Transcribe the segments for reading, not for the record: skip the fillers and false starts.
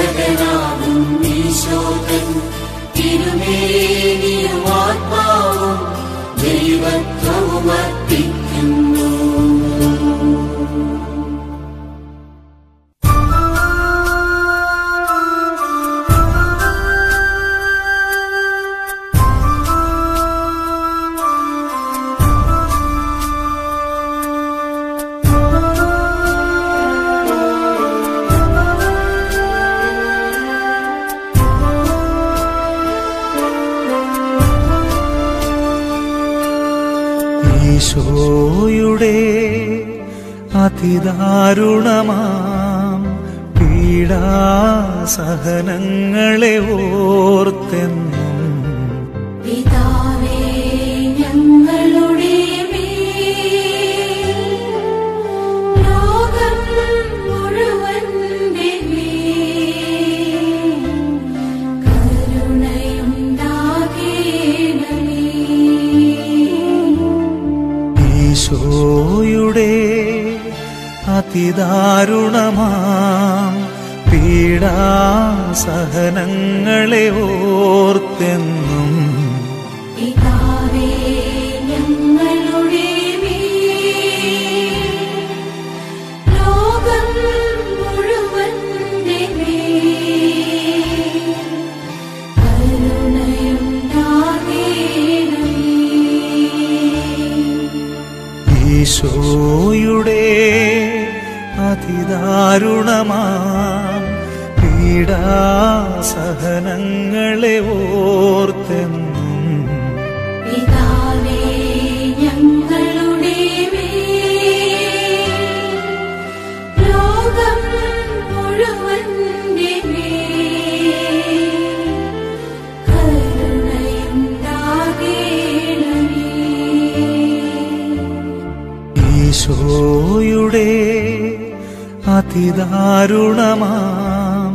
രക്ഷകനാകും ഈശോതൻ തിരുമേനിയും ആത്മാവും ദൈവത്വവും അർപ്പിക്കുന്നു. ഈശോയുടെ അതിദാരുണമാം പീഡാസഹനങ്ങളെ ഓർത്തെന്നും പിതാവേ ഞങ്ങളുടെ മേൽ ലോകം മുഴുവന്റെ മേൽ കരുണയുണ്ടാകേണമേ. ഈശോയുടെ അതിദാരുണമാം പീഡാസഹനങ്ങളെ ഓർത്തെന്നും പിതാവേ ഞങ്ങളുടെ മേൽ ലോകം മുഴുവന്റെ മേൽ കരുണയുണ്ടാകേണമേ. ഈശോയുടെ അതിദാരുണമാം പീഡാസഹനങ്ങളെ ഓർത്തെന്നും പിതാവേ ഞങ്ങളുടെ മേൽ ലോകം മുഴുവന്റെ മേൽ കരുണയുണ്ടാകേണമേ. ഈശോയുടെ അതിദാരുണമാം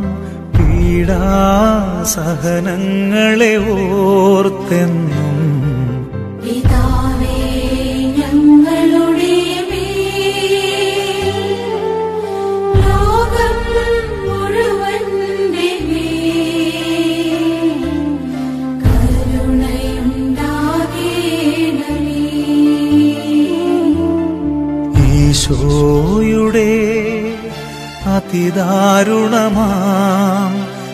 പീഡാസഹനങ്ങളെ ഓർത്തെന്നും പിതാവേ ഞങ്ങളുടെ മേൽ ലോകം മുഴുവന്റെ മേൽ കരുണയുണ്ടാകേണമേ. ഈശോയുടെ അതിദാരുണമാം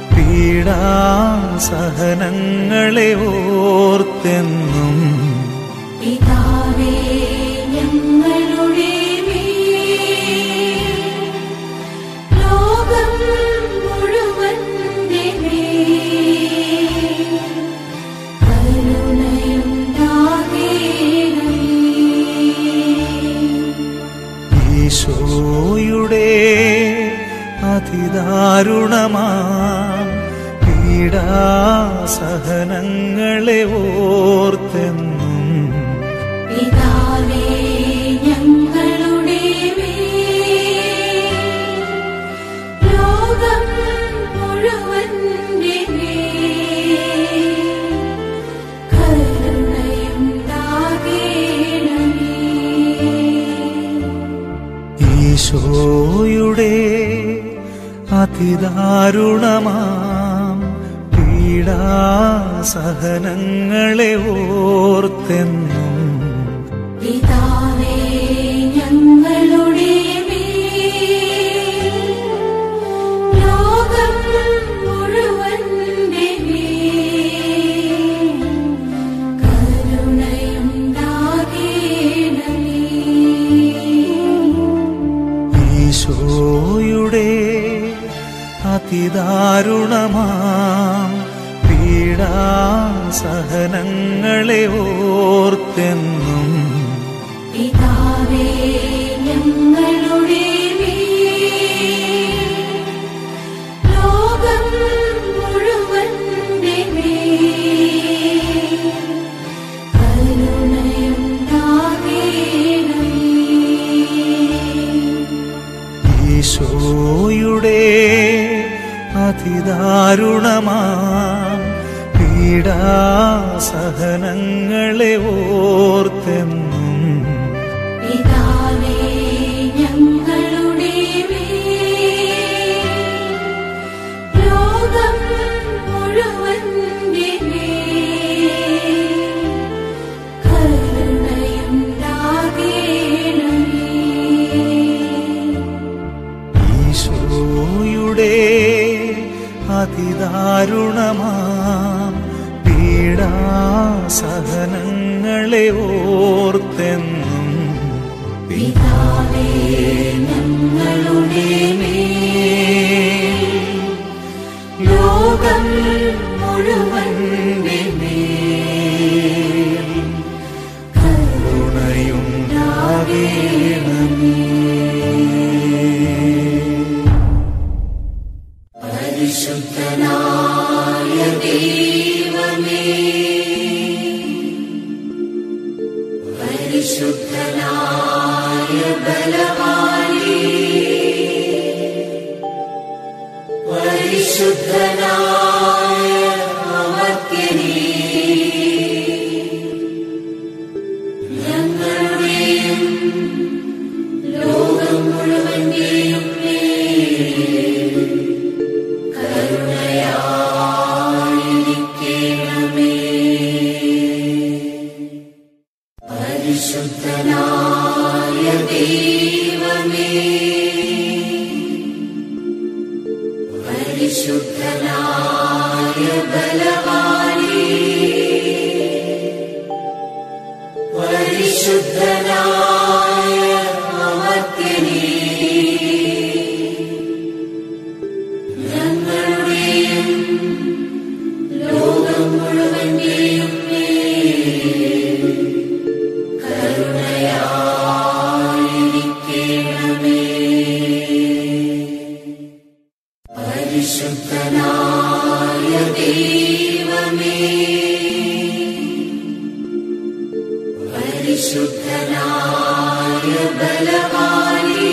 പീഡാസഹനങ്ങളെ ഓർത്തെന്നും പിതാവേ ഞങ്ങളുടെ മേൽ ലോകം മുഴുവന്റെ മേൽ കരുണയുണ്ടാകേണമേ. ഈശോയുടെ അതിദാരുണമാം പീഡാസഹനങ്ങളെ ഓർത്തെന്നും പിതാവേ ഞങ്ങളുടെ മേൽ ലോകം മുഴുവന്റെ മേൽ കരുണയുണ്ടാകേണമേ. ഈശോയുടെ അതിദാരുണമാം പീഡാസഹനങ്ങളെ ഓർത്തെന്നും പിതാവേ ഞങ്ങളുടെ മേൽ ലോകം മുഴുവന്റെ മേൽ കരുണയുണ്ടാകേണമേ. ഈശോയുടെ അതിദാരുണമാം പീഡാസഹനങ്ങളെ ഓർത്തെന്നും പിതാവേ ഞങ്ങളുടെ മേൽ ലോകം മുഴുവന്റെ മേൽ കരുണയുണ്ടാകേണമേ. ഈശോയുടെ അതിദാരുണമാം പീഡാസഹനങ്ങളെ ഓർത്തെന്നും പിതാവേ ഞങ്ങളുടെ മേൽ അതിദാരുണമാം പീഡാസഹനങ്ങളെ ഓർത്തെന്നും പിതാവേ ഞങ്ങളുടെ മേൽ ലോകം മുഴുവന്റെ മേൽ കരുണയുണ്ടാകേണമേ. പരിശുദ്ധനായ ദൈവമേ, പരിശുദ്ധനായ ബലവാനേ, പരിശുദ്ധനായ അമർത്യനേ, ഞങ്ങളുടെയും ലോകം മുഴുവന്റെയും മേൽ കരുണയായിരിക്കണമേ. പരിശുദ്ധനായ ദൈവമേ, പരിശുദ്ധനായ ബലവാനേ, പരിശുദ്ധനായ അമർത്യനേ, ഞങ്ങളുടെയും ലോകം മുഴുവന്റെയും മേൽ കരുണയായിരിക്കണമേ. പരിശുദ്ധനായ ദൈവമേ, പരിശുദ്ധനായ ബലവാനേ,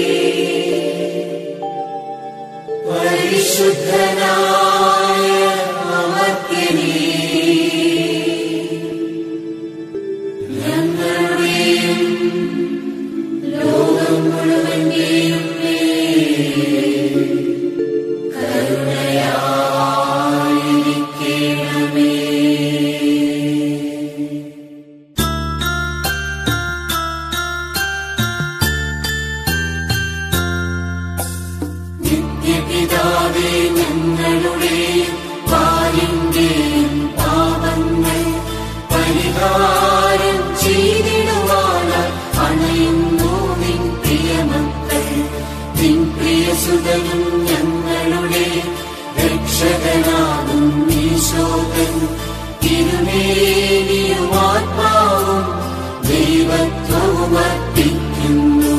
പരിശുദ്ധനായ അമർത്യനേ, ഞങ്ങളുടെയും ലോകം മുഴുവന്റെയും മേൽ കരുണയായിരിക്കണമേ. നിത്യപിതാവേ ഞങ്ങളുടെ പാലിന്റെയും പാപങ്ങൾ പരിഹാരം ചെയ്തിടുവാനായി അണയുന്നു നിൻ പ്രിയമക്കൾ. നിൻ പ്രിയസുതനും ഞങ്ങളുടെ രക്ഷകനാകും ഈശോകൻ തിരുമേനിയും ആത്മാവും ദൈവത്വവും അർപ്പിക്കുന്നു.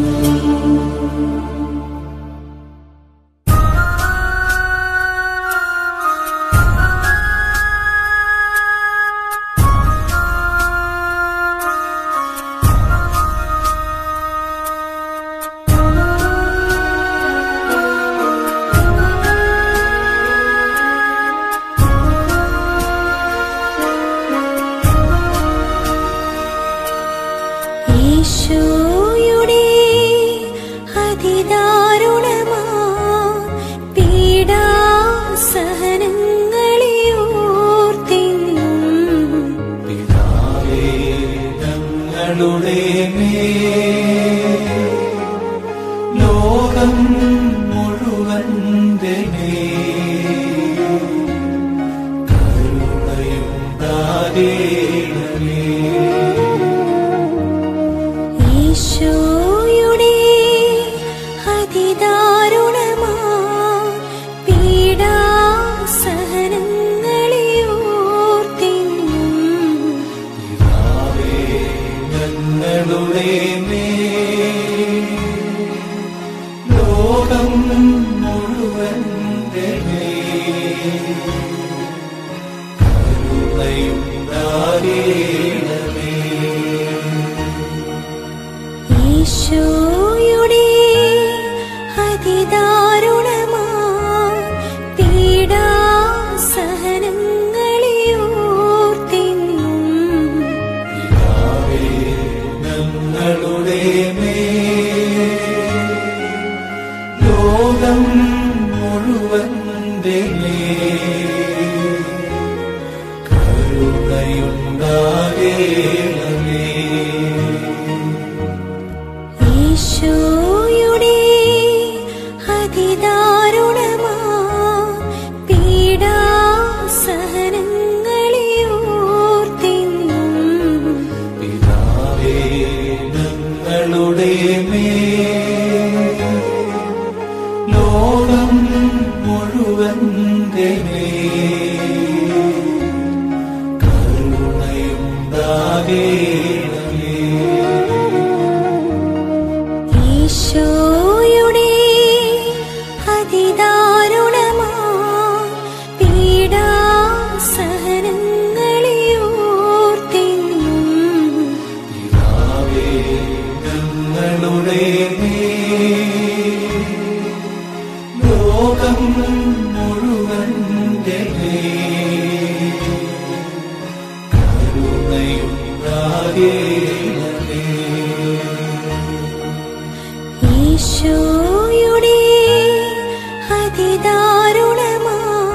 ഈശോയുടെ അതിദാരുണമാ പീഡാസഹനങ്ങളെ ഓർത്തെന്നും പിതാവേ ഞങ്ങളുടെ മേൽ ലോകം മുഴുവന്റെ മേൽ കരുണയുണ്ടാകേണമേ. ഈശോയുടെ അതിദാരുണമാ പീഡാസഹനങ്ങളെ ഓർത്തെന്നും പിതാവേ ഞങ്ങളുടെ മേൽ ലോകം മുഴുവന്റെ മേൽ കരുണയുണ്ടാകേണമേ. ഈശോയുടെ അതിദാരുണമാ പീഡാസഹനങ്ങളെ ഓർത്തെന്നും പിതാവേ ഞങ്ങളുടെ മേൽ ലോകം മുഴുവന്റെ മേൽ കരുണയുണ്ടാകേണമേ. ഈശോയുടെ അതിദാരുണമാ ഈശോയുടെ അതിദാരുണമാ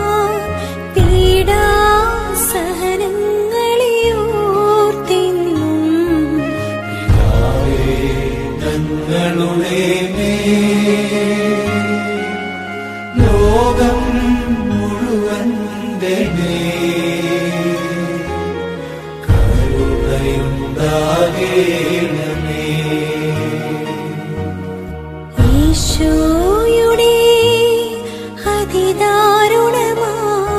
പീഡാസഹനങ്ങളെ ഓർത്തിന്നും പിതാവേ, ഞങ്ങളുടെ മേൽ ലോകം മുഴുവന്റെ മേൽ കരുണയുണ്ടാകേണമേ. ഈശോയുടെ അതിദാരുണമാ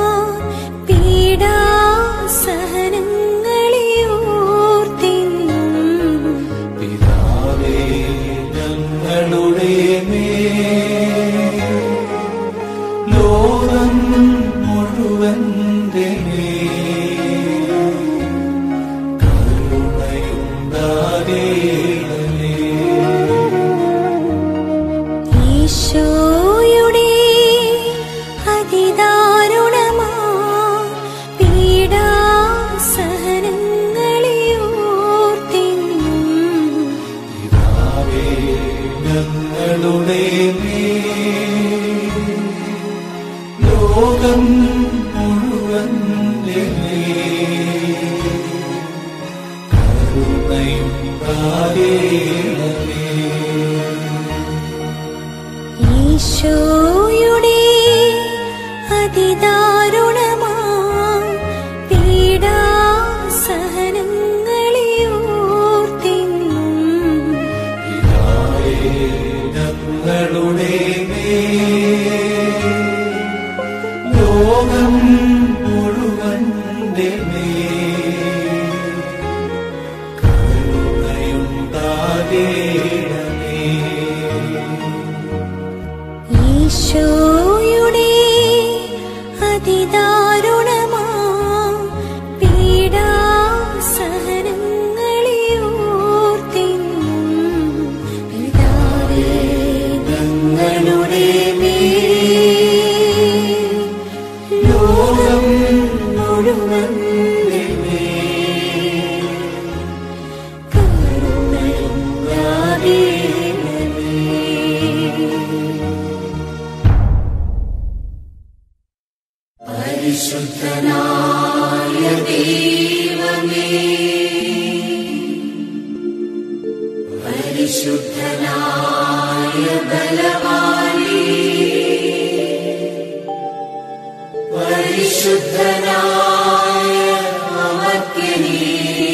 പീഡാസഹനങ്ങളെ ഓർത്തിന്നും പിതാവേ, ഞങ്ങളുടെ മേൽ ലോകം മുഴുവന്റെ മേൽ കരുണയുണ്ടാകേണമേ. ഈശോയുടെ അതിദാരുണമാ പീഡാസഹനങ്ങളെ ഓർത്തിന്നും പിതാവേ, ഞങ്ങളുടെ മേൽ ലോകം മുഴുവന്റെ മേൽ കരുണയുണ്ടാകേണമേ. ഈശോയുടെ അതിദാരുണമാ പീഡാസഹനങ്ങളെ ഓർത്തിന്നും പിതാവേ, ഞങ്ങളുടെ മേൽ ലോകം മുഴുവന്റെ മേൽ കരുണയുണ്ടാകേണമേ. ഈശോയുടെ അതിദാരുണമാ പീഡാസഹനങ്ങളെ ഓർത്തിന്നും പിതാവേ, ഞങ്ങളുടെ മേൽ ലോകം മുഴുവന്റെ മേൽ കരുണയുണ്ടാകേണമേ. പരിശുദ്ധനായ ദൈവമേ, പരിശുദ്ധനായ ബലവാനേ, പരിശുദ്ധനായ അമർത്യനേ,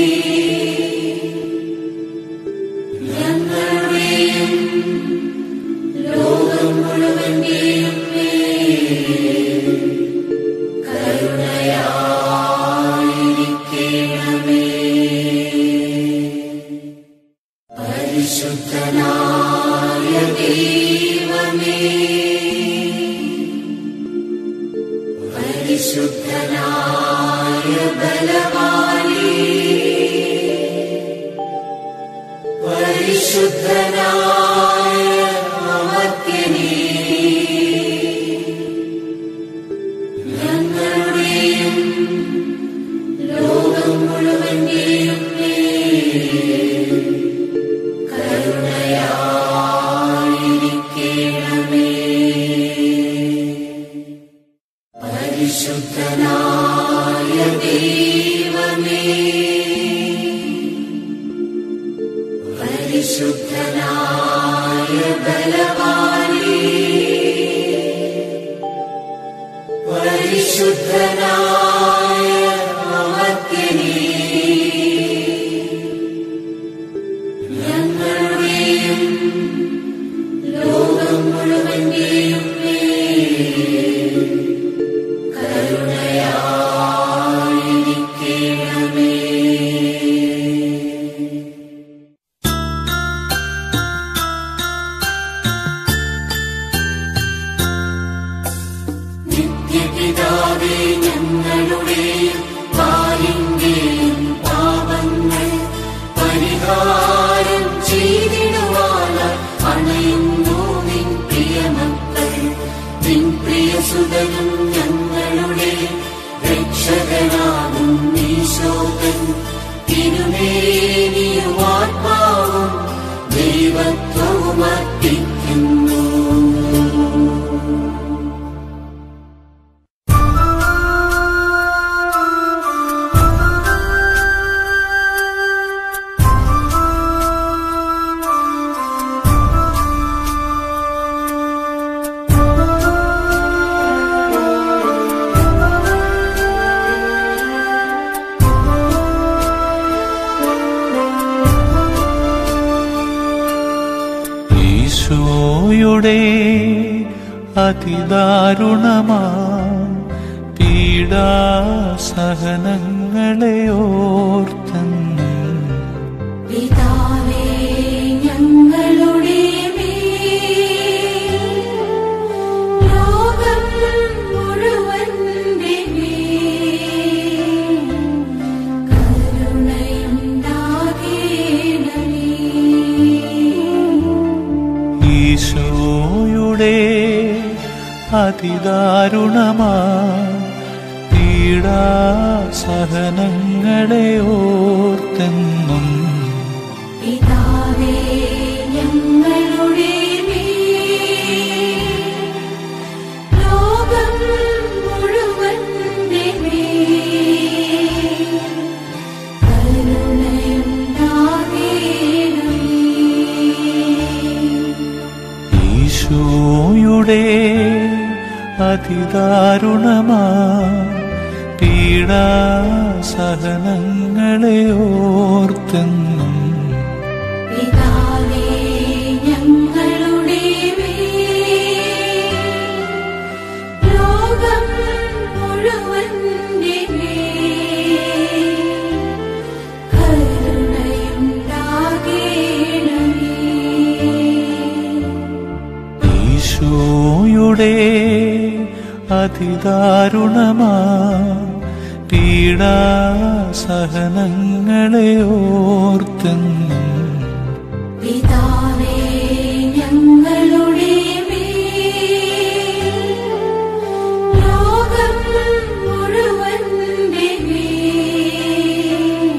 ഞങ്ങളുടെയും ലോകം മുഴുവന്റെയും മേൽ കരുണയായിരിക്കണമേ. പരിശുദ്ധനായ ദൈവമേ, പരിശുദ്ധനായ ബലവാനേ, പരിശുദ്ധനായ അമർത്യനേ, ഞങ്ങളുടെയും ലോകം മുഴുവന്റെയും മേൽ കരുണയായിരിക്കണമേ. പരിശുദ്ധനായ ദൈവമേ, പരിശുദ്ധനായ ബലവാനേ, പരിശുദ്ധനായ അമർത്യനേ, ഞങ്ങളുടെയും ലോകം മുഴുവന്റെയും മേൽ കരുണയായിരിക്കണമേ. നിത്യപിതാവേ, ഞങ്ങളുടെ അതിദാരുണമാ പീഡാസഹനങ്ങളെ ഓർത്തെന്നും പിതാവേ ഞങ്ങളുടെ മേൽ ലോകം മുഴുവന്റെ മേൽ കരുണയുണ്ടാകേണമേ. ഈശോയുടെ അതിദാരുണമാ പീഡാസഹനങ്ങളെ ഓർത്തെന്നും പിതാവേ ഞങ്ങളുടെ മേൽ ലോകം മുഴുവന്റെ മേൽ കരുണയുണ്ടാകേണമേ. ഈശോയുടെ അതിദാരുണമാ പീഡാസഹനങ്ങളെ ഓർത്തെന്നും പിതാവേ ഞങ്ങളുടെ മേൽ ലോകം മുഴുവന്റെ മേൽ കരുണയുണ്ടാകേണമേ. ഈശോയുടെ അതിദാരുണമാ പീഡാസഹനങ്ങളെ ഓർത്തെന്നും പിതാവേ ഞങ്ങളുടെ മേൽ ലോകം മുഴുവന്റെ മേൽ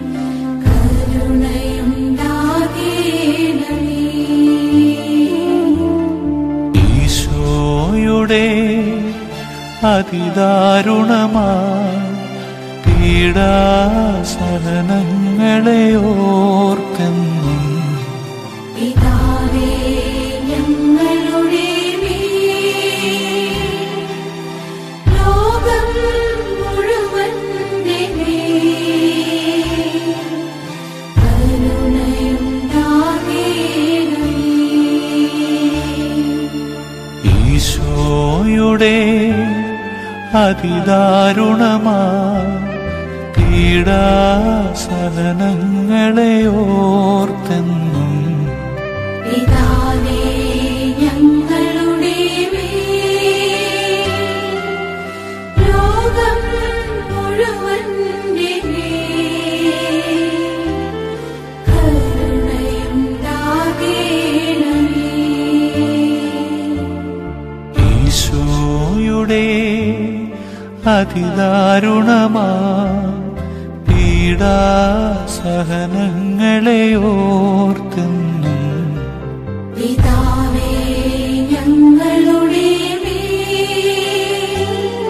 കരുണയുണ്ടാകേണമേ. ഈശോയുടെ അതിദാരുണമാ പീഡാസഹനങ്ങളെ ഓർത്തെന്നും പിതാവേ ഞങ്ങളുടെ മേൽ ലോകം മുഴുവന്റെ മേൽ കരുണയുണ്ടാകേണമേ. ഈശോയുടെ അതിദാരുണമാ പീഡാസഹനങ്ങളെ ഓർത്തെന്നും പിതാവേ ഞങ്ങളുടെ മേൽ ലോകം മുഴുവന്റെ മേൽ കരുണയുണ്ടാകേണമേ. ഈശോയുടെ അതിദാരുണമാ പീഡാസഹനങ്ങളെ ഓർത്തെന്നും പിതാവേ ഞങ്ങളുടെ മേൽ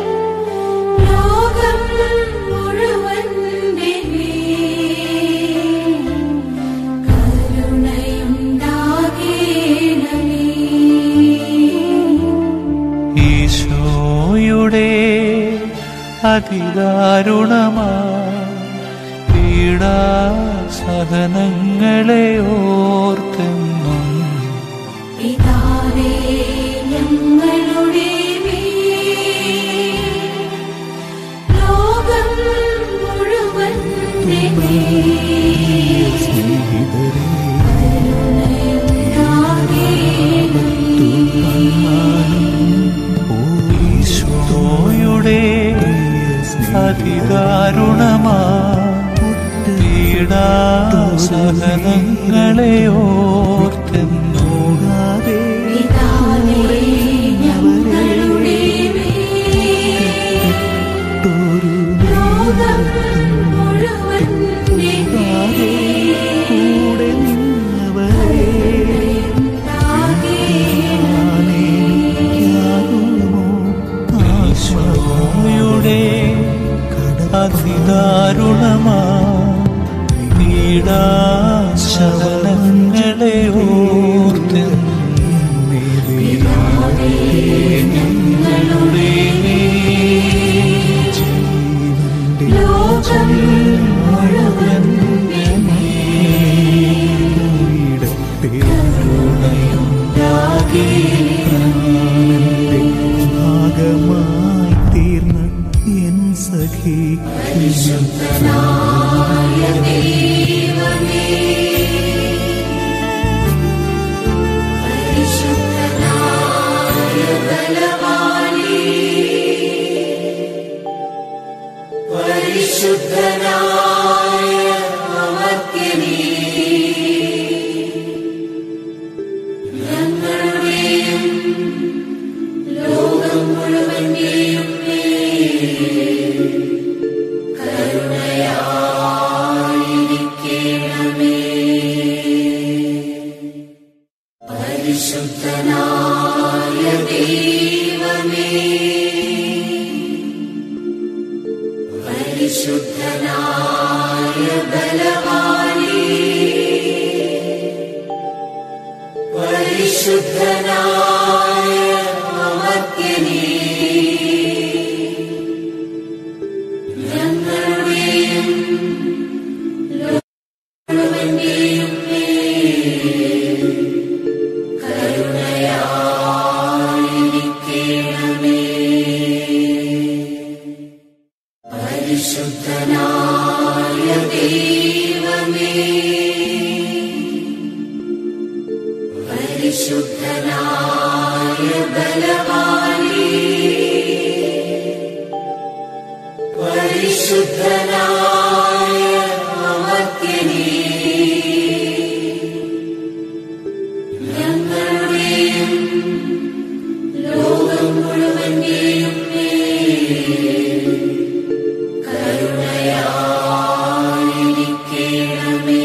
ലോകം മുഴുവന്റെ മേൽ കരുണയുണ്ടാകേണമേ. ഈശോയുടെ അതിദാരുണമാ പീഡാസഹനങ്ങളെ ഓർത്തെന്നും പിതാവേ ഞങ്ങളുടെ മേൽ ലോകം മുഴുവന്റെ മേൽ ഈശോയുടെ അതിദാരുണമാ പീഡാസഹനങ്ങളെ ഓർത്തെന്നും പിതാവേ ഞങ്ങളുടെ മേൽ ലോകം മുഴുവന്റെ ഈശോയുടെ അതിദാരുണമാ പീഡാസഹനങ്ങളെ ഓർത്തെന്നും ഞങ്ങളുടെ ലോകം മുഴുവന്റെ കരുണയുണ്ടാകേണമേ. പരിശുദ്ധനായ ദൈവമേ, പരിശുദ്ധനായ ബലവാനേ, പരിശുദ്ധനായ അമർത്യനേ, ഞങ്ങളുടെയും ലോകം മുഴുവന്റെയും മേൽ കരുണയായിരിക്കണമേ. പരിശുദ്ധനായ ദൈവമേ, പരിശുദ്ധനായ ബലവാനേ, പരിശുദ്ധനായ അമർത്യനേ, ഞങ്ങളുടെയും ലോകമുഴുവന്റെയും മേൽ കരുണയായിരിക്കണമേ. പരിശുദ്ധനായ ദൈവമേ, പരിശുദ്ധനായ ബലവാനേ, പരിശുദ്ധനായ അമർത്യനേ, ഞങ്ങളുടെയും ലോകം മുഴുവന്റെയും മേൽ കരുണയായിരിക്കണമേ.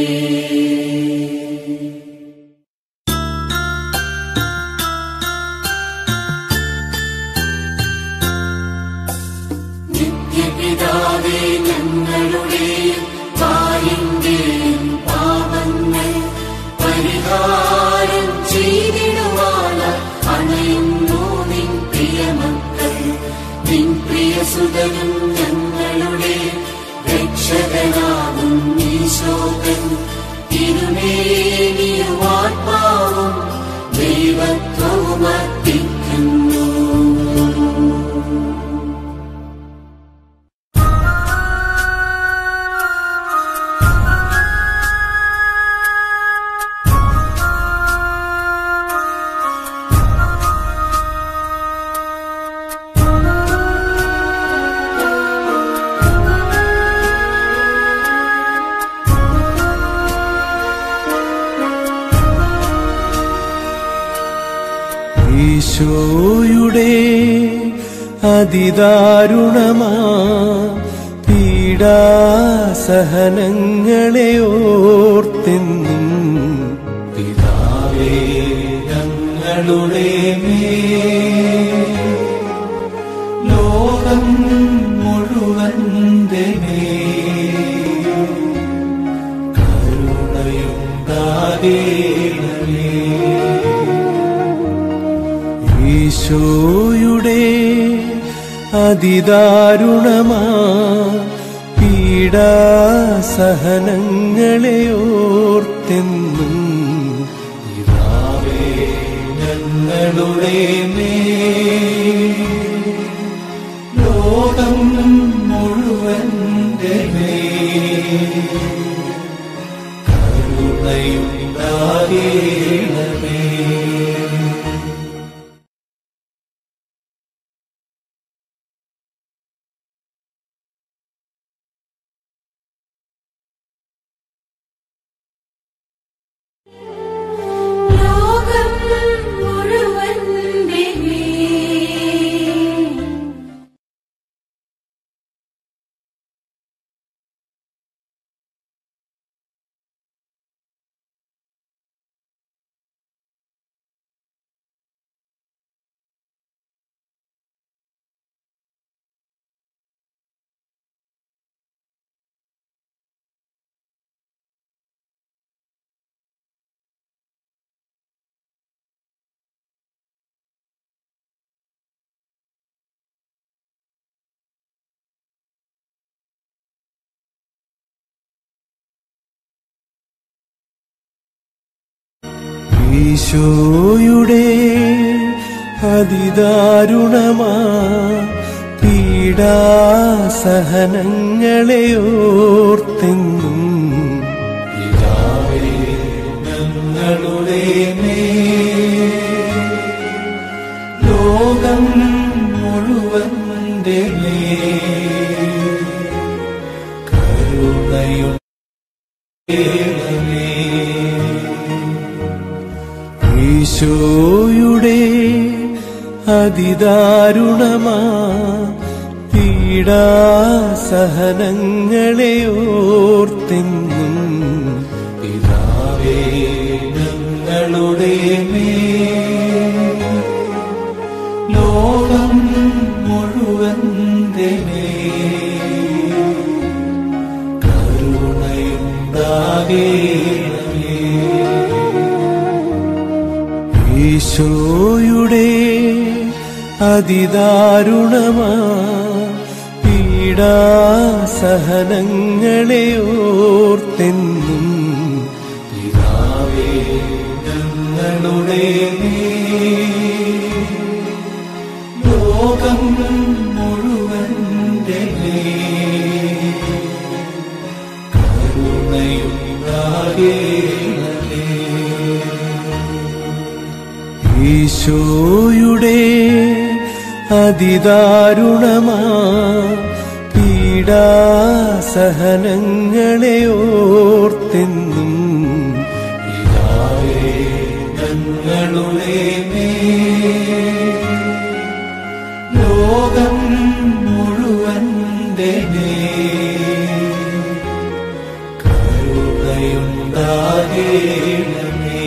നിത്യപിതാവേ, ഞങ്ങളുടെ പാലിന്റെയും പാപങ്ങൾ പരിഹാരം ചെയ്തിടുവാൻ അണയുന്നു നിൻ പ്രിയമക്കൾ. നിൻ പ്രിയസുതനും ഞങ്ങളുടെ രക്ഷകനാകും ഈശോകൻ തിരുമേനിയും ആത്മാവും ദൈവത്വവും അർപ്പിക്കുന്നു. ഈശോയുടെ അതിദാരുണമാ പീഡാസഹനങ്ങളെ ഓർത്തെന്നും പിതാവേ, ഞങ്ങളുടെ മേൽ ലോകം മുഴുവന്റെ മേൽ കരുണയുണ്ടാകേണമേ. ഈശോയുടെ അതിദാരുണമാ പീഡാസഹനങ്ങളെ ഓർത്തെന്നും പിതാവേ, ഞങ്ങളുടെ മേൽ ലോകം മുഴുവന്റെ മേൽ കരുണയുണ്ടാകേണമേ. ലോകം മുഴുവന്റെ മേൽ ഈശോയുടെ അതിദാരുണമാ പീഡാസഹനങ്ങളെ പീഡാസഹനങ്ങളെ ഓർത്തെന്നും പിതാവേ ഞങ്ങളുടെ മേൽ ലോകം മുഴുവന്റെ മേൽ കരുണയുണ്ടാകണമേ. ഈശോയുടെ അതിദാരുണമാ പീഡാസഹനങ്ങളെ ഓർത്തെന്നും പിതാവേ ഞങ്ങളുടെ മേൽ ലോകം മുഴുവന്റെ മേൽ കരുണയുണ്ടാകണമേ. ഈശോയുടെ അതിദാരുണമാ പീഡാസഹനങ്ങളെ ഓർത്തെന്നും പിതാവേ ഞങ്ങളുടെ മേൽ ലോകം മുഴുവന്റെ മേൽ കരുണയുണ്ടാകണമേ. ഈശോയുടെ അതിദാരുണമാ പീഡാസഹനങ്ങളെ ഓർത്തെന്നും പിതാവേ ഞങ്ങളുടെ മേൽ ലോകം മുഴുവന്റെ മേൽ കരുണയുണ്ടാകണമേ.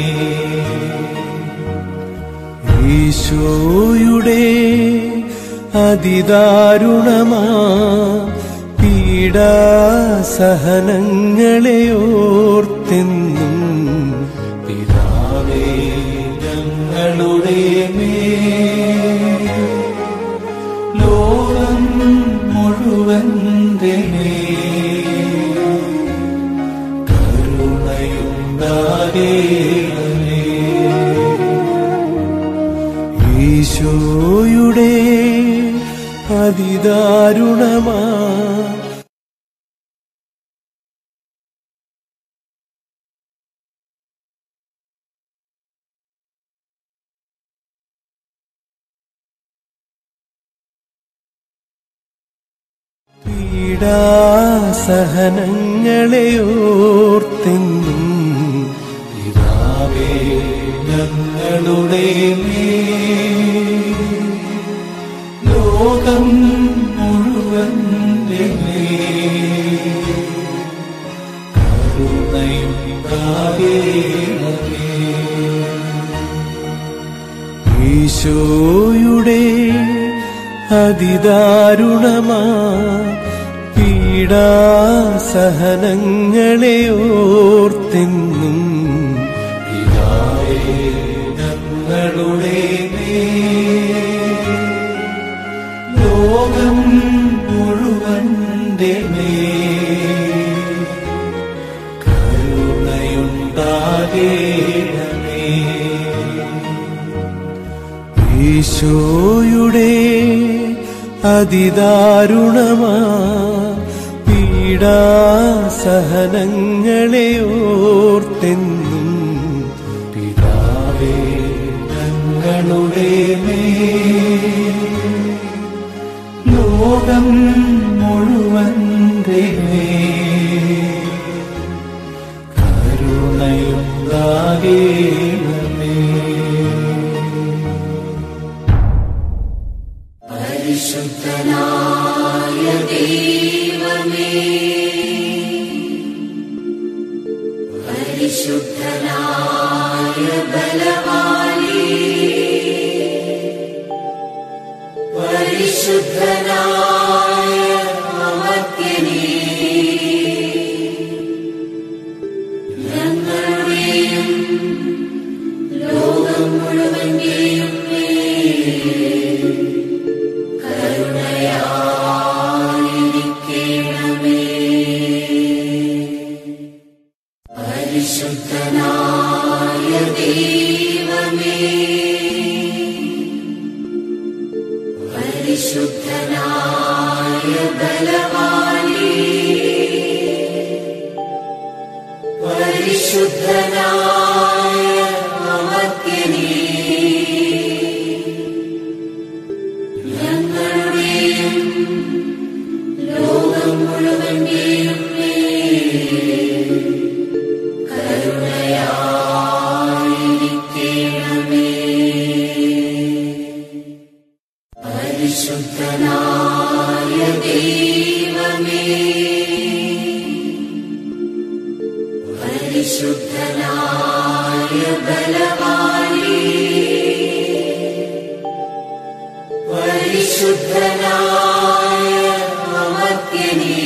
ഈശോയുടെ അതിദാരുണമാ പീഡാസഹനങ്ങളെ ഓർത്തെന്നും പിതാവേ ഞങ്ങളുടെ മേൽ ലോകം മുഴുവന്റെ മേൽ കരുണയുണ്ടാകണമേ. ഈശോയുടെ അതിദാരുണമാ പീഡാസഹനങ്ങളെ ഓർത്തെന്നും പിതാവേ ഞങ്ങളുടെ മേൽ ലോകം മുഴുവന്റെ മേൽ കരുണയുണ്ടാകണമേ. ഈശോയുടെ അതിദാരുണമാ പീഡാസഹനങ്ങളെ ഓർത്തെന്നും പിതാവേ ഞങ്ങളുടെ മേൽ ലോകം മുഴുവന്റെ മേൽ കരുണയുണ്ടാകണമേ. ഈശോയുടെ അതിദാരുണമാ പീഡാസഹനങ്ങളെ ഓർത്തെന്നും പിതാവേ ഞങ്ങളുടെ മേൽ ലോകം മുഴുവന്റെ മേൽ കരുണയുണ്ടാകണമേ. പരിശുദ്ധനായ ദൈവമേ, പരിശുദ്ധനായ ബലവാനേ, പരിശുദ്ധനായ അമർത്യനേ, ഞങ്ങളുടെയും ലോകം മുഴുവന്റെയും മേൽ കരുണയായിരിക്കണമേ. പരിശുദ്ധനായ ദൈവമേ, പരിശുദ്ധനായ ബലവാനേ, പരിശുദ്ധനായ അമർത്യനേ, ഞങ്ങളുടെയും ലോകം മുഴുവന്റെയും മേൽ കരുണയായിരിക്കണമേ. പരിശുദ്ധനായ ദൈവമേ, പരിശുദ്ധനായ ബലവാനേ, പരിശുദ്ധനായ അമർത്യനേ,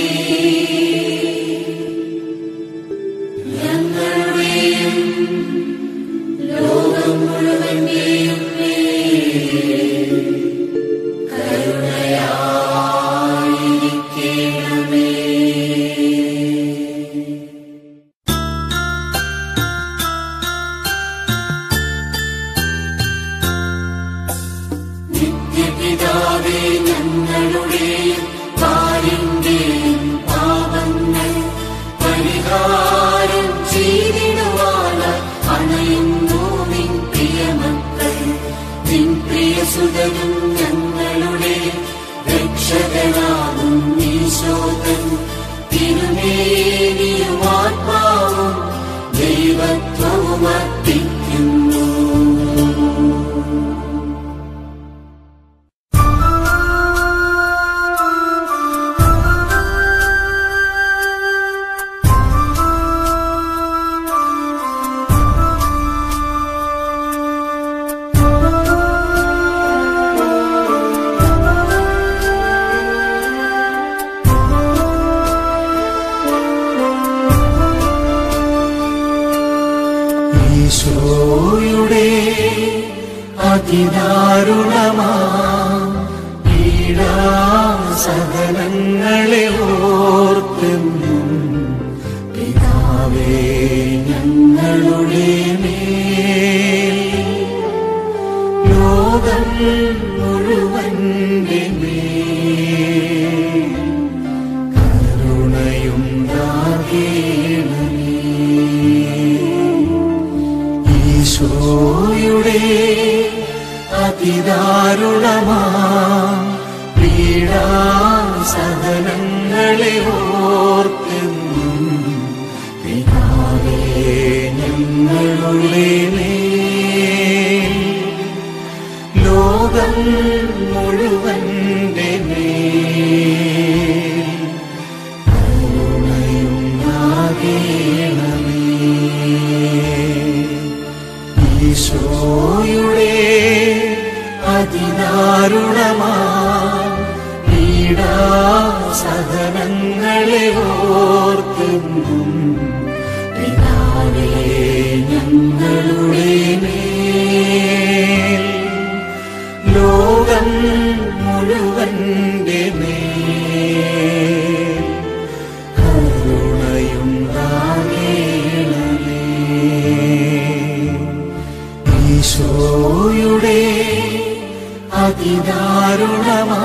ഞങ്ങളുടെയും ലോകം മുഴുവന്റെയും മേൽ കരുണയായിരിക്കണമേ. നിത്യപിതാവേ, ഞങ്ങളുടെയും പാലിന്റെയും പാപങ്ങൾ പരിഹാരം ചെയ്തിടുവാനായി അണയുന്നു നിൻ പ്രിയമക്കൾ. നിൻ പ്രിയസുതനും ഞങ്ങളുടെ രക്ഷകനാകും ഈശോതൻ തിരുമേനിയും ആത്മാവും ദൈവത്വവും അർപ്പിക്കുന്നു. ഈശോയുടെ അതിദാരുണമാ പീഡാസഹനങ്ങളെ ഓർത്തെന്നും പിതാവേ ഞങ്ങളുടെ മേൽ ലോകം മുഴുവന്റെ മേൽ കരുണയുണ്ടാകേണമേ. ഈശോയുടെ അതിദാരുണമാ പീഡാസഹനങ്ങളെ ഓർത്തെന്നും പിതാവേ ഞങ്ങളുടെ മേൽ ലോകം മുഴുവന്റെ മേൽ കരുണയുണ്ടാകേണമേ. ഈശോയുടെ അതിദാരുണമാ പീഡാസഹനങ്ങളെ ഓർത്തെന്നും പിതാവേ ഞങ്ങളുടെ മേൽ ലോകം മുഴുവന്റെ മേൽ കരുണയുണ്ടാകേണമേ. ഈശോയുടെ അതിദാരുണമാ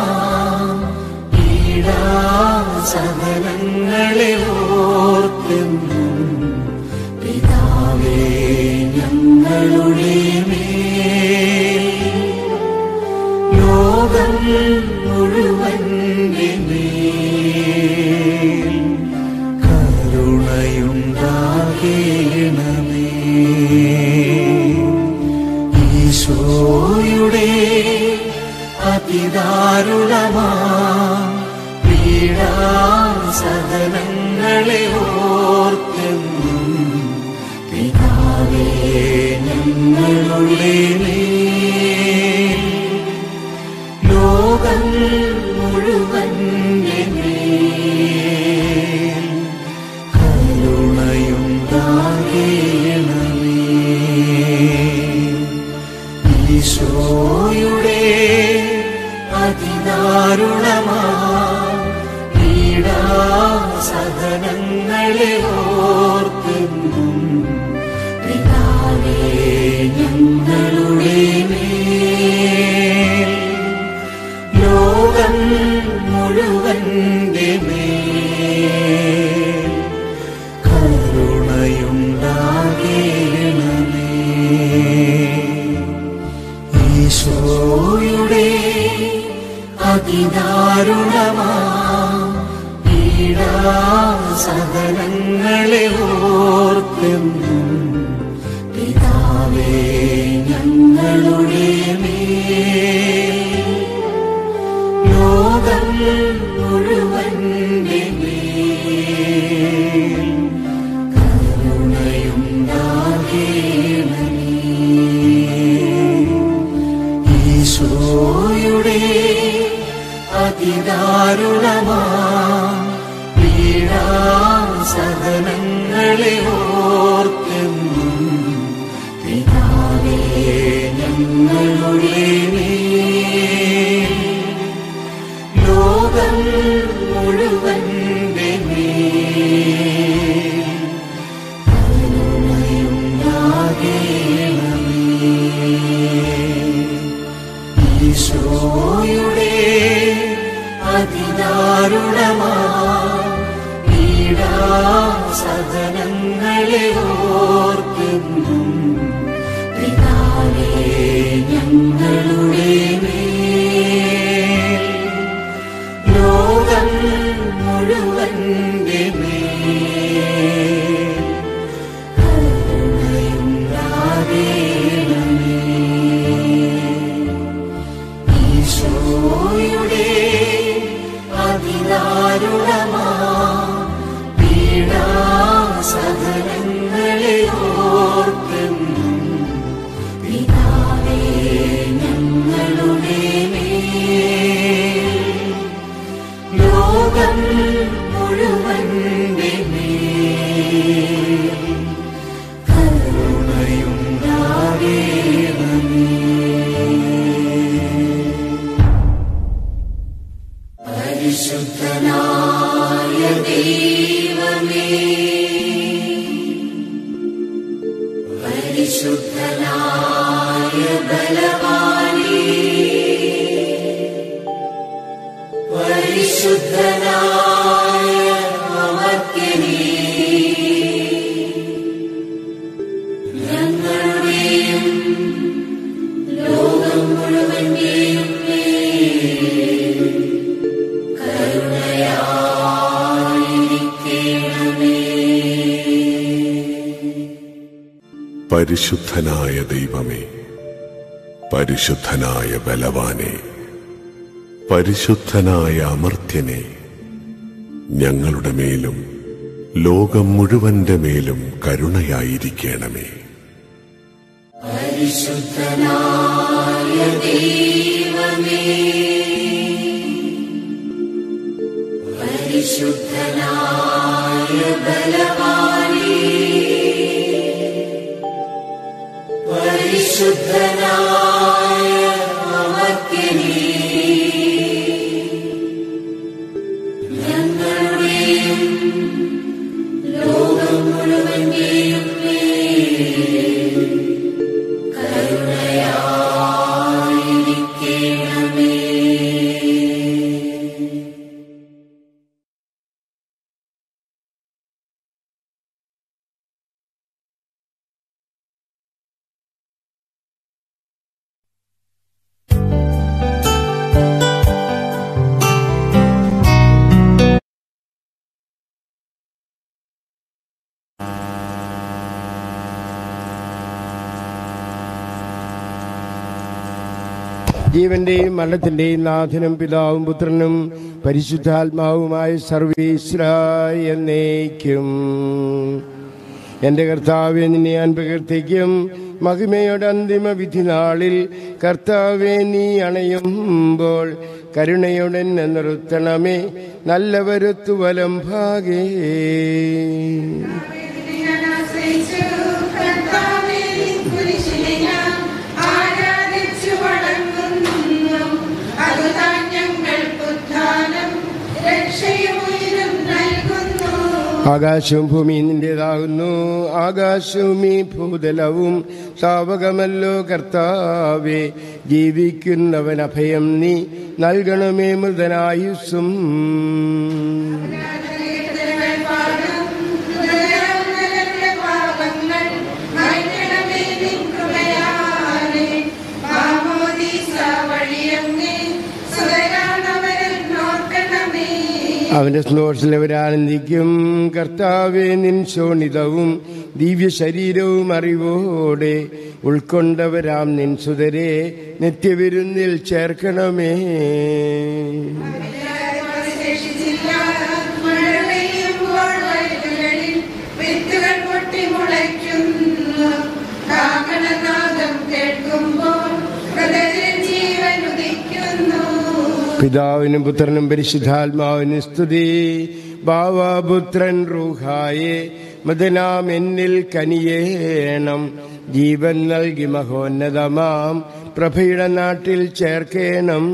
പീഡാസഹനങ്ങളെ ഓർത്തെന്നും പിതാവേ ഞങ്ങളുടെ മേൽ ലോകം മുഴുവന്റെ മേൽ കരുണയുണ്ടാകേണമേ. ഈശോയുടെ അതിദാരുണമാ പീഡാസഹനങ്ങളെ ഓർത്തെന്നും പിതാവേ ഞങ്ങളുടെ മേൽ ലോകം മുഴുവന്റെ മേൽ കരുണയുണ്ടാകേണമേ. ഈശോയുടെ അതിദാരുണമാ പീഡാസഹനങ്ങളെ ഓർത്തെന്നും പിതാവേ ഞങ്ങളുടെ മേൽ ലോകം മുഴുവൻ കരുണമാ പീഡാസഹനങ്ങളെ ഓർത്തെന്നും പിതാവേ ഞങ്ങളുടെ മേൽ ലോകം മുഴുവന്റെ മേൽ കരുണയുണ്ടാകേണമേ. ഈശോയുടെ അതിദാരുണമാ പീഡാസഹനങ്ങളെ ഓർത്തെന്നും പിതാവേ ഞങ്ങളുടെ മേൽ ലോകം മുഴുവന്റെ മേൽ കരുണയുണ്ടാകേണമേ. ഈശോയുടെ അതിദാരുണമാ പീഡാസഹനങ്ങളെ ഓർത്തെന്നും പിതാവേ ഞങ്ങളുടെ മേൽ ലോകം മുഴുവന്റെ മേൽ കരുണയുണ്ടാകേണമേ. ഈശോയുടെ അതിദാരുണമാ പീഡാസഹനങ്ങളെ ഓർത്തെന്നും പിതാവേ ഞങ്ങളുടെ മേൽ ലോകം മുഴുവന്റെ മേൽ കരുണയുണ്ടാകേണമേ. പരിശുദ്ധനായ ദൈവമേ, പരിശുദ്ധനായ ബലവാനേ, പരിശുദ്ധനായ അമർത്യനേ, ഞങ്ങളുടെയും ലോകം മുഴുവന്റെയും മേൽ കരുണയായിരിക്കണമേ. പരിശുദ്ധനായ ദൈവമേ, പരിശുദ്ധനായ ബലവാനെ, പരിശുദ്ധനായ അമർത്യനെ, ഞങ്ങളുടെ മേലും ലോകം മുഴുവന്റെ മേലും കരുണയായിരിക്കണമേ. പരിശുദ്ധനായ ദൈവമേ, പരിശുദ്ധനായ ബലവാനേ, പരിശുദ്ധനായ അമർത്യനേ, ഞങ്ങളുടെയും ലോകം മുഴുവന്റെയും മേൽ കരുണയായിരിക്കണമേ. ജീവന്റെയും മരണത്തിന്റെയും നാഥനും പിതാവും പുത്രനും പരിശുദ്ധാത്മാവുമായ സർവീശ്വരായ എന്നേക്കും. എൻ്റെ കർത്താവെ, നിന്നെ ഞാൻ പ്രകീർത്തിക്കും. മഹിമയുടെ അന്തിമ വിധി നാളിൽ കർത്താവെ, നീ അണയുമ്പോൾ കരുണയോടെ നിർത്തണമേ. നല്ല വരുത്തു വലം ഭാഗേ. ആകാശവും ഭൂമി നിന്റേതാകുന്നു. ആകാശവും ഈ ഭൂതലവും താവകമല്ലോ കർത്താവേ. ജീവിക്കുന്നവൻ അഭയം നീ നൽകണമേ മൃതനായുസ്സും. അവന്റെ സന്തോഷത്തിൽ അവരാനന്ദിക്കും. കർത്താവേ, നിൻ ശോണിതവും ദിവ്യ ശരീരവും അറിവോടെ ഉൾക്കൊണ്ടവരാം നിൻ സുതരെ നിത്യവിരുന്നിൽ ചേർക്കണമേ. പിതാവിനും പുത്രനും പരിശുദ്ധാത്മാവിനും സ്തുതി. ബാവാപുത്രൻ റൂഹായെ മദനാം എന്നിൽ കനിയേണം. ജീവൻ നൽകി മഹോന്നതമാം പ്രഭയുടെ നാട്ടിൽ ചേർക്കേണം.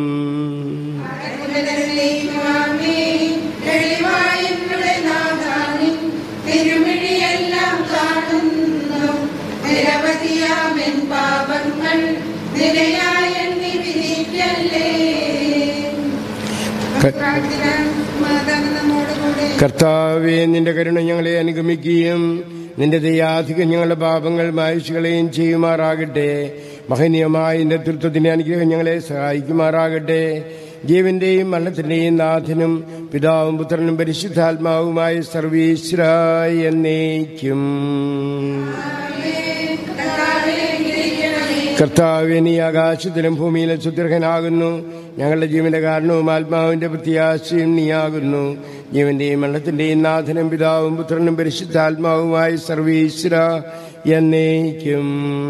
കർത്താവേ, നിന്റെ കരുണ ഞങ്ങളെ അനുഗമിക്കുകയും നിന്റെ ദയാധികം ഞങ്ങളുടെ പാപങ്ങൾ മായ്ച്ചുകളയും ചെയ്യുമാറാകട്ടെ. മഹനീയമായ നിന്റെ തൃത്വത്തിന്റെ അനുഗ്രഹം ഞങ്ങളെ സഹായിക്കുമാറാകട്ടെ. ജീവന്റെയും മരണത്തിന്റെയും നാഥനും പിതാവും പുത്രനും പരിശുദ്ധാത്മാവുമായ സർവീശ്വരായ എന്നേക്കും. കർത്താവേ, നീ ആകാശത്തിലും ഭൂമിയിലും സുദീർഘനാകുന്നു. ഞങ്ങളുടെ ജീവന്റെ കാരണവും ആത്മാവിന്റെ പ്രത്യാശയും നീയാകുന്നു. ജീവന്റെയും മരണത്തിന്റെയും നാഥനും പിതാവും പുത്രനും പരിശുദ്ധാത്മാവുമായ സർവീശ്വര എന്നേക്കും.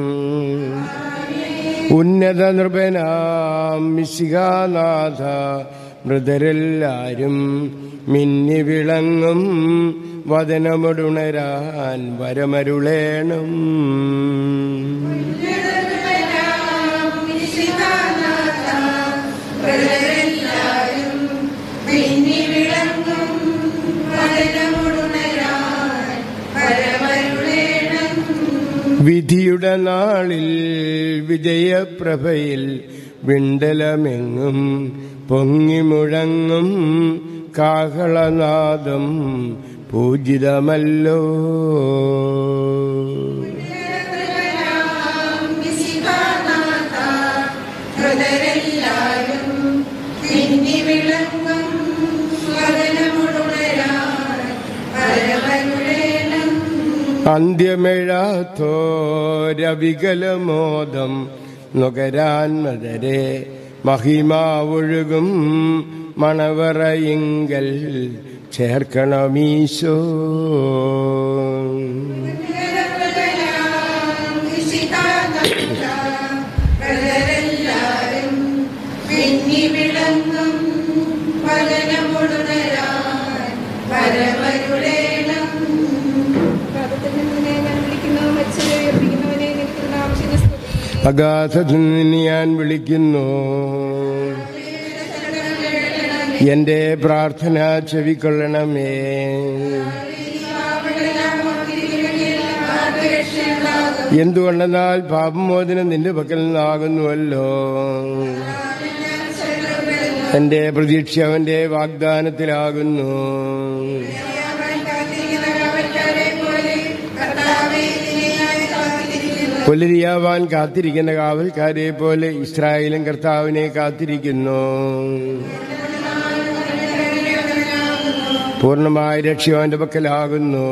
ഉന്നത നൃപനാം മിശിഹാനാഥ, മൃതരെല്ലാരും മിന്നി വിളങ്ങും വദനമൊടുണരാൻ വരമരുളേണം. വിധിയുടെ നാളിൽ വിജയപ്രഭയിൽ വിണ്ടലമെങ്ങും പൊങ്ങി മുഴങ്ങും കാഹളനാദം പൂജിതമല്ലോ. അന്ത്യമെഴാത്തോരവികലമോദം നുകരാൻ മദരെ മഹിമാവൊഴുകും മണവറയിങ്കൽ ചേർക്കണമീശോ. അഗാധത്തിൽ നിന്ന് ഞാൻ വിളിക്കുന്നു. എന്റെ പ്രാർത്ഥന ചെവിക്കൊള്ളണമേ. എന്തുകൊണ്ടെന്നാൽ പാപമോചനം നിന്റെ പക്കൽ നിന്നാകുന്നുവല്ലോ. എന്റെ പ്രതീക്ഷ അവന്റെ വാഗ്ദാനത്തിലാകുന്നു. പുലരിയാവാൻ കാത്തിരിക്കുന്ന കാവൽക്കാരെ പോലെ ഇസ്രായേലും കർത്താവിനെ കാത്തിരിക്കുന്നു. പൂർണ്ണമായ രക്ഷ അവന്റെ പക്കലാകുന്നു.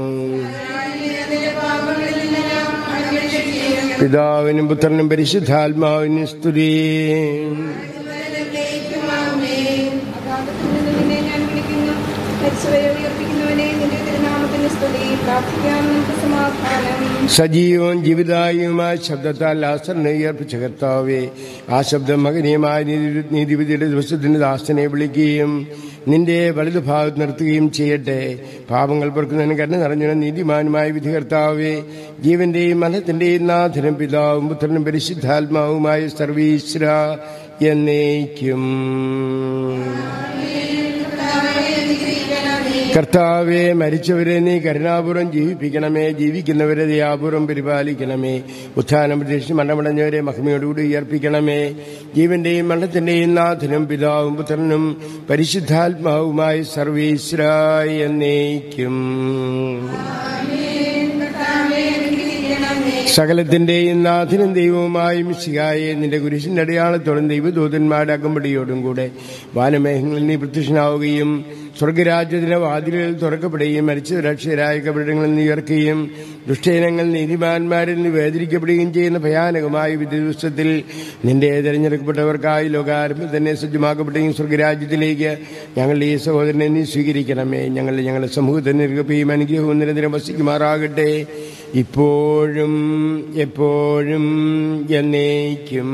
പിതാവിനും പുത്രനും പരിശുദ്ധാത്മാവിനും സ്തുതി. സജീവവും ജീവിതായുമായ ശബ്ദത്താൽ ലാസറിനെ ഉയർപ്പിച്ച കർത്താവേ, ആ ശബ്ദം മകനീയമായ നീതിവിധിയുടെ ദിവസത്തിന്റെ ദാസനെ വിളിക്കുകയും നിന്റെ വലതുഭാഗത്ത് നിർത്തുകയും ചെയ്യട്ടെ. പാപങ്ങൾ പൊറുക്കുന്നതിന് കരുണ നിറഞ്ഞ നീതിമാനുമായ വിധി കർത്താവേ, ജീവന്റെയും മരണത്തിന്റെയും നാഥനും പിതാവും പുത്രനും പരിശുദ്ധാത്മാവുമായ സർവീശ്വര എന്നേക്കും. കർത്താവെ, മരിച്ചവരെ നീ കരുണാപൂർവ്വം ജീവിപ്പിക്കണമേ. ജീവിക്കുന്നവരെ ദയാപൂർവ്വം പരിപാലിക്കണമേ. ഉത്ഥാനം പ്രതീക്ഷിച്ച് മരണമടഞ്ഞവരെ മഹിമയോടുകൂടി ഉയർപ്പിക്കണമേ. ജീവന്റെയും മരണത്തിന്റെയും നാഥനും പിതാവും പുത്രനും പരിശുദ്ധാത്മാവുമായ സർവീശ്വരായ എന്നേക്കും. സകലത്തിന്റെയും നാഥനും ദൈവവുമായ മിശിഹായെ നിന്റെ കുരിശിന്റെ അടയാളത്തോടും ദൈവദൂതന്മാരുടെ അകമ്പടിയോടും കൂടെ വാനമേഘങ്ങളിൽ നീ പ്രത്യക്ഷനാവുകയും സ്വർഗരാജ്യത്തിന്റെ വാതിലുകൾ തുറക്കപ്പെടുകയും മരിച്ചവരക്ഷരായ കപടങ്ങളിൽ നീ ഉയർക്കുകയും ദുഷ്ടജനങ്ങൾ നീതിമാന്മാരിൽ നിന്ന് വേദനിക്കപ്പെടുകയും ചെയ്യുന്ന ഭയാനകമായ വിധി ദിവസത്തിൽ നിന്റെ തെരഞ്ഞെടുക്കപ്പെട്ടവർക്കായി ലോകാരംഭം തന്നെ സജ്ജമാക്കപ്പെടുകയും സ്വർഗരാജ്യത്തിലേക്ക് ഞങ്ങളുടെ ഈ സഹോദരനെ നീ സ്വീകരിക്കണമേ. ഞങ്ങളുടെ സമൂഹത്തെ നിർഗപ്പയും അനുഗ്രഹവും നിരന്തരം വസിക്കുമാറാകട്ടെ, ഇപ്പോഴും എപ്പോഴും എന്നേക്കും.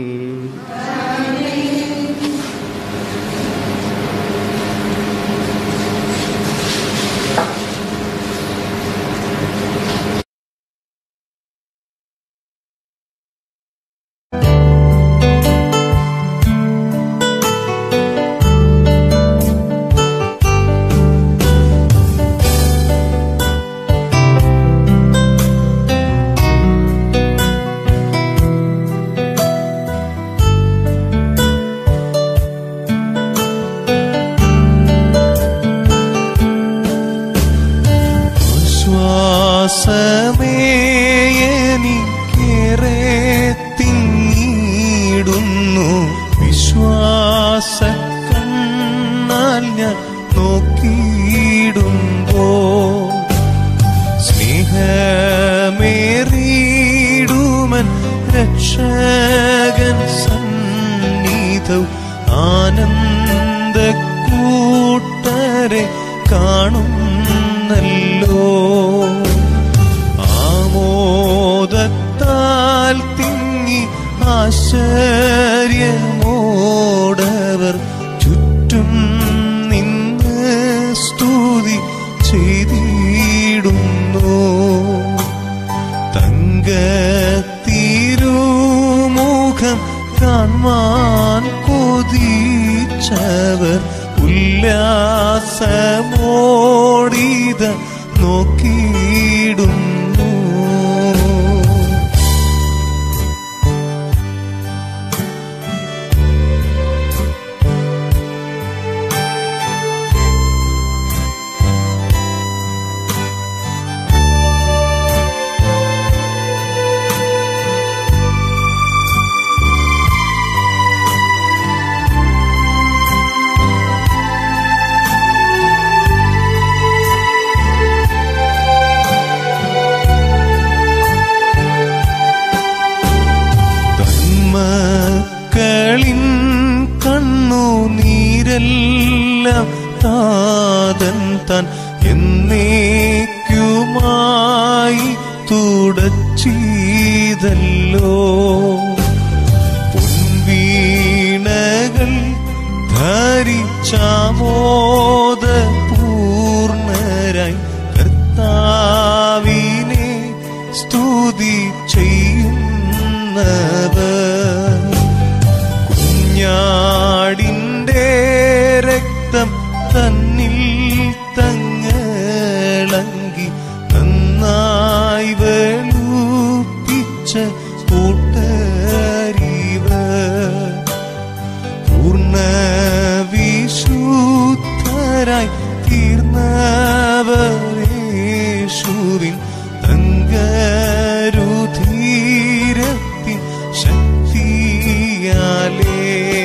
രക്ഷകൻ സന്നിധൗ ആനന്ദക്കൂട്ടരെ കാണുന്നല്ലോ. ആമോദത്താൽ തിങ്ങി ആശ്ചര്യമോടവർ ചുറ്റും നിന്ന് സ്തുതി ചെയ്തിടുന്നു. തിരുമുഖം കാണാൻ കൊതിച്ചവർ ഉല്ലാസമോടിത നോക്കിയിടുന്നു. കണ്ണുനീരെല്ലാം താതൻ താൻ എന്നേക്കുമായി തുടച്ചീതല്ലോ. പൊൻവീണകൾ ധരിച്ചാമോദ പൂർണരായി കർത്താവിനെ സ്തുതി ചെയ്യുന്നവർ കുഞ്ഞാടിന്റെ രക്തം തന്നിൽ തങ്ങളങ്കി നന്നായി വെളുപ്പിച്ച കൂട്ടരിവർ പൂർണ്ണ വിശുദ്ധരായി തീർന്നവരേശുവിൻ തങ്കരുധീരത്തിൻ ശക്തിയാലേ.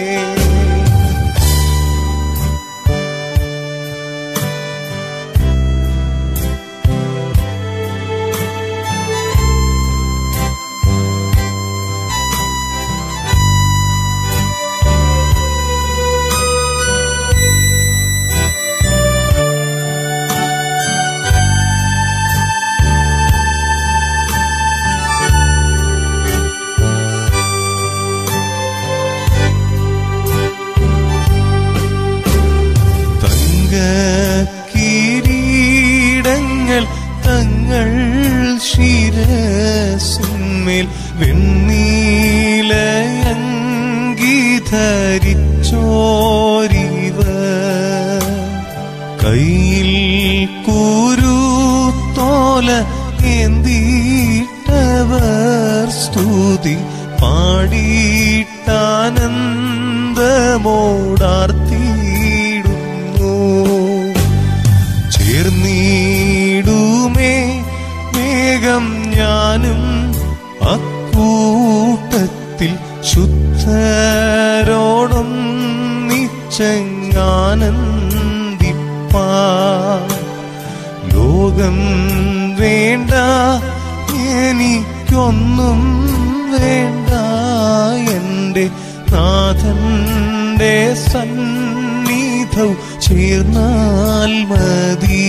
കിരീടങ്ങൾ തങ്ങൾ ശിരസിന്മേൽ വെണ്ണീലയങ്കി ധരിച്ചോരിവർ കയ്യിൽ കുരുത്തോല ഏന്തിയിട്ടവർ സ്തുതി പാടിയിട്ടാനന്ദമോടാർത്തിയിടുന്നു. ചേർന്നിടുമേ വേഗം ഞാനും ആനന്ദിപ്പാ. ലോകം വേണ്ട, എനിക്കൊന്നും വേണ്ട, എന്റെ നാഥന്റെ സന്നിധൗ ചേർന്നാൽ മതി.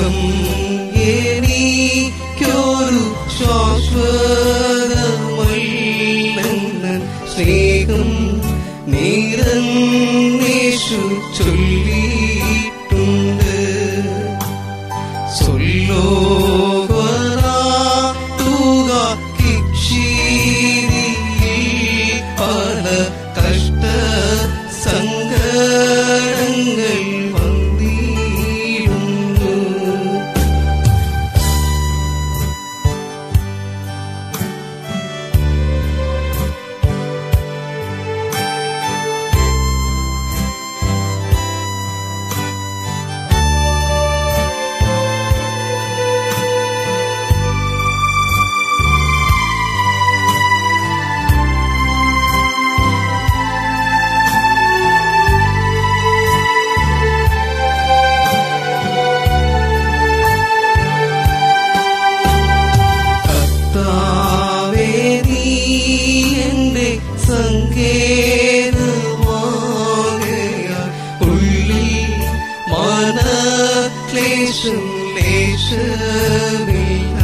സ്നേഹം എനിക്കൊരു ശാശ്വതമല്ലെന്ന് സ്നേഹം നിറന്നേശു ചൊല്ലിയിട്ടുണ്ട്. സൊല്ലോകരാത്തുക കിക്ഷിരിയിൽ പല കഷ്ട സങ്കടങ്ങൾ വന്നിടുന്നു. കർത്താവേ, നീ എന്റെ സങ്കേതമാകയാൽ ഉള്ളിൽ മനക്ലേശം ലേശമില്ല.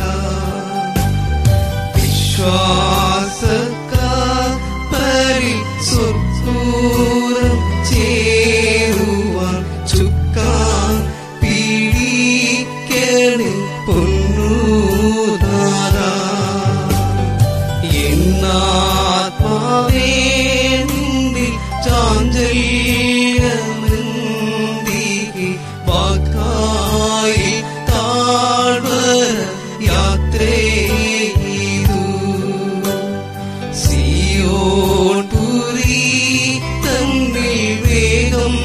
വിശ്വാസക്കപ്പലിൽ സ്വപ്പൂരം ചേരുവാൻ ചുക്കാൻ പിടിക്കണേ പൊന്നൂതാരാ. എന്നാത്മാവേ നിന്നിൽ ചാഞ്ചല്യമെന്തിക്ക് വാക്കായി താഴ്വര യാത്രേതു. സിയോൻ പുരി തന്നിൽ വേഗം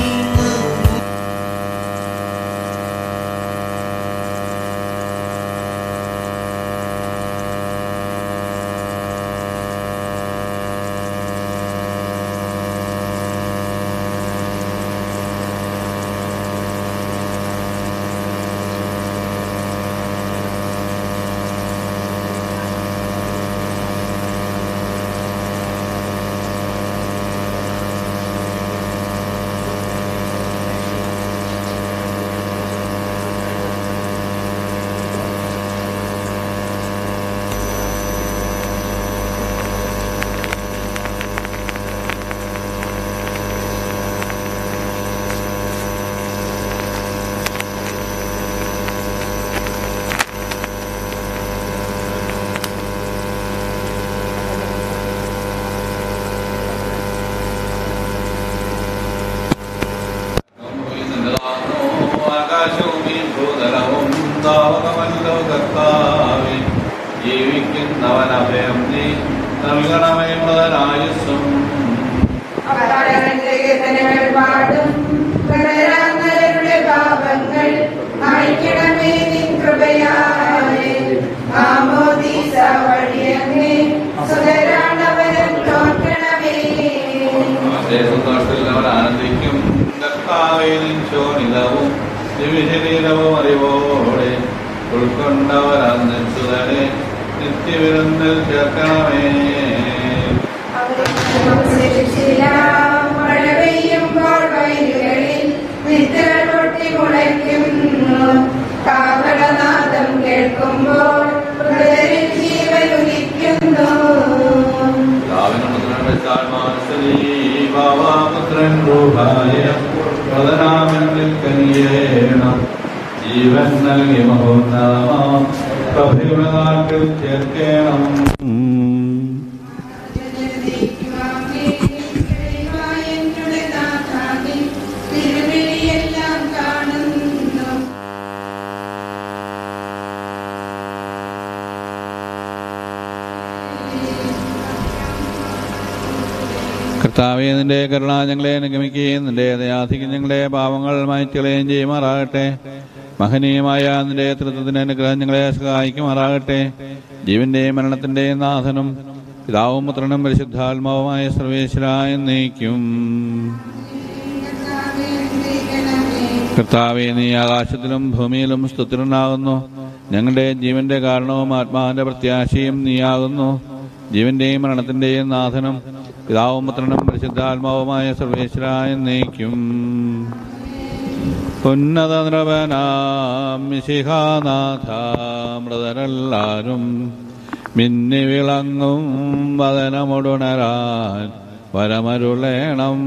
ജീവിക്കുന്നവനഭയം നീ നൽകണമേ മുതലായുസ്സും. പാടും കടരാങ്ങളുടെ പാപങ്ങൾ അയക്കണമേ നിൻ കൃപയാലെ. ആമോദീസ വഴിയങ്ങേ സുതരാണവരും തോൽക്കണമേ. സന്തോഷത്തിൽ അവർ ആനന്ദിക്കും. കർത്താവേ, നിൻ ശോണിതവും ദിവ്യശരീരവും അറിവോടെ ഉൾക്കൊണ്ടവരന്തിനെ നിത്യവിരുന്നിൽ ചേർക്കണമേ. മഴ പെയ്യുമ്പോൾ വയലുകളിൽ വിത്തുകൾ പൊട്ടി മുളയ്ക്കുന്നു. കാവടനാദം കേൾക്കുമ്പോൾ ഹൃദയത്തിൽ ജീവൻ ഉദിക്കുന്നു. ജീവൻ നൽകി മഹോന്നതമാം പ്രഭയുടെ നാട്ടിൽ ചേർക്കണം. തിരുവഴിയെല്ലാം കാണുന്നു. കർത്താവേ, നിന്റെ കരുണ ഞങ്ങളെ അനുഗമിക്കുകയും നിന്റെ ദയാധികം ഞങ്ങളെ പാവങ്ങൾ മാറ്റുകളയും ചെയ്യുമാറാകട്ടെ. മഹനീയമായ നിന്റെ തൃത്വത്തിന്റെ അനുഗ്രഹം ഞങ്ങളെ സഹായിക്കുമാറാകട്ടെ. ജീവന്റെയും മരണത്തിന്റെയും നാഥനും പിതാവും പുത്രനും പരിശുദ്ധാത്മാവുമായ സർവേശ്വര എന്നേക്കും. കർത്താവേ, നീ ആകാശത്തിലും ഭൂമിയിലും സ്തുതിരനാകുന്നു. ഞങ്ങളുടെ ജീവന്റെ കാരണവും ആത്മാവിന്റെ പ്രത്യാശയും നീയാകുന്നു. ജീവന്റെയും മരണത്തിന്റെയും നാഥനും പിതാവും പുത്രനും പരിശുദ്ധാത്മാവുമായ സർവേശ്വര എന്നേക്കും. ഉന്നത നൃപനാം മിശിഹാനാഥ മൃതരെല്ലാരും മിന്നി വിളങ്ങും വദനമുടുണരാൻ വരമരുളേണം.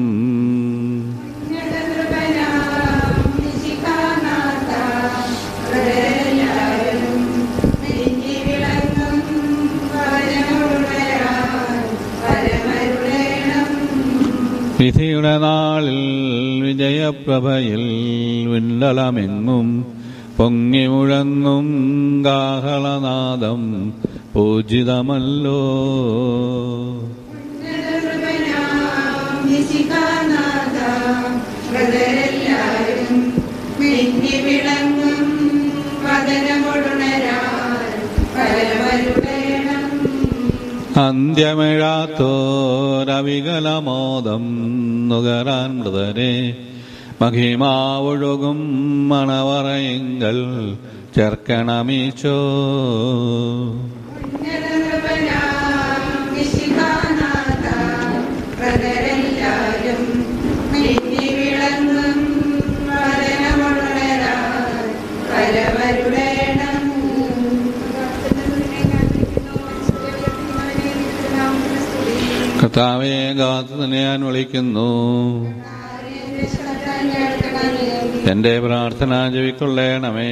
വിധിയുടെ നാളിൽ വിജയപ്രഭയിൽ വിണ്ടലമെങ്ങും പൊങ്ങി മുഴങ്ങും കാഹളനാദം പൂജിതമല്ലോ. അന്ത്യമിഴാത്തോരവികലമോദം നുകരാൻ മൃതരെ മഹിമാവൊഴുകും മണവറയിങ്കൽ ചേർക്കണമീശോ. കർത്താവേ, കാത്തു തന്നെ ഞാൻ വിളിക്കുന്നു. എന്റെ പ്രാർത്ഥന ചെവിക്കൊള്ളണമേ.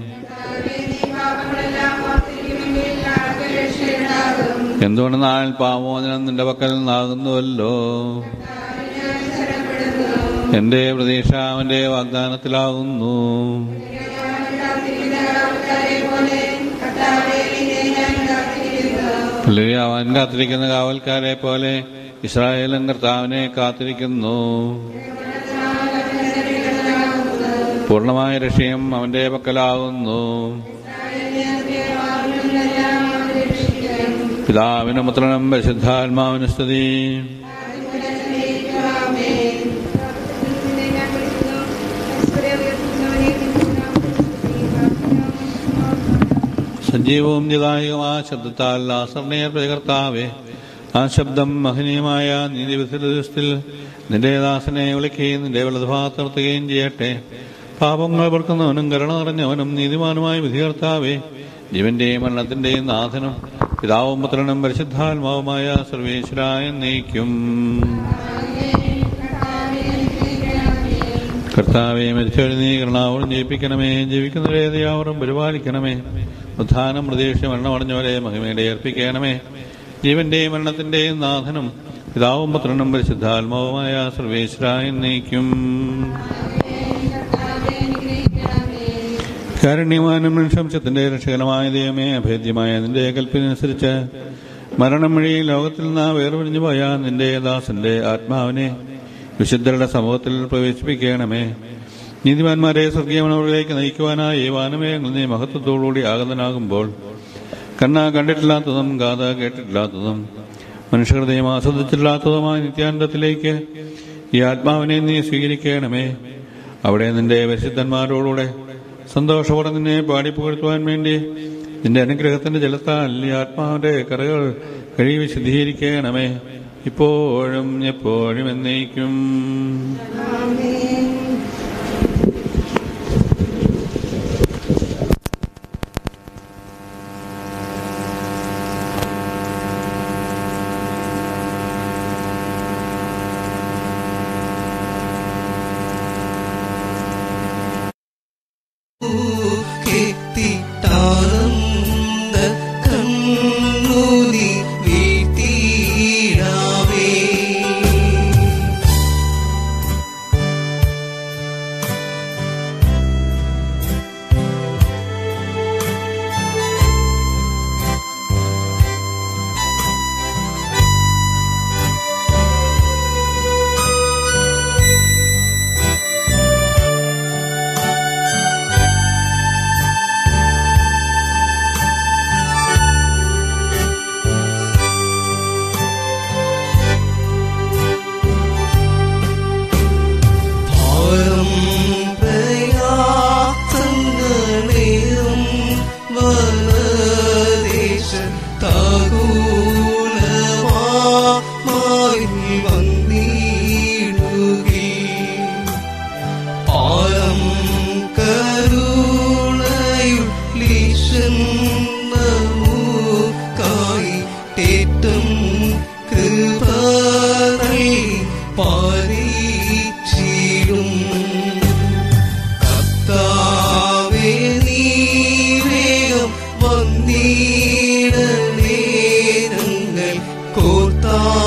എന്തുകൊണ്ടെന്നാൽ പാമോചനം നിന്റെ പക്കൽ നിന്നാകുന്നുവല്ലോ. എന്റെ പ്രതീക്ഷ അവന്റെ വാഗ്ദാനത്തിലാകുന്നു. അവൻ കാത്തിരിക്കുന്ന കാവൽക്കാരെ പോലെ ഇസ്രായേലും കർത്താവിനെ കാത്തിരിക്കുന്നു. പൂർണ്ണമായ രക്ഷയും അവന്റെ പക്കലാകുന്നു. പിതാവിനും പുത്രനും പരിശുദ്ധാത്മാവിനും സ്തുതി. സജീവവും നിതായകമായ ശബ്ദത്താൽ ലാസറിനെ പ്രതികർത്താവേ, ആ ശബ്ദം മഹനീയമായ നീതിവിധി ദിവസത്തിൽ നിന്റെ ദാസനെ വിളിക്കുകയും നിന്റെ വലതുഭാഗത്ത് നിർത്തുകയും ചെയ്യട്ടെ. പാപങ്ങൾ പൊറുക്കുന്നവനും കരുണ നിറഞ്ഞവനും നീതിമാനുമായ വിധികർത്താവേ, ജീവന്റെയും മരണത്തിന്റെയും നാഥനും പിതാവും പുത്രനും പരിശുദ്ധാത്മാവുമായ സർവേശ്വരായ എന്നേക്കും. കർത്താവെ, മരിച്ചവരെ നീ കരുണാവോളം ജയിപ്പിക്കണമേ. ജീവിക്കുന്നവരെ ദയാവോളം പരിപാലിക്കണമേ. ഉത്ഥാനം പ്രതീക്ഷ മരണമടഞ്ഞവരെ മഹിമയുടെ ഏർപ്പിക്കണമേ. ജീവന്റെയും മരണത്തിന്റെയും നാഥനും പിതാവും പുത്രനും പരിശുദ്ധാത്മാവുമായ സർവേശ്വരായ എന്നേക്കും. കാരുണ്യവാനും മനുഷ്യവംശത്തിന്റെ രക്ഷകരമായ ദൈവമേ, അഭേദ്യമായ നിന്റെ കൽപ്പനനുസരിച്ച് മരണം വഴി ലോകത്തിൽ നിന്ന് വേർപിരിഞ്ഞു പോയ നിന്റെ ദാസന്റെ ആത്മാവിനെ വിശുദ്ധരുടെ സമൂഹത്തിൽ പ്രവേശിപ്പിക്കണമേ. നീതിമാന്മാരെ സ്വർഗീയമനോറിലേക്ക് നയിക്കുവാനായി വാനമേഘങ്ങൾ നീ മഹത്വത്തോടുകൂടി ആഗതനാകുമ്പോൾ കണ്ണ കണ്ടിട്ടില്ലാത്തതും കാത് കേട്ടിട്ടില്ലാത്തതും മനുഷ്യഹൃദയം ആസ്വദിച്ചിട്ടില്ലാത്തതുമായ നിത്യാനന്ദത്തിലേക്ക് ഈ ആത്മാവിനെ നീ സ്വീകരിക്കണമേ. അവിടെ നിന്റെ പരിശുദ്ധന്മാരോടുകൂടെ സന്തോഷത്തോടെ നിന്നെ പാടിപ്പുകഴ്ത്തുവാൻ വേണ്ടി നിന്റെ അനുഗ്രഹത്തിന്റെ ജലത്താൽ ഈ ആത്മാവിന്റെ കറകൾ കഴുകി വിശുദ്ധീകരിക്കണമേ. ഇപ്പോഴും എപ്പോഴും എന്നേക്കും.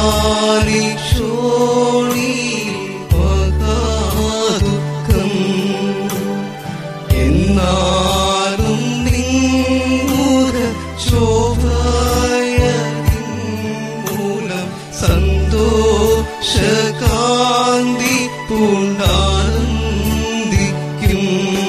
ബാലിശോണി മഹാദുഃഖം എന്നാലും നിൻമുഖ ശോഭയ മൂലം സന്തോഷകാന്തി പൂണ്ടാനന്ദിക്കും.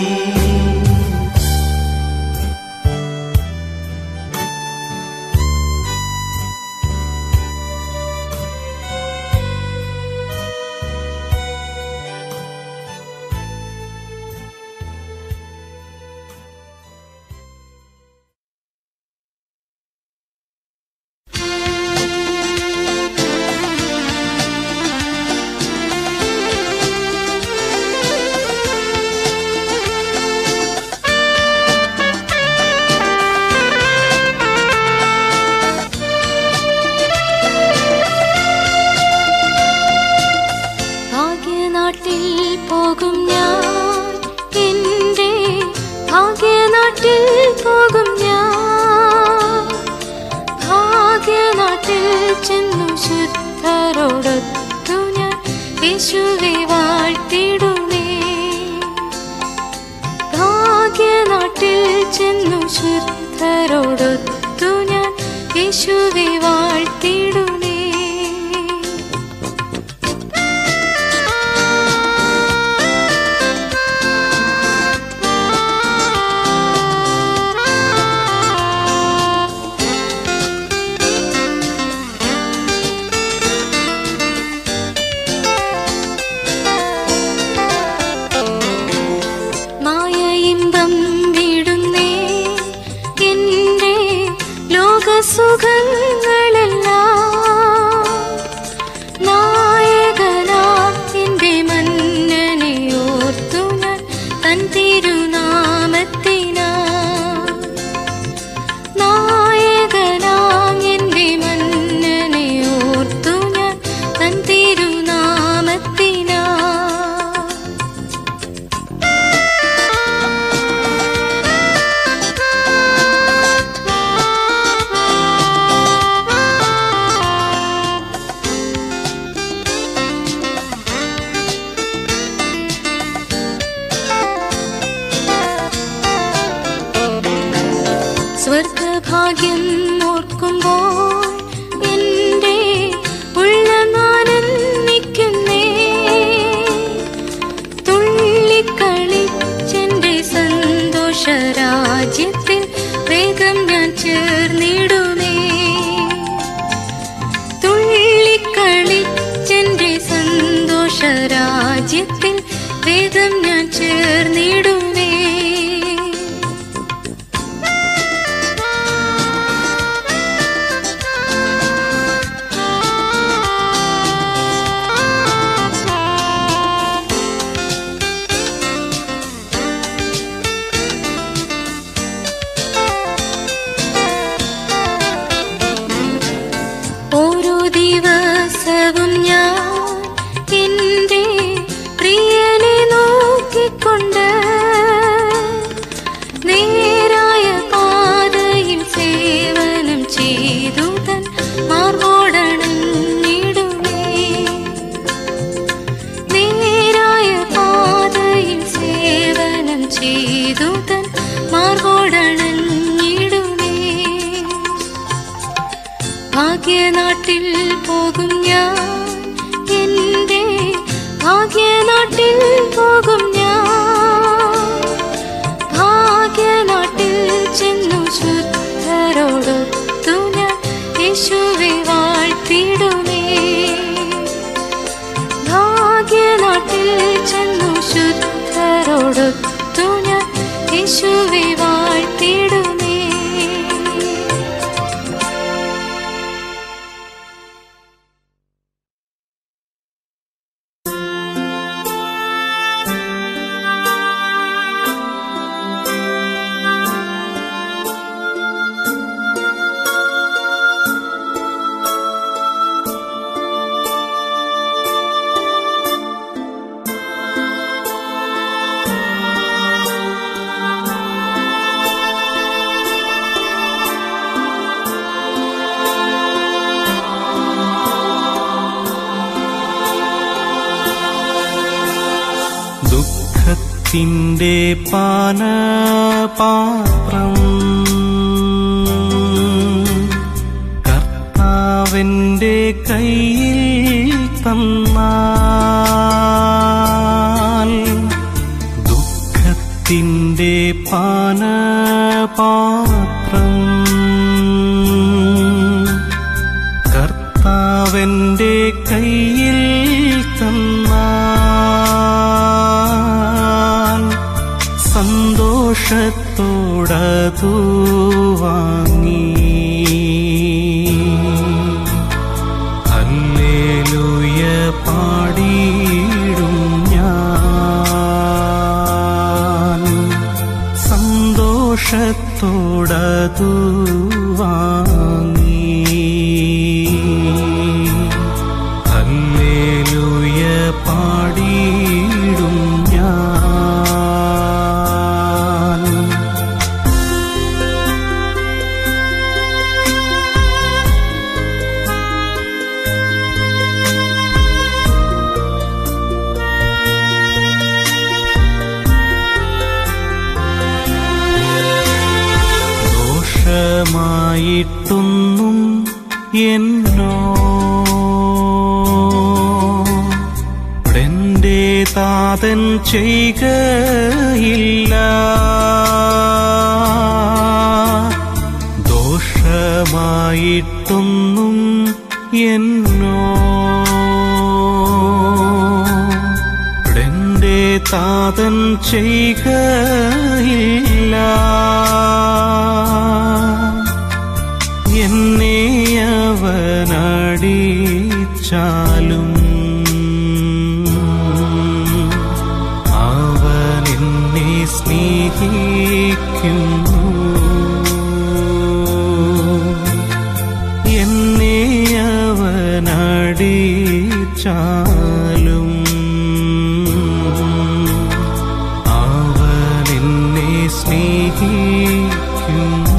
സ്വർഗഭാഗ്യം ഓർക്കുമ്പോൾ എൻ്റെ ഉള്ളമാനന്ദിക്കുന്നേ. തുള്ളിക്കളിച്ചെൻ്റെ സന്തോഷരാജ്യത്തിൽ വേഗം ഞാൻ ചേർന്നിടുമേ. തുള്ളിക്കളിച്ചെൻ്റെ സന്തോഷരാജ്യത്തിൽ വേഗം ഞാൻ ചേർന്നിടുമേ. ഭാഗ്യനാട്ടിൽ പോകും ഞാൻ, എൻ്റെ ഭാഗ്യനാട്ടിൽ പോകും ഞാൻ. ഭാഗ്യനാട്ടിൽ ചെന്നു ശുദ്ധരോടൊത്തു ഞാൻ യേശുവെ വാഴ്ത്തിടുമേ. ഭാഗ്യനാട്ടിൽ ചെന്നു ശുദ്ധരോടൊത്തു ഞാൻ യേശുവെ വാഴ്ത്തിടുമേ. ദുഃഖത്തിൻ്റെ പാനപാത്രം കർത്താവിൻ്റെ കയ്യിൽ തന്നാൽ ദുഃഖത്തിൻ്റെ പാനപാത്രം കർത്താവിൻ്റെ കയ്യിൽ തന്നാൽ സന്തോഷത്തോടതു വാങ്ങി ഹല്ലേലൂയ പാടിയിടും ഞാൻ സന്തോഷത്തോടതു വാങ്ങി ഹല്ലേലൂയ പാടിയിടും ഞാൻ. ദോഷമായിട്ടൊന്നും എന്നോടെന്റെ താതൻ ചെയ്യുകയില്ല. ദോഷമായിട്ടൊന്നും എന്നോടെന്റെ താതൻ ചെയ്യുകയില്ല. എന്നെ അവനടിച്ചാലും അവനെന്നെ സ്നേഹിക്കുന്നു. എന്നെ അവനടിച്ചാലും അവനെന്നെ സ്നേഹിക്കുന്നു.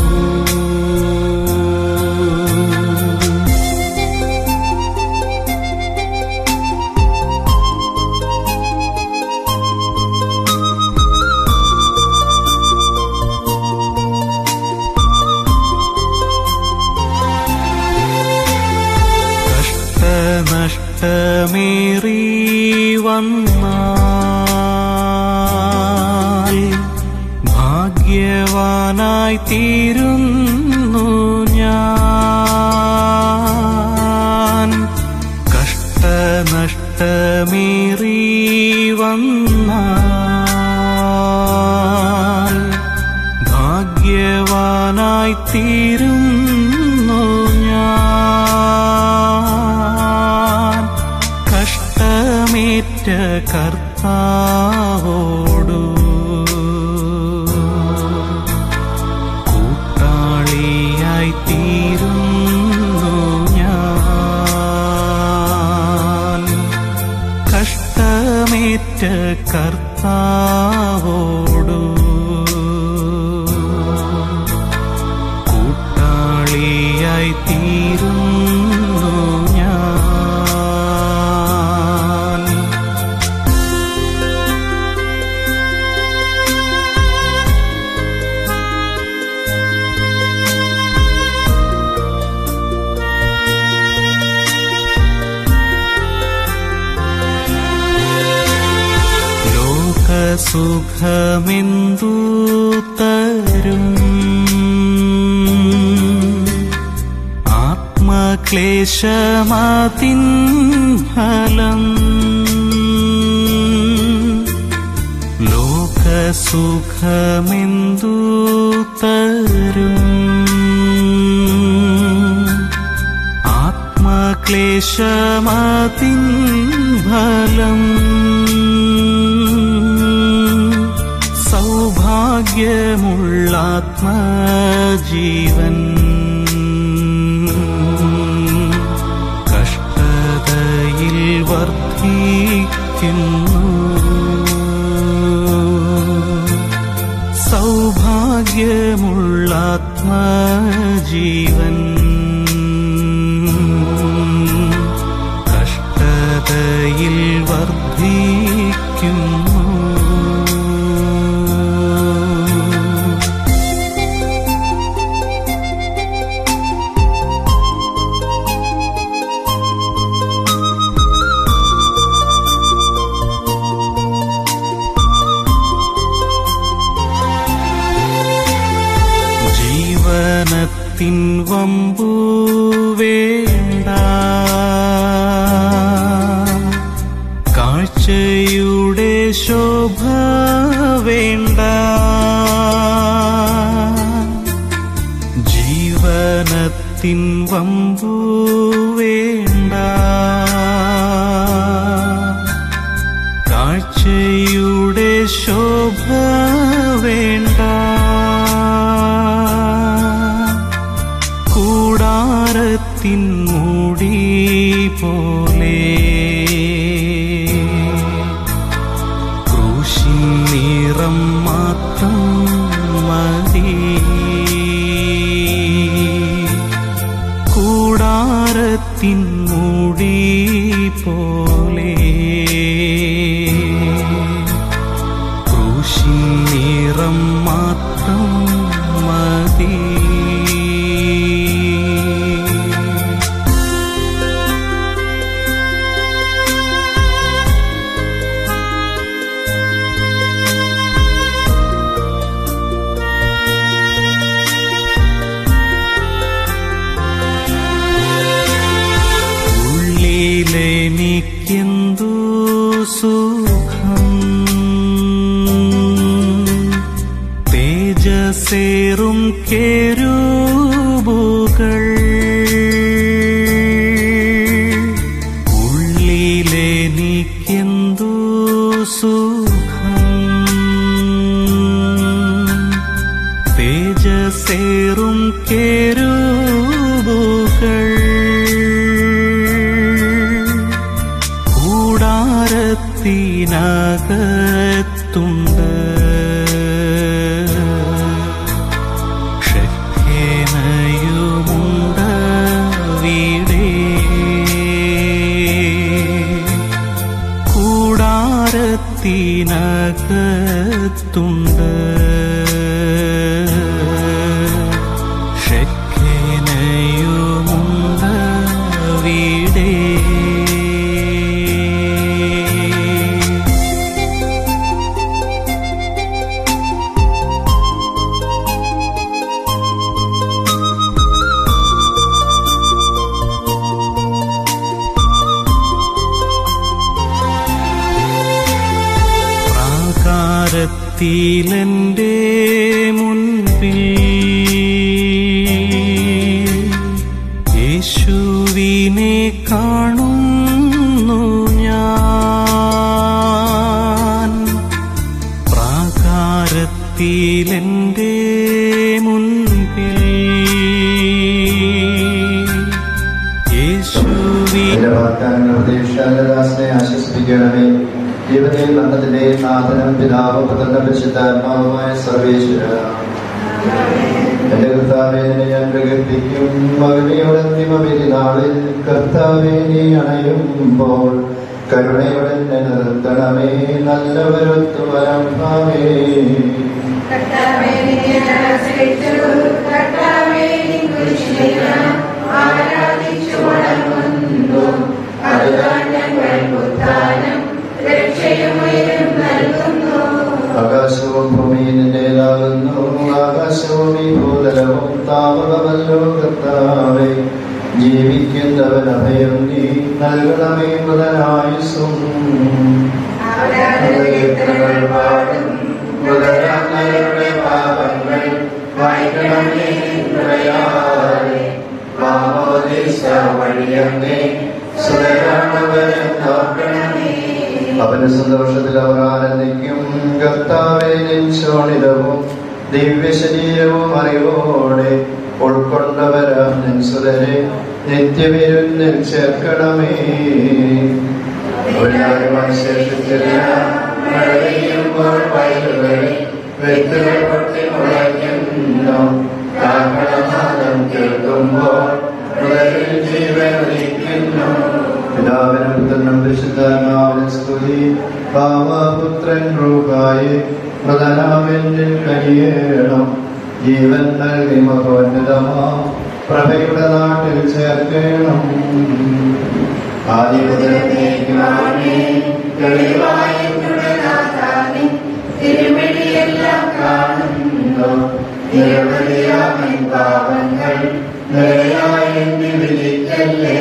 നഷ്ടമേറി വന്നാൽ ഭാഗ്യവാനായി തീരുന്നു ഞാൻ. കഷ്ടനഷ്ടമേറി വന്നാൽ ഭാഗ്യവാനായി തീരുന്നു ഞാൻ. കഷ്ടമേറ്റ കർത്താവോടു കൂട്ടാളിയായി തീരുന്നു ഞാൻ. കഷ്ടമേറ്റ കർത്താവോടു കൂട്ടാളിയായി തീരുന്നു ഞാൻ. ലോകസുഖമെന്തു തരും ആത്മക്ലേശമതിൻ ഫലം. ലോകസുഖമെന്തു തരും ആത്മക്ലേശമതിൻ ഫലം. സൗഭാഗ്യമുള്ള ആത്മജീവൻ കഷ്ടതയിൽ വർദ്ധിക്കുന്നു. സൗഭാഗ്യമുള്ള ആത്മജീവൻ കഷ്ടതയിൽ വർദ്ധിക്കുന്നു. ജീവനത്തിൻ വമ്പു വേണ്ട, കാഴ്ചയുടെ ശോഭ വേണ്ട, ജീവനത്തിൻ വമ്പു വേണ്ട, കാഴ്ചയുടെ ശോഭ വേണ്ട, കൂടാരത്തിൻ മൂടി പോലെ ക്രൂശിൻ നിറം മാത്രം മതി, കൂടാരത്തിൻ മൂടി പോലെ ക്രൂശിൻ നിറം മാത്രം മതി. ഉള്ളിലെനിക്കെന്തു സുഖം, തേജസ്സേറും കെരൂബുകൾ, ഉള്ളിലെനിക്കെന്തു സുഖം, തേജസ്സേറും കെരൂബുകൾ, കൂടാരത്തിനകത്തുണ്ട്, ഷെഖേനയുമുണ്ടവിടെ, കൂടാരത്തിനകത്തുണ്ട്, ഷെഖേനയുമുണ്ടവിടെ. പ്രാകാരത്തിലെന്റെ മുൻപിൽ യേശുവിനെ കാണുന്നു ഞാൻ, പ്രാകാരത്തിലെന്റെ മുൻപിൽ യേശുവിനെ ആശ്വസിപ്പിക്കണമേ. ദൈവത്തിൽ മരണത്തിന്റെ നാഥനും പിതാവും പുത്രനും പരിശുദ്ധാത്മാവുമായ സർവേശ്വര, എന്റെ കർത്താവേ നിന്നെ ഞാൻ പ്രകീർത്തിക്കും. മഹിമയുടെ അന്തിമനാളിൽ കർത്താവേ നീ അണയുമ്പോൾ കരുണയോടെ എന്നെ നിർത്തണമേ. നല്ലവരൊത്തു വരം ഭാവേ ആകാശവും ഭൂമിയും നിന്റേതാകുന്നു, ആകാശവും ഈ ഭൂതലവും താവകമല്ലോ കർത്താവേ. ജീവിക്കുന്നവൻ അഭയം നീ നൽകണമേ മുതലായുസും. പാപങ്ങൾ വായിക്കണമേ വഴിയേ സുതരാണവരെ. അവന്റെ സന്തോഷത്തിൽ അവർ ആനന്ദിക്കും. കർത്താവേ നിൻ ശോണിതവും ദിവ്യശരീരവും അറിവോടെ ഉൾക്കൊണ്ടവരാ നിൻ സുതരെ നിത്യവിരുന്നിൽ ചേർക്കണമേ. ശേഷിച്ചില്ല മഴ പെയ്യുമ്പോൾ വയലുകളിൽ വിത്തുകൾ പൊട്ടി മുളയ്ക്കുന്നു. കാഹളനാദം കേൾക്കുമ്പോൾ ഹൃദയത്തിൽ ജീവനൊലിക്കുന്നു. പിതാവിനും പുത്രനും പരിശുദ്ധാത്മാവിനും സ്തുതി. ഭാവപുത്രൻ റൂഹായി മൃതനാമെന്നിൽ കരിയേണം. ജീവൻ നൽകി മഹോന്നതമാ പ്രഭയുടെ നാട്ടിൽ ചേർക്കണം. നിരവധിയാമിൻ പാപങ്ങൾ നിരയായി വിളിക്കല്ലേ.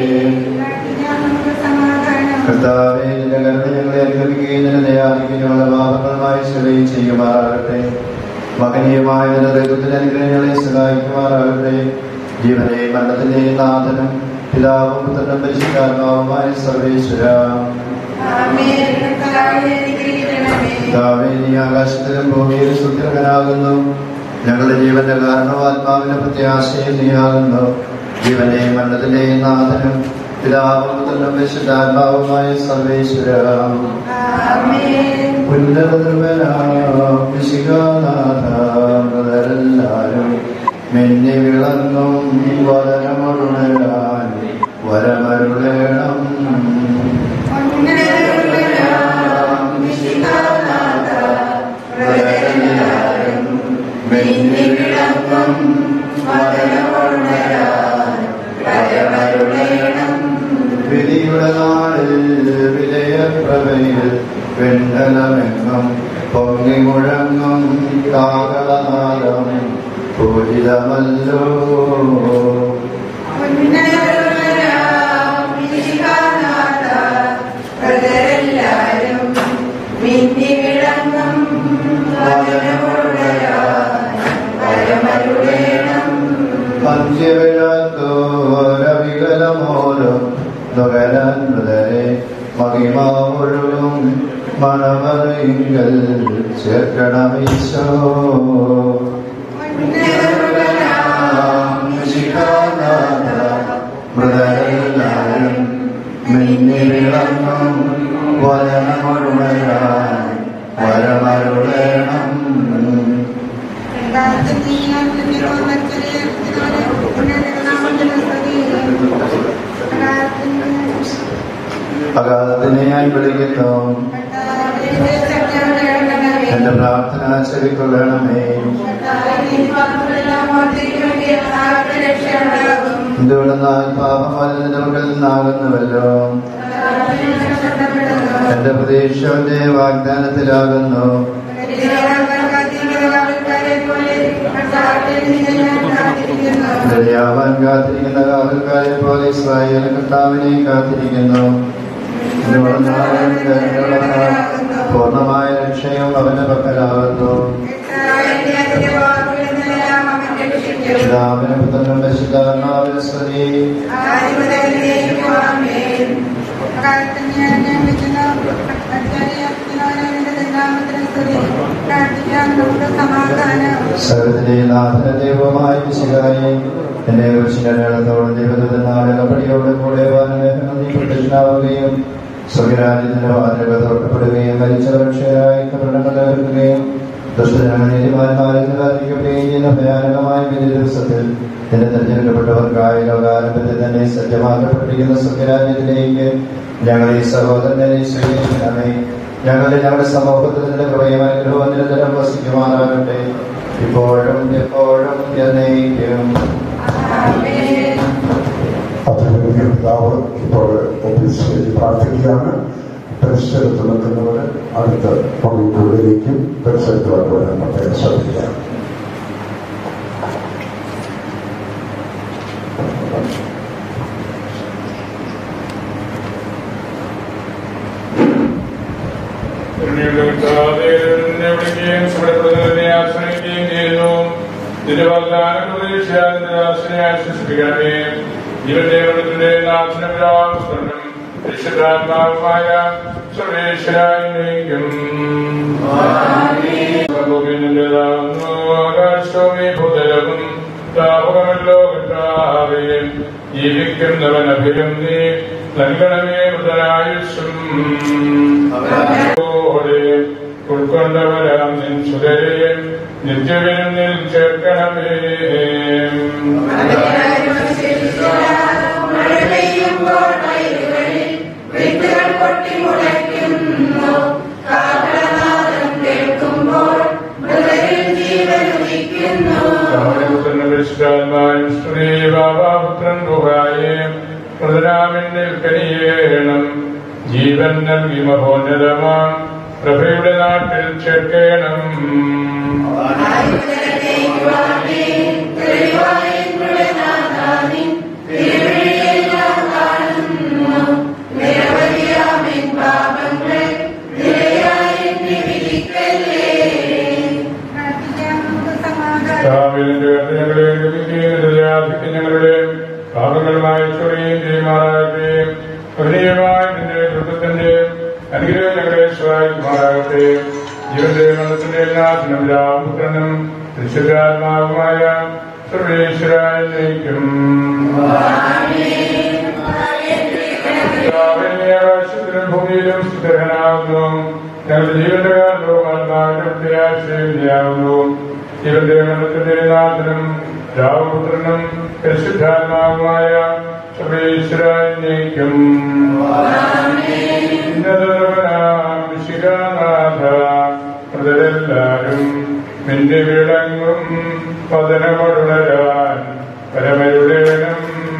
കർത്താവേ, നിന്റെ കരുണ ഞങ്ങളെ അനുഗ്രഹിക്കുകയും നിന്റെ ദയാധിക്യമുള്ള പാപങ്ങളുമായി ശ്രദ്ധയും ചെയ്യുമാറാകട്ടെ. മകനീയമായ നിന്റെ ദൈവത്തിന്റെ അനുഗ്രഹങ്ങളെ സഹായിക്കുമാറാകട്ടെ. ജീവനെയും മരണത്തിന്റെയും നാഥനും പിതാവും പുത്രനും പരിശുദ്ധാത്മാവുമായ സർവേശ്വര, നീ ആകാശത്തിലും ഭൂമിയിലും സുദീർഘനാകുന്നു. ഞങ്ങളുടെ ജീവന്റെ കാരണവും ആത്മാവിന്റെ പ്രത്യാശയും നീയാകുന്നു. ജീവനെയും മരണത്തിന്റെയും നാഥനും പിതാവും പുത്രനും പരിശുദ്ധാത്മാവുമായ സർവേശ്വര, ഉന്നതനാഥരെല്ലാരും മെന്നി വിളങ്ങും വരമരുളാൻ വരമരുളേണം. വിധിയുടെ നാളിൽ വിലയപ്രഭയിൽ വെണ്ണലമെങ്ങും പൊങ്ങി മുഴങ്ങും കാകളനാദം പൂജിതമല്ലോ. പഞ്ചവിഴത്തോരവികലമോലും നുകരാൻ മൃതരെ മഹിമാവൊഴുകും മണമറിയുങ്കൽ ചേർക്കണമീശോ. മൃതരെല്ലാരും മിന്നി വിളങ്ങും വരമരുളയാൻ വരമരുളേണം. അഗാധത്തിനെ ഞാൻ വിളിക്കുന്നു, എന്റെ പ്രാർത്ഥന ചെവിക്കൊള്ളണമേ. എന്തുകൊണ്ടെന്നാൽ പാപം വലുതിന്റെ മകളിൽ നിന്നാകുന്നുവല്ലോ. എന്റെ പ്രതീക്ഷ അവന്റെ വാഗ്ദാനത്തിലാകുന്നു. ദയാവാൻ കാത്തിരിക്കുന്ന കാവൽക്കാരെ പോലെ ഇസ്രായേൽ കർത്താവിനെ കാത്തിരിക്കുന്നു. പൂർണ്ണമായ രക്ഷയും അവന്റെ പക്കലാകുന്നു. പിതാവിനും പുത്രനും പരിശുദ്ധാത്മാവിനും സ്തുതി. സകലത്തിന്റെ നാഥന ദൈവമായ മിശിഹായേ, എന്റെ കുരിശിനടയാളത്തോളം ദൈവദൂതന്മാരുടെ കബടിയോടെ കൂടെ വാനമേഘങ്ങൾ നീ പ്രത്യക്ഷനാവുകയും സ്വർഗ്ഗരാജ്യത്തിന്റെ വാതിലുകൾ തുറക്കപ്പെടുകയും മരിച്ച രക്ഷയായി കബറിടങ്ങൾ ഒരുക്കുകയും ദുഷ്ടജനങ്ങൾ നീതിമാന്മാരിൽ നിരാകരിക്കപ്പെടുകയും ചെയ്യുന്ന ഭയാനകമായ വിധി ദിവസത്തിൽ എന്റെ തെരഞ്ഞെടുക്കപ്പെട്ടവർക്കായി ലോകാരംഭത്തിൽ തന്നെ സജ്ജമാക്കപ്പെട്ടിരിക്കുന്ന സ്വർഗ്ഗരാജ്യത്തിലേക്ക് ഞങ്ങൾ ഈ സഹോദരനെ സ്വീകരിക്കണമേ. ഞങ്ങളുടെ സമൂഹത്തിൽ നിന്റെ കൃപയും അനുഗ്രഹവും നിരന്തരം വസിക്കുവാനാകട്ടെ, ഇപ്പോഴും എപ്പോഴും എന്നേക്കും. പിതാവ് ഇപ്പോൾ പ്രാർത്ഥിക്കുകയാണ്. പരിസരത്ത് നിൽക്കുന്നവർ അടുത്ത പള്ളിക്കുള്ളിലേക്കും പരിസരത്തുമായിട്ട് വരാൻ പ്രത്യേകം ശ്രദ്ധിക്കുക. ആശ്രയിക്കുകയും ചെയ്യുന്നു. നിന്റെ വാഗ്ദാന ആശ്വസിപ്പിക്കണമേ. ജീവന്റെ നാഥനും പരിശുദ്ധാത്മാവുമായ സർവേശ്വരായിരിക്കും. ആകാശവും ഭൂതലവും താപകമല്ലോ കർത്താവേ, ജീവിക്കുന്നവൻ അഭിരം നീ നൽകണമേ മൃതനായുസ്സും. ഉൾക്കൊണ്ടവരാം നിൻ സുതരെ നിത്യവിരുന്നിൽ ചേർക്കണമേ. ജീവൻ നൽകി മഹോന്നതമാം പ്രഭയുടെ നാട്ടിൽ ചേർക്കണം. ഞങ്ങളുടെ പാപങ്ങളുമായി ചൊറിയും ചെയ്യുമാറാകട്ടെ. അഭിനയമായി നിന്റെ കൃപത്തിന്റെ അനുഗ്രഹം ഞങ്ങളെ സഹായിക്കുമാറാകട്ടെ. ജീവന്റെ മരണത്തിന്റെ എല്ലാത്തിനും രാമപുത്രനും പരിശുദ്ധാത്മാവുമായ സർവേശ്വരായ നയിക്കും. ഭൂമിയിലും സ്ഥിരനാകുന്നു. ഞങ്ങളുടെ ജീവന്റെ കാരണവും ആത്മാവിന്റെ പ്രത്യാശയാകുന്നു. ജീവന്റെ മരണത്തിന്റെ നാഥനും രാമപുത്രനും പരിശുദ്ധാത്മാവുമായ സർവേശ്വരായ നയിക്കും. എല്ലാരും മിന്നി വിളങ്ങും പതനമടുണരാൻ പരമരുടേനം.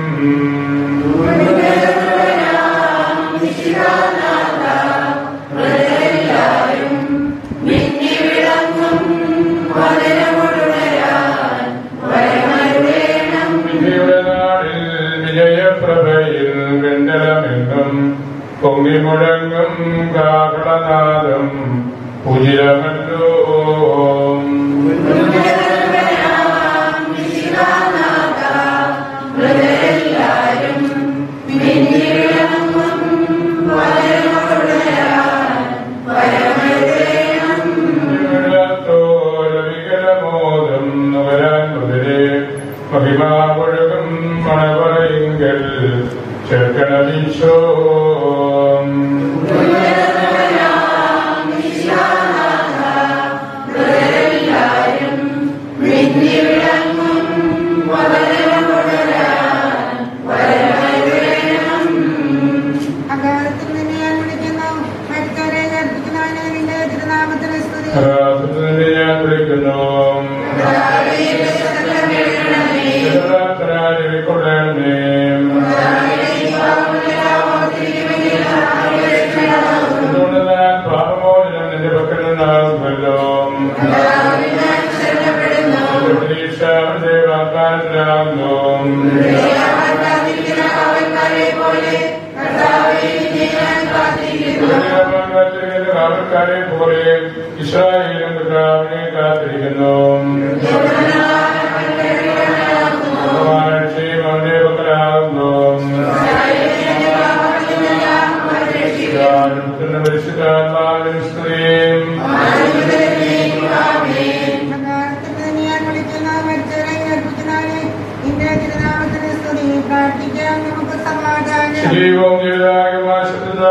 ഇന്ത്യയുടെ നാടിൽ വിജയപ്രഭയിൽ വെണ്ണലമെങ്ങും പൊങ്ങി മുഴങ്ങും കാഹളനാദം പൂജിതമല്ലോ. വികലമോദം നുകരാൻ മുതലേ മഹിമാപൊഴുകും മണവറയിങ്കൽ ചേർക്കണീശോ. ഞാൻ വിളിക്കുന്നു. കൊള്ളണമേ. അതുകൊണ്ട് ഞാൻ പാപമോചനം നിന്റെ പക്കൽ നിന്നാകുമല്ലോ. പ്രതീക്ഷ വാഗ്ദാനത്തിലാകുന്നു. കാവൽക്കാരെ പോലെ ഇസ്രായേലും കർത്താവിനെ കാത്തിരിക്കുന്നു. അവന്റെ പക്കലാകുന്നു. പരിശുദ്ധാത്മാവിൻ സ്തുതിയും ജീവവും ജീവിതായുമായ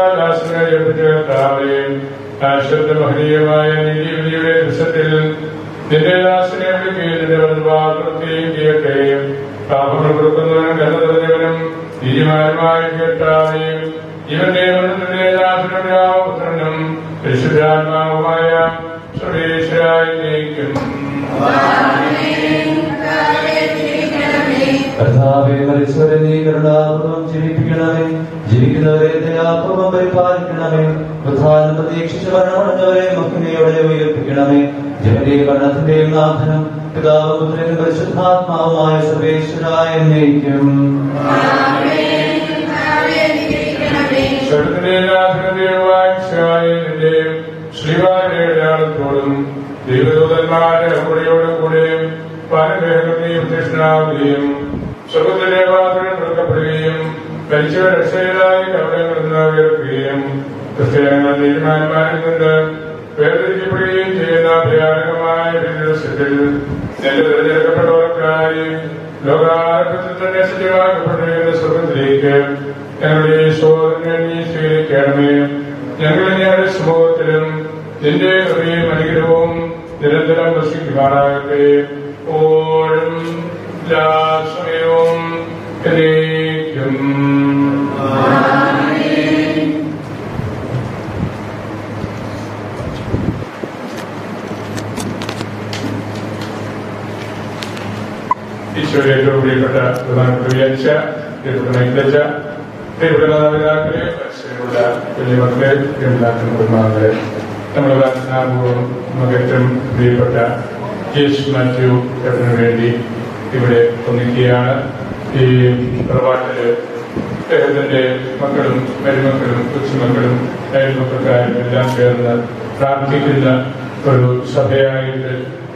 മഹനീയമായ നീതിയുടെ ദിവസത്തിൽ നിന്റെ ദാസനെ വിളിക്കുകയും നിന്റെ വലതുഭാഗത്തെയും ചെയ്യട്ടെ. പാപങ്ങൾ കൊടുക്കുന്നവനും കരുണ നിറഞ്ഞവനും നീതിമാനുമായി കേട്ടാതെയും ഇവന്റെ മരണത്തിന്റെ ദാസനും രാമപുത്രനും പരിശുദ്ധാത്മാവുമായ സർവേശ്വരായി നയിക്കും. കർത്താവേ, മരിച്ചവരെ നീ കരുണാപൂർവ്വം ജീവിപ്പിക്കണമേ. ജീവിക്കുന്നവരെ ദയാപൂർവ്വം പരിപാലിക്കണമേ. പ്രധാനം പ്രതീക്ഷിച്ച് മരണമടഞ്ഞവരെ മഹിമയോടെ ഉയർപ്പിക്കണമേ. ജനതയും മരണത്തിന്റെയും നാഥനും പിതാവും പുത്രനും പരിശുദ്ധാത്മാവുമായ സർവേശ്വരായ നയിക്കും. ശ്രീവാരത്തോടും ദൈവദൂതന്മാരുടെ കൂടെയോടും കൂടെ പാനഗ്രഹങ്ങളെയും പ്രത്യക്ഷനാവുകയും സ്വർഗത്തിലെ വാതിലുകൾ തുറക്കപ്പെടുകയും മരിച്ചവർ രക്ഷയിലായി കവലങ്ങളിൽ നിന്ന് ഉയർത്തുകയും ക്രിസ്ത്യാനികൾ തീരുമാനമാരിൽ നിന്ന് വേർതിരിക്കപ്പെടുകയും ചെയ്യുന്ന ഭയാനകമായ ദിവസത്തിൽ എന്റെ തിരഞ്ഞെടുക്കപ്പെട്ടവർക്കായി ലോകാരംഭത്തിൽ തന്നെ സജ്ജമാക്കപ്പെട്ടിരിക്കുന്ന സ്വർഗത്തിലേക്ക് ഞങ്ങളുടെ സഹോദരനെ നീ സ്വീകരിക്കണമേ. ഞങ്ങൾ ഞങ്ങളുടെ സമൂഹത്തിലും നിന്റെ കൃപയും അനുഗ്രഹവും നിരന്തരം വസിക്കുമാറാകട്ടെ. ഓടും എല്ലാ സമയവും എന്നേക്കും. ഈശോയുടെ ഏറ്റവും പ്രിയപ്പെട്ട പ്രധാനപ്പെട്ട വ്യാഴ്ച പ്രിയപ്പെട്ട നൈലജ പ്രിയപ്പെട്ട മാതാപിതാക്കളെ പരിശീലനമുള്ള വലിയ മക്കളെ പ്രിയമില്ലാത്ത കുടുംബാംഗങ്ങളെ നമ്മുടെ പ്രാർത്ഥനാപൂർവ്വം നമുക്ക് ഏറ്റവും പ്രിയപ്പെട്ട ജേസ് മാത്യു ചേട്ടന് വേണ്ടി ഇവിടെ ഒന്നിക്കുകയാണ്. ഈ തറവാട്ടില് അദ്ദേഹത്തിന്റെ മക്കളും മരുമക്കളും കൊച്ചുമക്കളും അയൽമക്കൾക്കാരും എല്ലാം ചേർന്ന് പ്രാർത്ഥിക്കുന്ന ഒരു സഭയായിട്ട്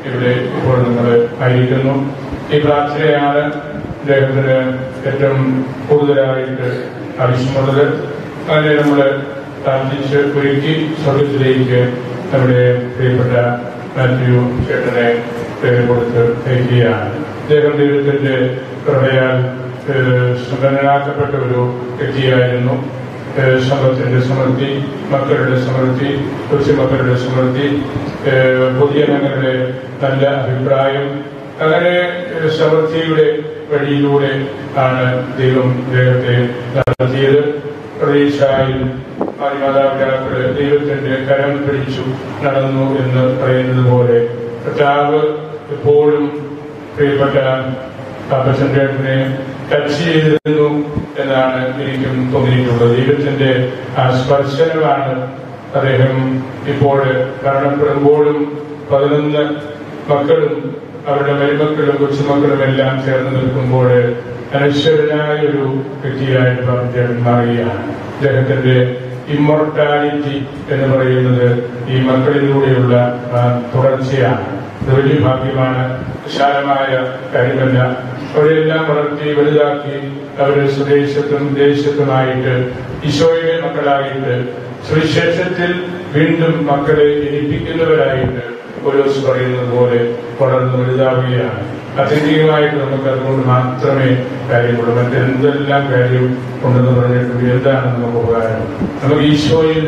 ഇവിടെ ഇപ്പോൾ നിങ്ങൾ ആയിരിക്കുന്നു. ഈ പ്രാർത്ഥനയാണ് അദ്ദേഹത്തിന് ഏറ്റവും കൂടുതലായിട്ട് ആവശ്യമുള്ളത്. അതിനെ നമ്മൾ പ്രാർത്ഥിച്ച് ഒരുക്കി സ്വർഗത്തിലേക്ക് നമ്മുടെ പ്രിയപ്പെട്ട മാത്യു ചേട്ടനെ പേര് കൊടുത്ത് അയക്കുകയാണ്. അദ്ദേഹം ദൈവത്തിന്റെ കൃപയാൽ സമ്പന്നനാക്കപ്പെട്ട ഒരു വ്യക്തിയായിരുന്നു. സമ്പത്തിന്റെ സമൃദ്ധി, മക്കളുടെ സമൃദ്ധി, കൊച്ചുമക്കളുടെ സമൃദ്ധി, പൊതുജനങ്ങളുടെ നല്ല അഭിപ്രായം, അങ്ങനെ സമൃദ്ധിയുടെ വഴിയിലൂടെ ആണ് ദൈവം അദ്ദേഹത്തെ നടത്തിയത്. പ്രതീക്ഷയിൽ മാതാപിതാക്കള് ദൈവത്തിന്റെ കരം പിടിച്ചു നടന്നു എന്ന് പറയുന്നത് പോലെ കർത്താവ് എപ്പോഴും പ്രിയപ്പെട്ട പാപ്പച്ചൻറെ ടച്ച് ചെയ്തിരുന്നു എന്നാണ് എനിക്കും തോന്നിയിട്ടുള്ളത്. ദൈവത്തിന്റെ ആ സ്പർശനമാണ് അദ്ദേഹം ഇപ്പോൾ മരണപ്പെടുമ്പോഴും 11 മക്കളും അവരുടെ മരുമക്കളും കൊച്ചുമക്കളും എല്ലാം ചേർന്ന് നിൽക്കുമ്പോൾ അനശ്വരനായ ഒരു വ്യക്തിയായിട്ട് അദ്ദേഹം മാറുകയാണ്. അദ്ദേഹത്തിന്റെ ഇമ്മോർട്ടാലിറ്റി എന്ന് പറയുന്നത് ഈ മക്കളിലൂടെയുള്ള തുടർച്ചയാണ്. ഇത് വലിയ ഭാഗ്യമാണ്, വിശാലമായ കാര്യമല്ല. അവരെല്ലാം വളർത്തി വലുതാക്കി അവര് സ്വദേശത്തും വിദേശത്തുമായിട്ട് ഈശോയുടെ മക്കളായിട്ട് സുവിശേഷത്തിൽ വീണ്ടും മക്കളെ ജനിപ്പിക്കുന്നവരായിട്ട് ഒരു പറയുന്നത് പോലെ വളർന്നു വലുതാവുകയാണ്. അത്യന്തികമായിട്ട് നമുക്ക് അതുകൊണ്ട് മാത്രമേ കാര്യമുള്ളൂ. മറ്റെന്തെല്ലാം കാര്യം ഉണ്ടെന്ന് പറഞ്ഞിട്ടുണ്ട്. എന്താണ് നമുക്ക് ഉപകാരം? നമുക്ക് ഈശോയിൽ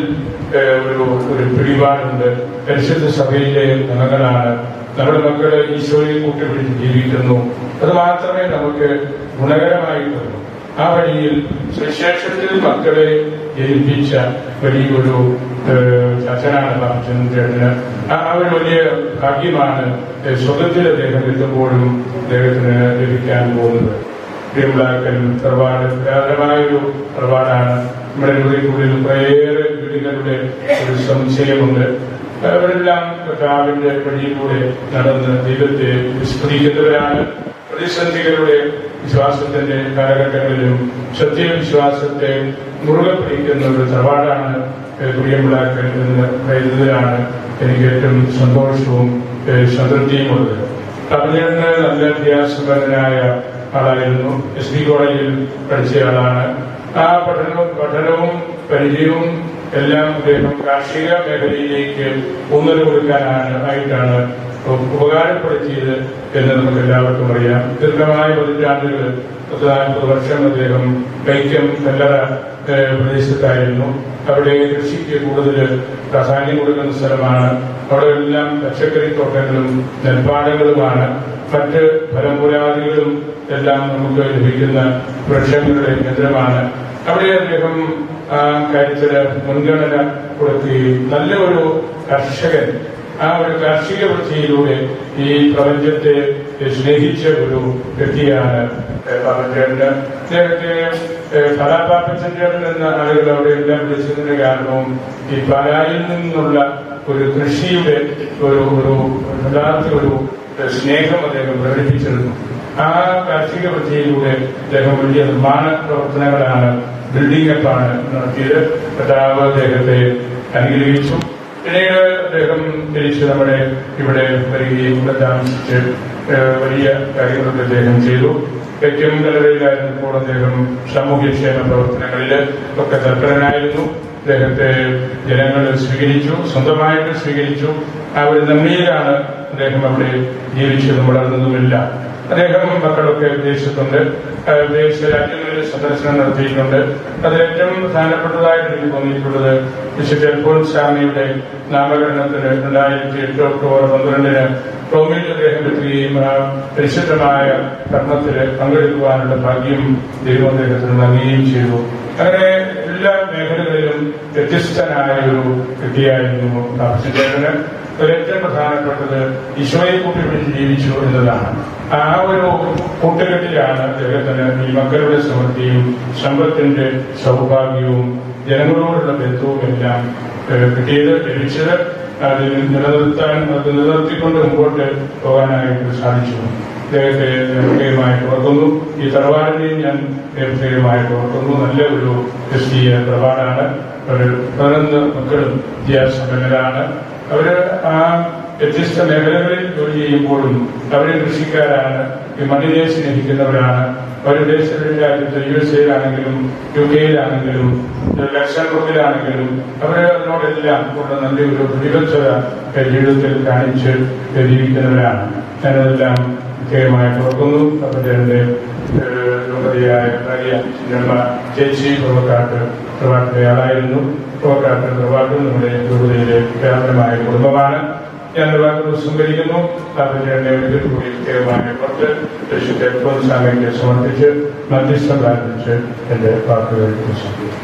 ഒരു പിടിപാടുണ്ട്. പരിശുദ്ധ സഭയിലെ അംഗങ്ങളാണ്. നമ്മുടെ മക്കള് ഈശോയെ കൂട്ടിപ്പിടിച്ച് ജീവിക്കുന്നു. അത് മാത്രമേ നമുക്ക് ഗുണകരമായിട്ടുള്ളൂ. ആ വഴിയിൽ സുവിശേഷത്തിൽ മക്കളെ ജനിപ്പിച്ച വലിയൊരു അച്ഛനാണ് പാപ്പച്ചൻ ചേട്ടന്. ആ ഒരു വലിയ ഭാഗ്യമാണ് സ്വർഗത്തിൽ അദ്ദേഹം എത്തുമ്പോഴും അദ്ദേഹത്തിന് ലഭിക്കാൻ പോകുന്നത്. പ്രിയമുള്ളാക്കൽ തറവാട് പുരാതനമായൊരു തറവാടാണ്. നമ്മുടെ വീടിനുള്ളിൽ കുറേയേറെ വീടുകളുടെ ഒരു സമുച്ചയമുണ്ട്. അവരെല്ലാം കർത്താവിന്റെ വഴിയിലൂടെ നടന്ന് ദൈവത്തെ വിസ്മരിക്കുന്നവരാണ്. പ്രതിസന്ധികളുടെ വിശ്വാസത്തിന്റെ കാലഘട്ടങ്ങളിലും സത്യവിശ്വാസത്തെ മുറുകെ പിടിക്കുന്ന ഒരു തറവാടാണ് പ്രിയമുള്ളാക്കൽ എന്ന് പറയുന്നതിലാണ് എനിക്ക് ഏറ്റവും സന്തോഷവും സംതൃപ്തിയുമുള്ളത്. തമിഴ്നാടിന് നല്ല വിദ്യാസമ്പന്നനായ ആളായിരുന്നു. SB കോളേജിൽ പഠിച്ചയാളാണ്. ആ പഠനവും പരിചയവും എല്ലാം അദ്ദേഹം കാർഷിക മേഖലയിലേക്ക് ഊന്നൽ കൊടുക്കാനായിട്ടാണ് ഉപകാരപ്പെടുത്തിയത് എന്ന് നമുക്ക് എല്ലാവർക്കും അറിയാം. ദീർഘമായ പതിറ്റാണ്ടുകൾ 40 വർഷം അദ്ദേഹം വൈക്കം കല്ലറ പ്രദേശത്തായിരുന്നു. അവിടെ കൃഷിക്ക് കൂടുതൽ പ്രാധാന്യം കൊടുക്കുന്ന സ്ഥലമാണ്. അവിടെ എല്ലാം പച്ചക്കറിത്തോട്ടങ്ങളും നെൽപ്പാടങ്ങളുമാണ്. മറ്റ് ഫലപുരാദികളും എല്ലാം നമുക്ക് ലഭിക്കുന്ന വൃക്ഷങ്ങളുടെ കേന്ദ്രമാണ്. അവിടെ അദ്ദേഹം ആ കാര്യത്തിന് മുൻഗണന കൊടുക്കുകയും നല്ല ഒരു കർഷകൻ, ആ ഒരു കാർഷിക വൃത്തിയിലൂടെ ഈ പ്രപഞ്ചത്തെ സ്നേഹിച്ച ഒരു വ്യക്തിയാണ് പാപ്പച്ചേട്ടൻ. അദ്ദേഹത്തെ പാപ്പച്ചൻചേട്ടൻ എന്ന ആളുകൾ അവിടെ എല്ലാം വിളിച്ചതിന്റെ കാരണവും ഈ പാലായിൽ നിന്നുള്ള ഒരു കൃഷിയുടെ ഒരു യഥാർത്ഥ ഒരു സ്നേഹം അദ്ദേഹം പ്രകടിപ്പിച്ചിരുന്നു. ആ കാർഷിക വൃത്തിയിലൂടെ അദ്ദേഹം വലിയ നിർമ്മാണ പ്രവർത്തനങ്ങളാണ്, ബിൽഡിംഗ് അപ്പാണ് നടത്തിയത്. കർത്താവ് അദ്ദേഹത്തെ അനുഗ്രഹിച്ചു. പിന്നീട് അദ്ദേഹം തിരിച്ച് നമ്മുടെ ഇവിടെ വരികയും ഇവിടെ താമസിച്ച് വലിയ കാര്യങ്ങളൊക്കെ അദ്ദേഹം ചെയ്തു. വൈക്കം കല്ലറയിലായിരുന്നപ്പോൾ അദ്ദേഹം സാമൂഹ്യക്ഷേമ പ്രവർത്തനങ്ങളിൽ ഒക്കെ തൽപരനായിരുന്നു. അദ്ദേഹത്തെ ജനങ്ങൾ സ്വീകരിച്ചു, സ്വന്തമായിട്ട് സ്വീകരിച്ചു. ആ ഒരു നന്ദിയിലാണ് അദ്ദേഹം അവിടെ ജീവിച്ചതും വളർന്നതുമില്ല. അദ്ദേഹം മക്കളൊക്കെ വിദേശത്തുണ്ട്, വിദേശ രാജ്യങ്ങളിൽ സന്ദർശനം നടത്തിയിട്ടുണ്ട്. അതിൽ ഏറ്റവും പ്രധാനപ്പെട്ടതായിട്ട് എനിക്ക് തോന്നിയിട്ടുള്ളത് വിശുദ്ധ അൽഫോൻസ് സ്വാമിയുടെ നാമകരണത്തിന് 2008 ഒക്ടോബർ 12 റോമിൽ അദ്ദേഹം എത്തുകയും ആ പരിശുദ്ധമായ കർമ്മത്തിൽ പങ്കെടുക്കുവാനുള്ള ഭാഗ്യം ദൈവം അദ്ദേഹത്തിന് നൽകുകയും ചെയ്തു. അങ്ങനെ എല്ലാ മേഖലകളിലും വ്യത്യസ്തനായ ഒരു വ്യക്തിയായിരുന്നു പാപ്പച്ചൻചേട്ടന്. ഏറ്റവും പ്രധാനപ്പെട്ടത് ഈശോയെ കൂട്ടിപ്പിടിച്ച് ജീവിച്ചു എന്നതാണ്. ആ ഒരു കൂട്ടുകെട്ടിലാണ് അദ്ദേഹത്തിന് ഈ മക്കളുടെ സമൃദ്ധിയും സമ്പത്തിന്റെ സൗഭാഗ്യവും ജനങ്ങളോടുള്ള ബന്ധവും എല്ലാം കിട്ടിയത്, ലഭിച്ചത്. അതിൽ നിലനിർത്തിക്കൊണ്ട് മുമ്പോട്ട് പോകാനായിട്ട് സാധിച്ചു. അദ്ദേഹത്തെ പ്രത്യേകമായിട്ട് ഓർക്കുന്നു. ഈ തറവാടിനെയും ഞാൻ പ്രത്യേകമായിട്ട് ഓർക്കുന്നു. നല്ല ഒരു ക്രിസ്തീയ തറവാടാണ്. ഒരു 11 മക്കളും വിദ്യാസമ്പന്നരാണ്. അവര് ആ വ്യത്യസ്ത മേഖലകളിൽ ജോലി ചെയ്യുമ്പോഴും അവരെ കൃഷിക്കാരാണ്, ഈ മണ്ണിനെ സ്നേഹിക്കുന്നവരാണ്. ഒരു രാജ്യത്ത് USA-യിലാണെങ്കിലും UK-യിലാണെങ്കിലും ലക്ഷദ്വീപിലാണെങ്കിലും അവരോടെല്ലാം ഉള്ള നല്ലൊരു പ്രതിബദ്ധത ജീവിതത്തിൽ കാണിച്ച് ജീവിക്കുന്നവരാണ്. ഞാനതെല്ലാം മുഖ്യമായി തുറക്കുന്നു. അവരുടെ യുവതിയായ ഭാര്യ ചിന്നമ്മ ചേച്ചി പ്രവാട്ടയാളായിരുന്നു. പ്രവാട്ടും നമ്മുടെ യുവതിയിലെ കേരളമായ കുടുംബമാണ്. ഞാൻ വാക്കുകൾ സംഭരിക്കുന്നു. അവരുടെ ഒരിക്കൽ കൂടി മുഖ്യമായ പുറത്ത് ദേശത്തെ പ്രോത്സാഹനത്തെ സമർപ്പിച്ച് മധ്യസ്ഥം പ്രാർത്ഥിച്ച് എന്റെ വാക്കുകൾ സംഭരിക്കും.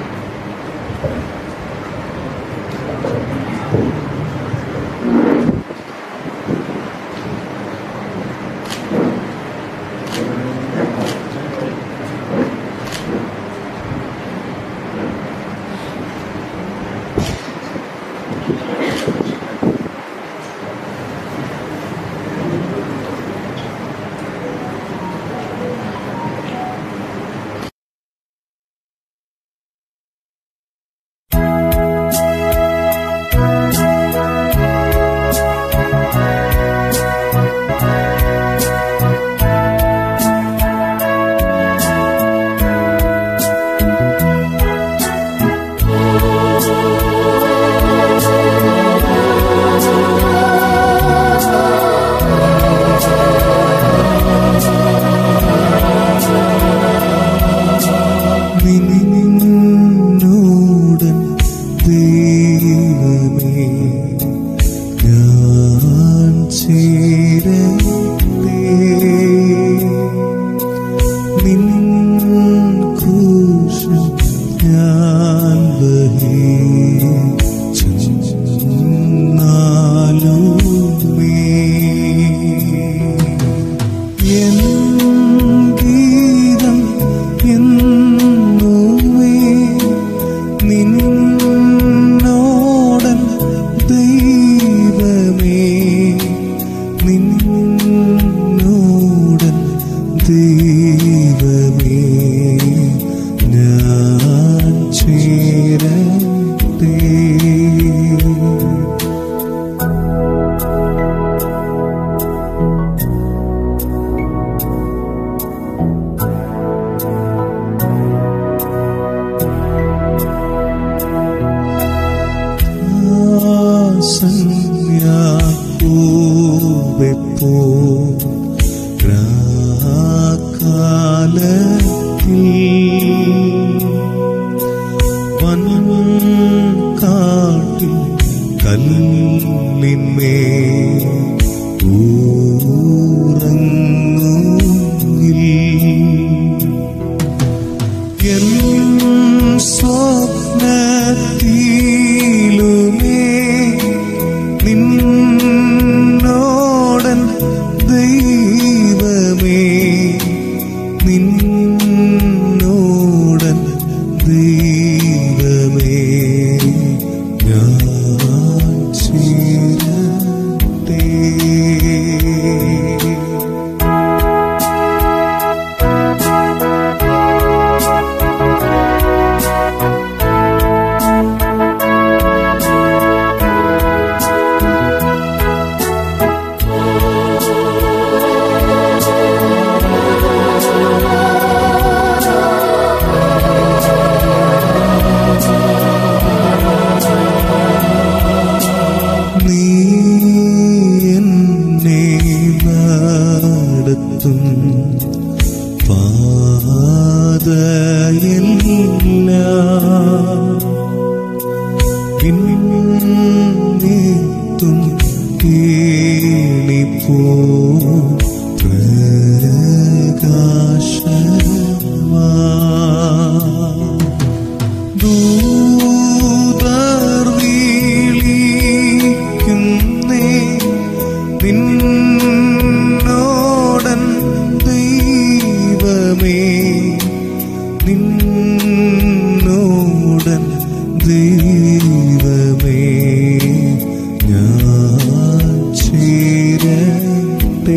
ദൈവമേ ഞാൻ ചേരട്ടെ.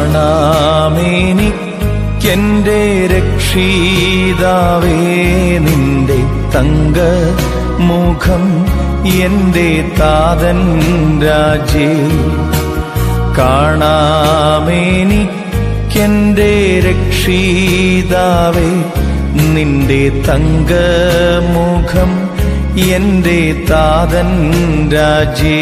കാണാമെനിക്കെന്റെ രക്ഷിതാവേ നിന്റെ തങ്ക മുഖം എന്റെ താതൻ രാജേ. കാണാമെനിക്കെന്റെ രക്ഷിതാവേ നിന്റെ തങ്കമുഖം എന്റെ താതൻ രാജേ.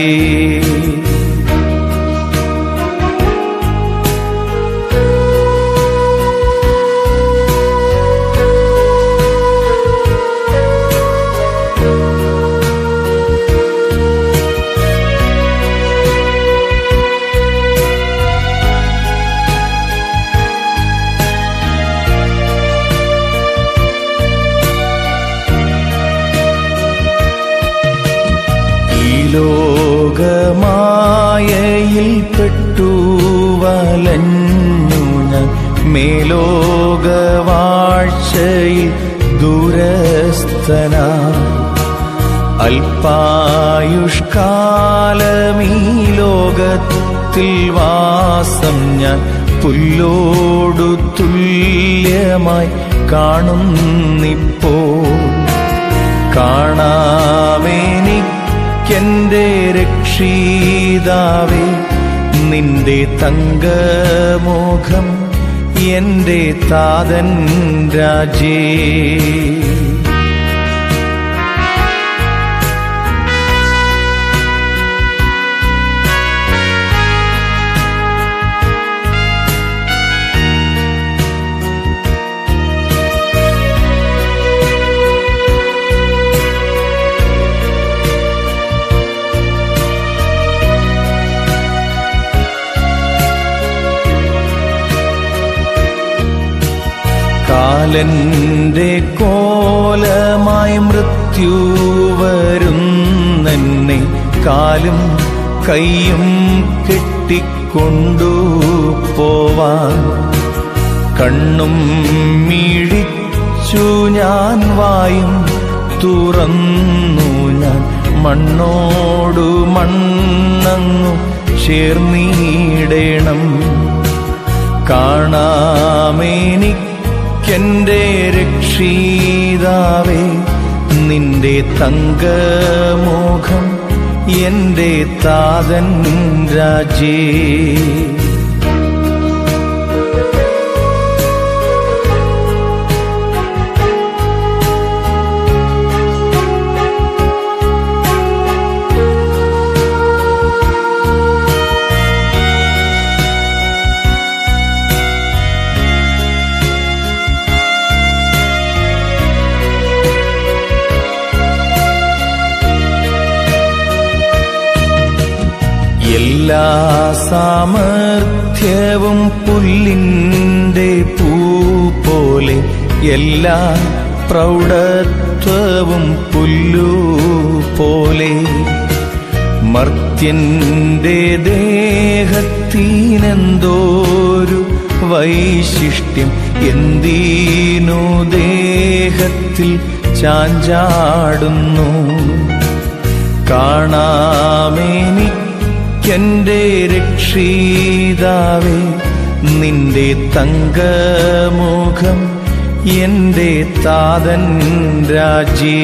ലോകമായയിൽ പെട്ടു വലഞ്ഞു ഞാൻ മേലോകവാഴ്ചയിൽ ദൂരസ്ഥനാ. അല്പായുഷ്കാലമീ ലോകത്തിൽ വാസം ഞാൻ പുല്ലോടു തുല്യമായി കാണുന്നിപ്പോൾ. കാണാമെനിക്കെന്റെ രക്ഷിതാവേ നിന്റെ തങ്കമുഖം എന്റെ താതൻ രാജേ. കാലന്റെ കോലമായി മൃത്യു വരുന്നെന്നെ കാലും കൈയും കെട്ടിക്കൊണ്ടു പോവാൻ. കണ്ണും മിഴിച്ചു ഞാൻ വായും തുറന്നു ഞാൻ മണ്ണോടു മണ്ണങ്ങു ചേർന്നിടണം. കാണാമെനിക്കെന്റെ രക്ഷിതാവേ നിന്റെ തങ്കമുഖം എന്റെ താതൻ രാജേ. എല്ലാ സാമർഥ്യവും പുല്ലിൻ്റെ പൂ പോലെ, എല്ലാ പ്രൗഢത്വവും പുല്ലു പോലെ. മർത്യന്റെ ദേഹത്തിനെന്തോരു വൈശിഷ്ട്യം, എന്തിനു ദേഹത്തിൽ ചാഞ്ചാടുന്നു. കാണാമെനിക്കെന്റെ രക്ഷിതാവേ നിന്റെ തങ്കമുഖം എന്റെ താതൻ രാജേ.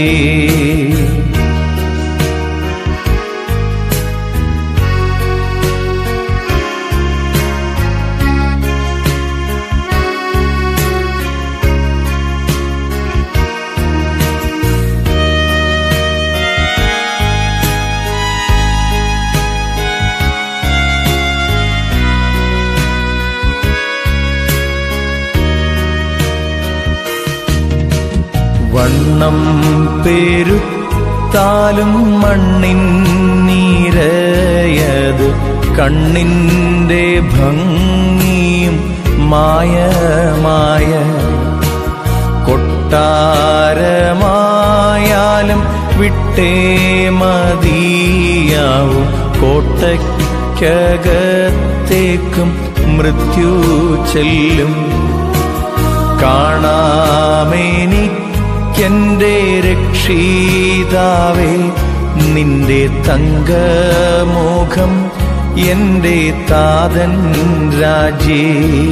വണ്ണം പെരുത്താലും മണ്ണിൻ നീരയത്, കണ്ണിൻ്റെ ഭംഗിയും മായമായ. കൊട്ടാരമായാലും വിട്ടേ മതിയാവും, കോട്ടയ്ക്കകത്തേക്കും മൃത്യു ചെല്ലും. കാണാമെനിക്കെന്റെ രക്ഷിതാവേ നിന്റെ തങ്കമുഖം എന്റെ താതൻ രാജേ.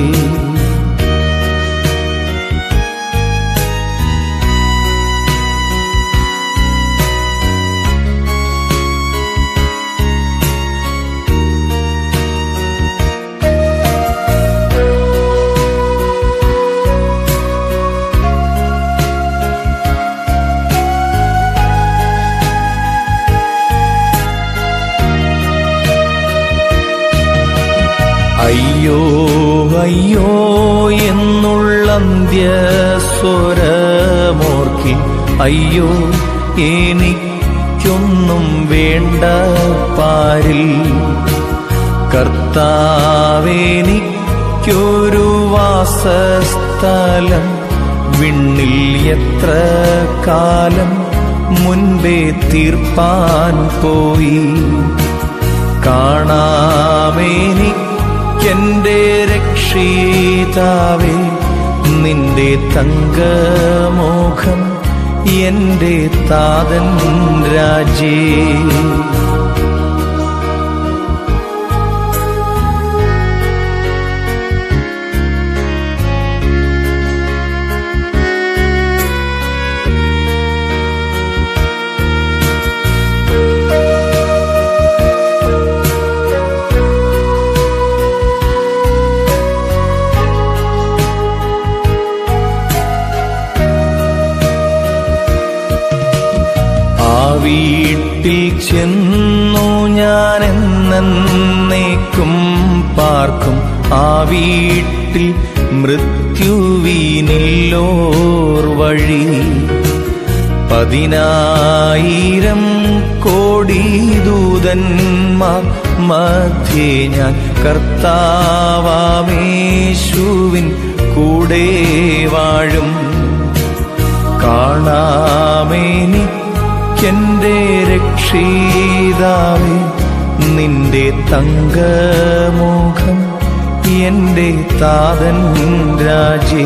അയ്യോ അയ്യോ എന്നുള്ളന്ത്യസ്വരമോർക്കി, അയ്യോ എനിക്കൊന്നും വേണ്ട പാരിൽ. കർത്താവെനിക്കൊരു വാസസ്ഥലം വിണ്ണിൽ എത്ര കാലം മുൻപേ തീർപ്പാൻ പോയി. കാണാമെനിക്കെന്റെ രക്ഷിതാവേ നിന്റെ തങ്കമോഖം എന്റെ താതൻ രാജേ. വീട്ടിൽ ചെന്നു ഞാൻ എന്നേക്കും പാർക്കും. ആ വീട്ടിൽ മൃത്യുവിനില്ലോർ വഴി. 10,000 കോടി ദൂതന്മാർ മധ്യേ ഞാൻ കർത്താവാമേശുവിൻ കൂടെ വാഴും. കാണാമെനിക്കെന്റെ രക്ഷിതാവേ നിന്റെ തങ്കമുഖം എന്റെ താതൻ രാജേ.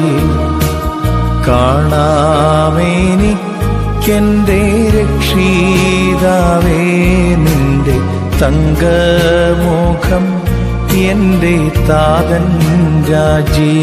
കാണാമെനിക്കെന്റെ രക്ഷിതാവേ നിന്റെ തങ്കമുഖം എന്റെ താതൻ രാജേ.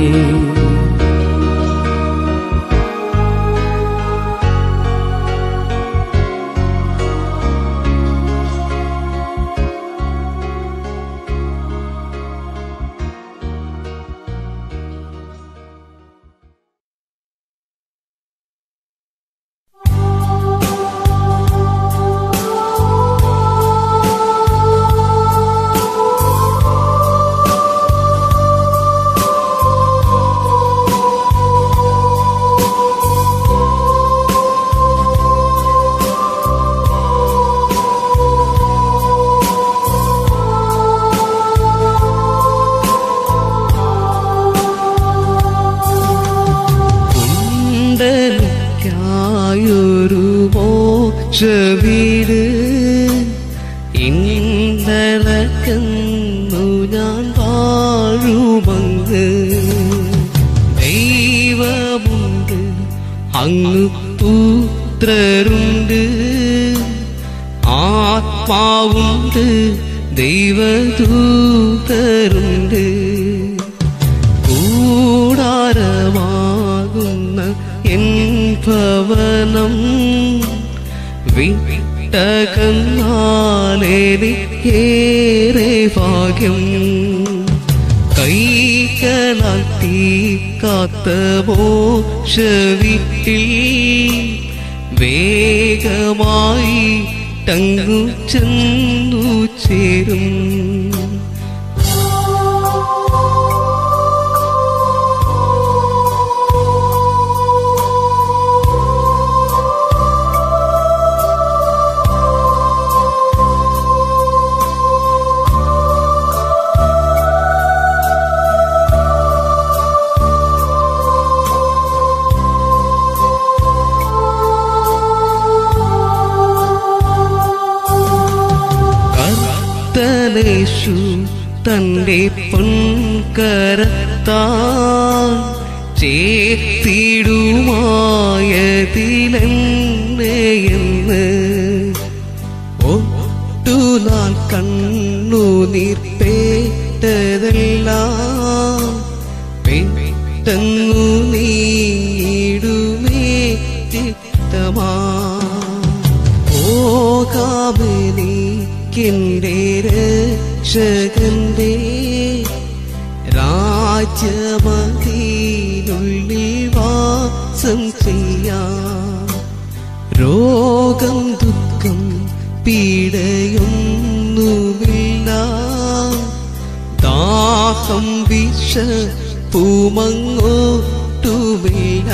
വീട് ഇന്നലക്കുന്നു ഞാൻ വാഴുമങ്ങ്. ദൈവമുണ്ട്, അങ്ങ് പുത്രരുണ്ട്, ആത്മാവുണ്ട്, ദൈവദൂതരുണ്ട്. കൂടാരമാകുന്ന എൻ ഭവനം വിട്ടകന്നാലേറെ ഭാഗ്യം. കൈകളാൽ തീ കാത്ത മോശവീട്ടിൽ വേഗമായി ടങ്ങു ചെന്നു ചേരും. യേശു തന്റെ പൊൻകരത്താൽ ചേർത്തിടുമായതിലെന്നെയെന്ന് ഒട്ടുനാൾ കണ്ണു കണ്ണുനീർപ്പേറ്റതെല്ലാം പെട്ടെന്നു നീടുമേ ചിത്തമാ പോകാമെനിക്കെന്റെ രക്ഷകന്റെ രാജ്യമതിനുള്ളിൽ വാസം ചെയ്യാം. രോഗം ദുഃഖം പീഡയൊന്നുമില്ല, ദാഹം വിഷപ്പുമങ്ങോട്ടുമില്ല.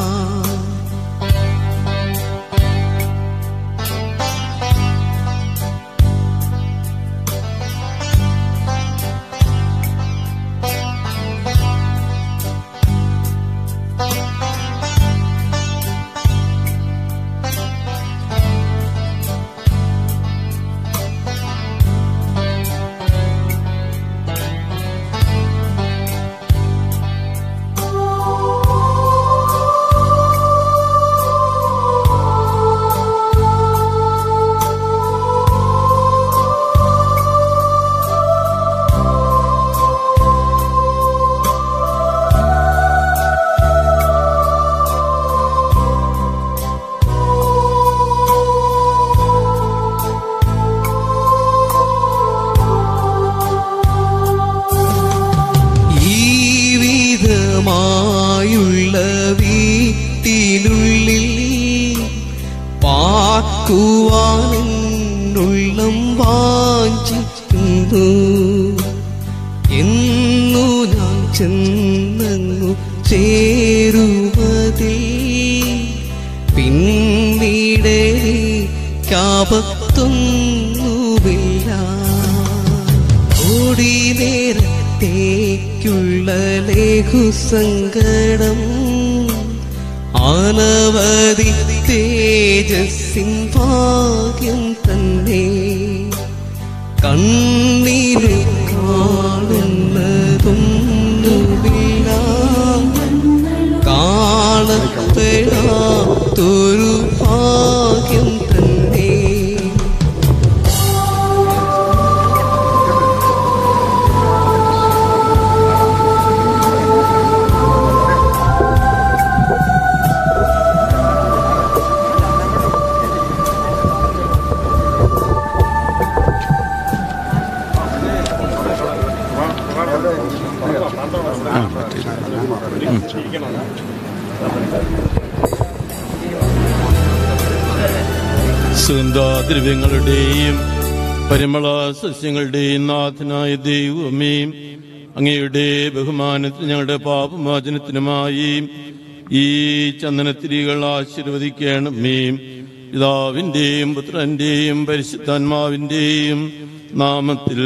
മായുള്ള വീട്ടിനുള്ളിൽ പാർക്കുവാനുള്ളം വാഞ്ചിക്കുന്നു. എന്നു ഞാൻ ചെന്നു ചേരുവതിൽ പിന്നീടേക്കാപത്തൊന്നുമില്ല. ഓടി നേരത്തേക്കുള്ള ലഘുസങ്കടം അനവധി തേജസ്സിൻ ഭാഗ്യം തന്നെ. കണ്ണിന് കാണുന്നതൊന്നുമില്ല, കാണപ്പെടാത്തൊരു ഭാഗ്യം തന്നെ. സുഗന്ധാദ്രവ്യങ്ങളുടെയും പരിമള സസ്യങ്ങളുടെയും നാഥനായ ദൈവമേ, അങ്ങയുടെ ബഹുമാനത്തിന് ഞങ്ങളുടെ പാപമോചനത്തിനുമായി ഈ ചന്ദനത്തിരികൾ ആശീർവദിക്കണമേ. പിതാവിന്റെയും പുത്രന്റെയും പരിശുദ്ധാത്മാവിന്റെയും നാമത്തിൽ.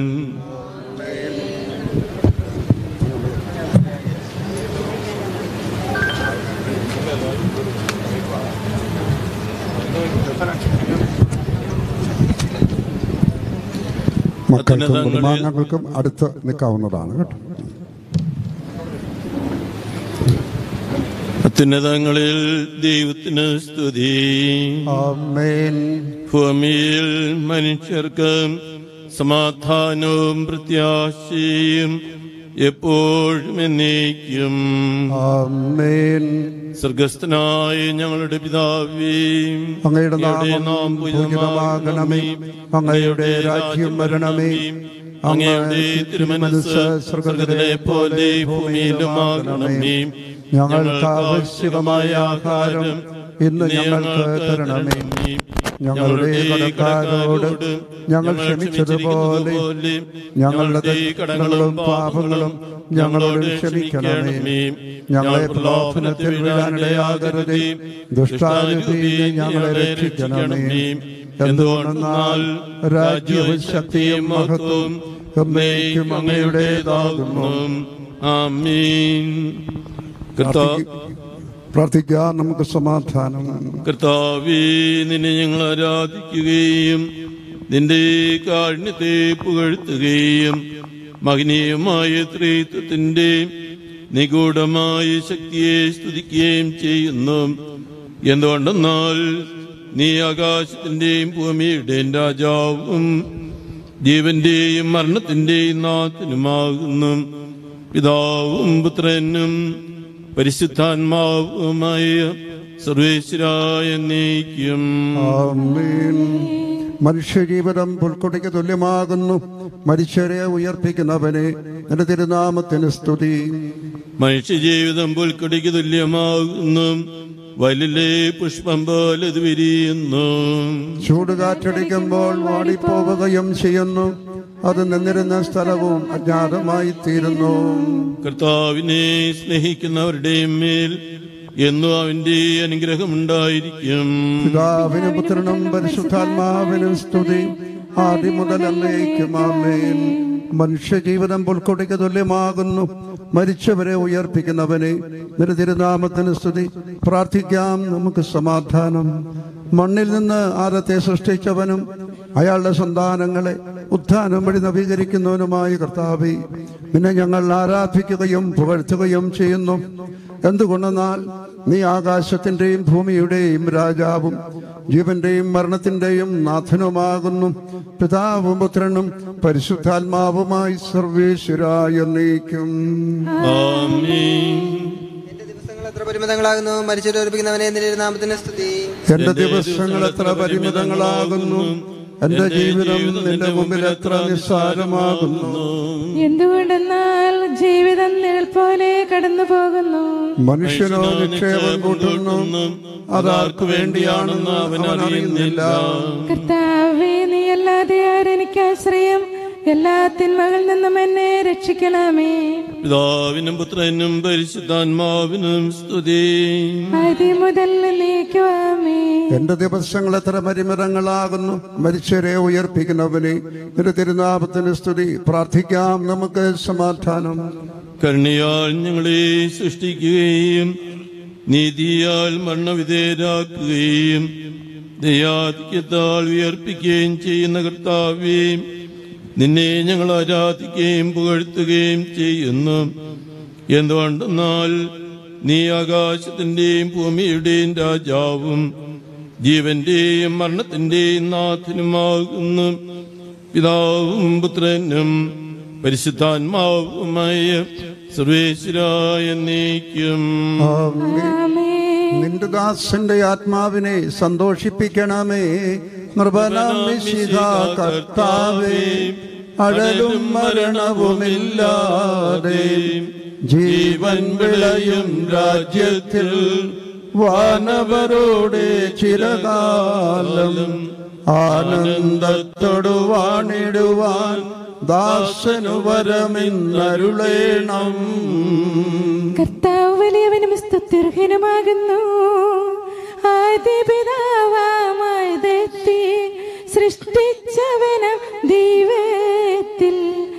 മക്കൾക്കും കുടുംബാംഗങ്ങൾക്കും അടുത്ത് നിൽക്കാവുന്നതാണ് കേട്ടോ. അത്യുന്നതങ്ങളിൽ ദൈവത്തിന് സ്തുതി. ആമേൻ. ഭൂമിയിൽ മനുഷ്യർക്ക് സമാധാനവും പ്രത്യാശയും എപ്പോഴും എന്നേക്കും. ആമേൻ. സ്വർഗസ്ഥനായ ഞങ്ങളുടെ പിതാവേ, അങ്ങയുടെ നാമം പൂജിതമാകണമേ. അങ്ങയുടെ രാജ്യം വരണമേ. അങ്ങയുടെ തിരുമനസ്സ് സ്വർഗ്ഗത്തിലെ പോലെ ഭൂമിയിലുമാകണമേ. ഞങ്ങൾക്ക് ആവശ്യമായ ആഹാരം ഇന്ന് ഞങ്ങൾക്ക് തരണമേ. ഞങ്ങളുടെ കടക്കാരോട് ഞങ്ങൾ ക്ഷമിച്ചതുപോലെ ഞങ്ങളുടെ കടങ്ങളും പാപങ്ങളും ഞങ്ങളോട് ക്ഷമിക്കണമേ. ഞങ്ങളെ പ്രലോഭനത്തിൽ വീഴാനിടയാകരുതേ, ദുഷ്ടാരൂപിയിൽ ഞങ്ങളെ രക്ഷിക്കണമേ. എന്തുകൊണ്ടെന്നാൽ രാജ്യവും ശക്തിയും മഹത്വവും എന്നേക്കും അങ്ങയുടേതാകുന്നു. ആമീൻ. പ്രാർത്ഥിക്കാം, നമുക്ക് സമാധാനം. കർത്താവേ, നിന്നെ ഞങ്ങൾ ആരാധിക്കുകയും നിന്റെ കാരുണ്യത്തെ പുകഴ്ത്തുകയും മഹനീയമായ ത്രിത്വത്തിന്റെ നിഗൂഢമായ ശക്തിയെ സ്തുതിക്കുകയും ചെയ്യുന്നു. എന്തുകൊണ്ടെന്നാൽ നീ ആകാശത്തിന്റെയും ഭൂമിയുടെയും രാജാവും ജീവന്റെയും മരണത്തിന്റെയും നാഥനുമാകുന്നു. പിതാവും പുത്രനും പരിശുദ്ധാത്മാവുമായ സർവേശ്വരായ നീക്കും. മനുഷ്യജീവിതം പുൽക്കൊടിക്ക് തുല്യമാകുന്നു. മരിച്ചവരെ ഉയർപ്പിക്കുന്നവനെ നിന്റെ തിരുനാമത്തിന് സ്തുതി. മനുഷ്യജീവിതം പുൽക്കൊടിക്ക് തുല്യമാകുന്നു. വയലിലെ പുഷ്പം പോലെ അത് വിരിയുന്നു. ചൂടുകാറ്റടിക്കുമ്പോൾ വാടിപ്പോവുകയും ചെയ്യുന്നു. അത് നിന്നിരുന്ന സ്ഥലവും അജ്ഞാതമായി തീരുന്നു. കർത്താവിനെ സ്നേഹിക്കുന്നവരുടെ മേൽ എന്നും അവന്റെ അനുഗ്രഹമുണ്ടായിരിക്കും. പിതാവിനും പുത്രനും പരിശുദ്ധാത്മാവിനും സ്തുതി, ആദ്യം മുതൽ എന്നേക്കും ആമേൻ. മനുഷ്യജീവിതം പുൽക്കൊടിക്ക് തുല്യമാകുന്നു. മരിച്ചവരെ ഉയർപ്പിക്കുന്നവനെ നിന്റെ തിരുനാമത്തിന് സ്തുതി. പ്രാർത്ഥിക്കാം, നമുക്ക് സമാധാനം. മണ്ണിൽ നിന്ന് ആദത്തെ സൃഷ്ടിച്ചവനും അയാളുടെ സന്താനങ്ങളെ ഉത്ഥാനം വഴി നവീകരിക്കുന്നവനുമായ കർത്താവേ, നിന്നെ ഞങ്ങൾ ആരാധിക്കുകയും പുകഴ്ത്തുകയും ചെയ്യുന്നു. എന്തുകൊണ്ടെന്നാൽ നീ ആകാശത്തിന്റെയും ഭൂമിയുടെയും രാജാവും ജീവന്റെയും മരണത്തിന്റെയും നാഥനുമാകുന്നു. പിതാവും പുത്രനും പരിശുദ്ധാത്മാവുമായി സർവേശ്വരായ നീക്കും. എത്ര പരിമിതങ്ങളാകുന്നു. മരിച്ചവരെ ഉറപ്പിക്കുന്നവനെ നിന്റെ നാമത്തിന് സ്തുതി. എന്റെ ദിവസങ്ങൾ എത്ര പരിമിതങ്ങളാകുന്നു. എന്റെ ജീവിതം നിന്റെ മുമ്പിൽ എത്ര നിസ്സാരമാകുന്നു. എന്തുകൊണ്ടെന്നാൽ ജീവിതം നിഴൽ പോലെ കടന്നു പോകുന്നു. മനുഷ്യനോ നിക്ഷേപം കൂട്ടുന്നു, അതാർക്കു വേണ്ടിയാണെന്ന് അവൻ അറിയുന്നില്ല. കർത്താവേ, നീ അല്ലാതെ ആരെനിക്ക് ആശ്രയം. എല്ലാ തിന്മകളിൽ നിന്നും എന്നെ രക്ഷിക്കണമേ. പിതാവിനും പുത്രനും പരിശുദ്ധാത്മാവിനും സ്തുതി. ആദ്യം മുതൽ നീക്കുവാമേ. എന്റെ ദിവസങ്ങൾ എത്ര പരിമിതങ്ങളാകുന്നു. മരിച്ചവരെ ഉയർപ്പിക്കുന്നവനെ നിന്റെ തിരുനാമത്തിന് സ്തുതി. പ്രാർത്ഥിക്കാം, നമുക്ക് സമാധാനം. കരുണയാൽ ഞങ്ങളെ സൃഷ്ടിക്കുകയും നീതിയാൽ മരണവിധേയരാക്കുകയും ദയാധിക്യത്താൽ ഉയർപ്പിക്കുകയും ചെയ്യുന്ന കർത്താവേ, നിന്നെ ഞങ്ങൾ ആരാധിക്കുകയും പുകഴ്ത്തുകയും ചെയ്യുന്നു. എന്തുകൊണ്ടെന്നാൽ നീ ആകാശത്തിന്റെയും ഭൂമിയുടെയും രാജാവും ജീവന്റെയും മരണത്തിന്റെയും നാഥനുമാകുന്നു. പിതാവും പുത്രനും പരിശുദ്ധാത്മാവുമായ സർവേശ്വരായ നീക്കും. നിന്റെ ദാസന്റെ ആത്മാവിനെ സന്തോഷിപ്പിക്കണമേ. നൃപനാം മിശിഹാ കർത്താവേ, അഴലും മരണവുമില്ലാതെ ജീവൻ വിളയും രാജ്യത്തിൽ വാനവരോടെ ചിരകാലം ആനന്ദത്തോടു വാണിടുവാൻ ദാസനു വരമിന്നരുളേണം. കർത്താവ് വലിയവനും സ്തുത്യർഹനുമാകുന്നു. ആദിപിതാവാമായ സൃഷ്ടിച്ചവനം ദൈവത്തിൽ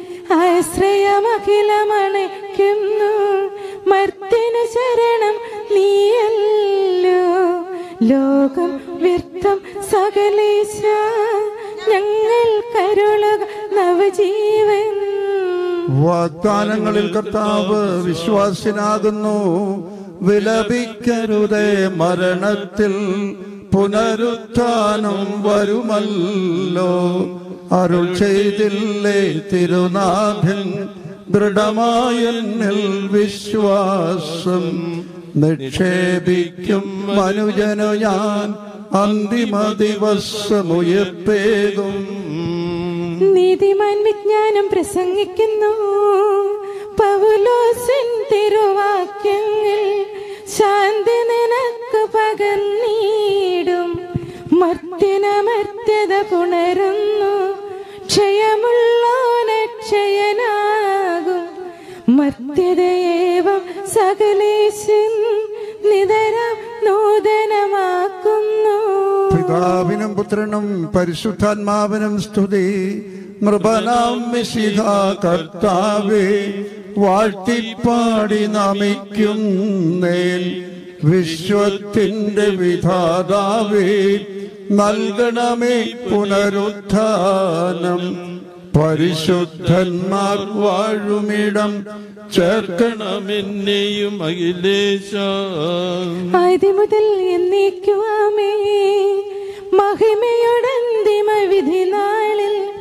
ആശ്രയമഖിലമണയ്ക്കുന്നു. മർത്യനു ശരണം നീയല്ലോ. ലോകം വ്യർത്ഥം സകലേശ, ഞങ്ങൾ കരുളുക നവജീവൻ. വാഗ്ദാനങ്ങളിൽ കർത്താവ് വിശ്വാസിനാകുന്നു. വിലപിക്കരുതേ, മരണത്തിൽ പുനരുത്ഥാനം വരുമല്ലോ. അരുൾ ചെയ്തില്ലേ തിരുനാഥൻ, ദൃഢമായെന്നിൽ വിശ്വാസം നിക്ഷേപിക്കും മനുജനു ഞാൻ അന്തിമ ദിവസമുയർപ്പേകും. നീതിമാൻ വിജ്ഞാനം പ്രസംഗിക്കുന്നു. പൗലോസിൻ തിരുവാക്യങ്ങൾ ശാന്തി നിനക്ക് പകർന്നിടും. മർത്യനമർത്യത പുണരുന്നു. ക്ഷയമുള്ളോനക്ഷയനാകും. മർത്യതയേവം സകലേശൻ നിതരം നൂതനമാക്കുന്നു. പിതാവിനും പുത്രനും പരിശുദ്ധാത്മാവിനും സ്തുതി. നൃപനാം മിശിഹാ കർത്താവേ, വാഴ്ത്തിപ്പാടി നമിക്കുന്നേൻ. വിശ്വത്തിന്റെ വിധാതാവേ, നൽകണമേ പുനരുത്ഥാനം. പരിശുദ്ധന്മാർ വാഴുമിടം ചേർക്കണമെന്നെയും അഖിലേശ. ആദ്യം മുതൽ എന്നേക്കുവാമേ. മഹിമയുടെ അന്തിമ വിധി നാളിൽ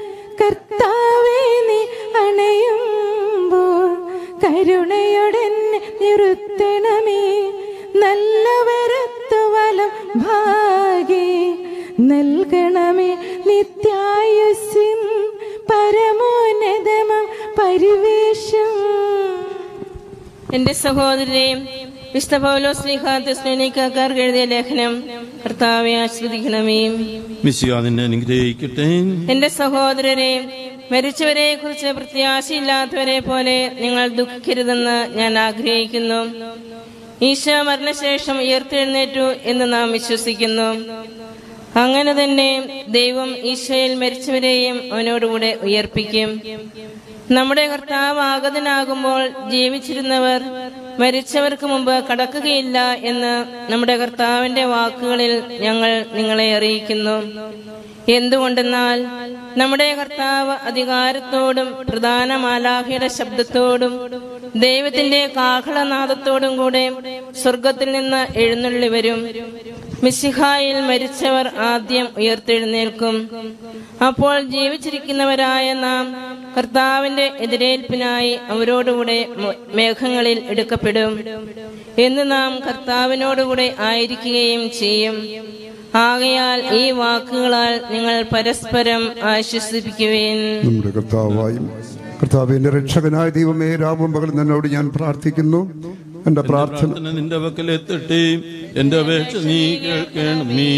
കർത്താവേ നീ അണയുമ്പോൾ കരുണയോടെന്നെ നിർത്തണമേ. നല്ലവരത്തു വലം ഭാഗേ നൽകണമേ. നിത്യായുസ്സും പരമോന്നതമം പരിവേഷം. എന്റെ സഹോദരരെ, വിശുദ്ധ പൗലോസ് ശ്ലീഹ തെസ്സലോനിക്കക്കാർക്ക് എഴുതിയ ലേഖനം കർത്താവെ ആശ്രദിക്കണമേ. മിശിഹാ നിന്നെ അനുഗ്രഹിക്കട്ടെ. എന്റെ സഹോദരരെ, മരിച്ചവരെ കുറിച്ച് പ്രത്യാശയില്ലാത്തവരെ പോലെ നിങ്ങൾ ദുഃഖിക്കരുതെന്ന് ഞാൻ ആഗ്രഹിക്കുന്നു. ഈശോ മരണശേഷം ഉയർത്തെഴുന്നേറ്റു എന്ന് നാം വിശ്വസിക്കുന്നു. അങ്ങനെ തന്നെ ദൈവം ഈശോയിൽ മരിച്ചവരെയും അവനോടുകൂടെ ഉയർപ്പിക്കും. നമ്മുടെ കർത്താവ് ആഗതനാകുമ്പോൾ ജീവിച്ചിരുന്നവർ മരിച്ചവർക്ക് മുമ്പ് കടക്കുകയില്ല എന്ന് നമ്മുടെ കർത്താവിന്റെ വാക്കുകളിൽ ഞങ്ങൾ നിങ്ങളെ അറിയിക്കുന്നു. എന്തുകൊണ്ടെന്നാൽ നമ്മുടെ കർത്താവ് അധികാരത്തോടും പ്രധാന മാലാഖയുടെ ശബ്ദത്തോടും ദൈവത്തിന്റെ കാഹളനാദത്തോടും കൂടെ സ്വർഗത്തിൽ നിന്ന് എഴുന്നള്ളി വരും. മിശിഹായിൽ മരിച്ചവർ ആദ്യം ഉയർത്തെഴുന്നേൽക്കും. അപ്പോൾ ജീവിച്ചിരിക്കുന്നവരായ നാം കർത്താവിന്റെ എതിരേൽപ്പിനായി അവരോടുകൂടെ മേഘങ്ങളിൽ എടുക്കപ്പെടും എന്ന് നാം കർത്താവിനോടുകൂടെ ആയിരിക്കുകയും ചെയ്യും. ആകയാൽ ഈ വാക്കുകളാൽ നിങ്ങൾ പരസ്പരം ആശ്വസിപ്പിക്കുവേൻ. നമ്മുടെ കർത്താവിന്റെ രക്ഷകനായ ദൈവമേ, രാവും പകലും നിന്നോട് ഞാൻ പ്രാർത്ഥിക്കുന്നു. എന്റെ പ്രാർത്ഥന നിന്റെ പക്കലെത്തട്ടെ. എന്റെ അപേക്ഷ നീ കേൾക്കണമേ.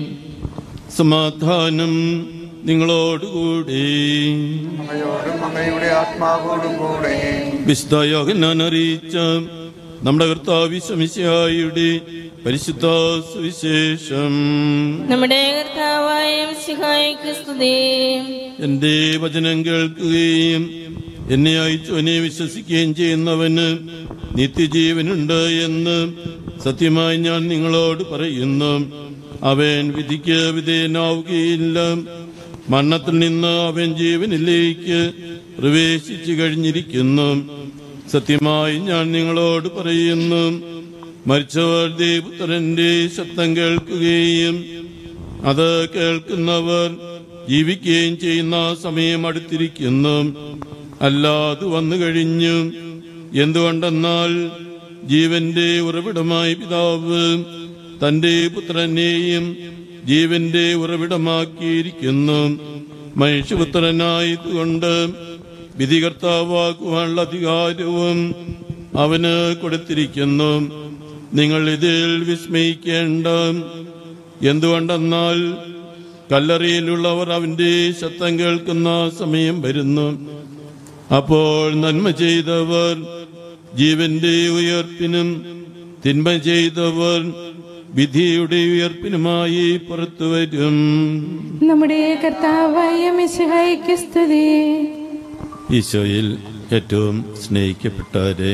സമാധാനം നിങ്ങളോടുകൂടി. അങ്ങയുടെ ആത്മാവോടും കൂടെ. വിശുദ്ധ യോഹന്നാൻ അറിയിച്ച നമ്മുടെ കർത്താവ് മിശിഹായുടെ പരിശുദ്ധ സുവിശേഷം. നമ്മുടെ കർത്താവായ മിശിഹായ്ക്ക് സ്തുതി. എന്റെ വചനം കേൾക്കുകയും എന്നെ അയച്ചവനെ വിശ്വസിക്കുകയും ചെയ്യുന്നവന് നിത്യജീവനുണ്ട് എന്ന് സത്യമായി ഞാൻ നിങ്ങളോട് പറയുന്നു. അവൻ വിധിക്ക് വിധേയനാവുകയില്ല. മരണത്തിൽ നിന്ന് അവൻ ജീവനിലേക്ക് പ്രവേശിച്ചു കഴിഞ്ഞിരിക്കുന്നു. സത്യമായി ഞാൻ നിങ്ങളോട് പറയുന്നു, മരിച്ചവർ ദൈവപുത്രന്റെ ശബ്ദം കേൾക്കുകയും അത് കേൾക്കുന്നവർ ജീവിക്കുകയും ചെയ്യുന്ന സമയം അടുത്തിരിക്കുന്നു. അല്ലാതെ വന്നു കഴിഞ്ഞു. എന്തുകൊണ്ടെന്നാൽ ജീവന്റെ ഉറവിടമായ പിതാവ് തന്റെ പുത്രനെയും ജീവന്റെ ഉറവിടമാക്കിയിരിക്കുന്നു. മനുഷ്യപുത്രനായതുകൊണ്ട് വിധികർത്താവാക്കുവാനുള്ള അധികാരവും അവന് കൊടുത്തിരിക്കുന്നു. നിങ്ങൾ ഇതിൽ വിസ്മയിക്കേണ്ട. എന്തുകൊണ്ടെന്നാൽ കല്ലറയിലുള്ളവർ അവന്റെ ശബ്ദം കേൾക്കുന്ന സമയം വരുന്നു. അപ്പോൾ നന്മ ചെയ്തവർ ജീവന്റെ ഉയർപ്പിനും തിന്മ ചെയ്തവർ വിധിയുടെ ഉയർപ്പിനുമായി പുറത്തു വരും. നമ്മുടെ കർത്താവായ മിശിഹായ്ക്ക് സ്തുതി. ഈശോയിൽ ഏറ്റവും സ്നേഹിക്കപ്പെട്ടവരെ,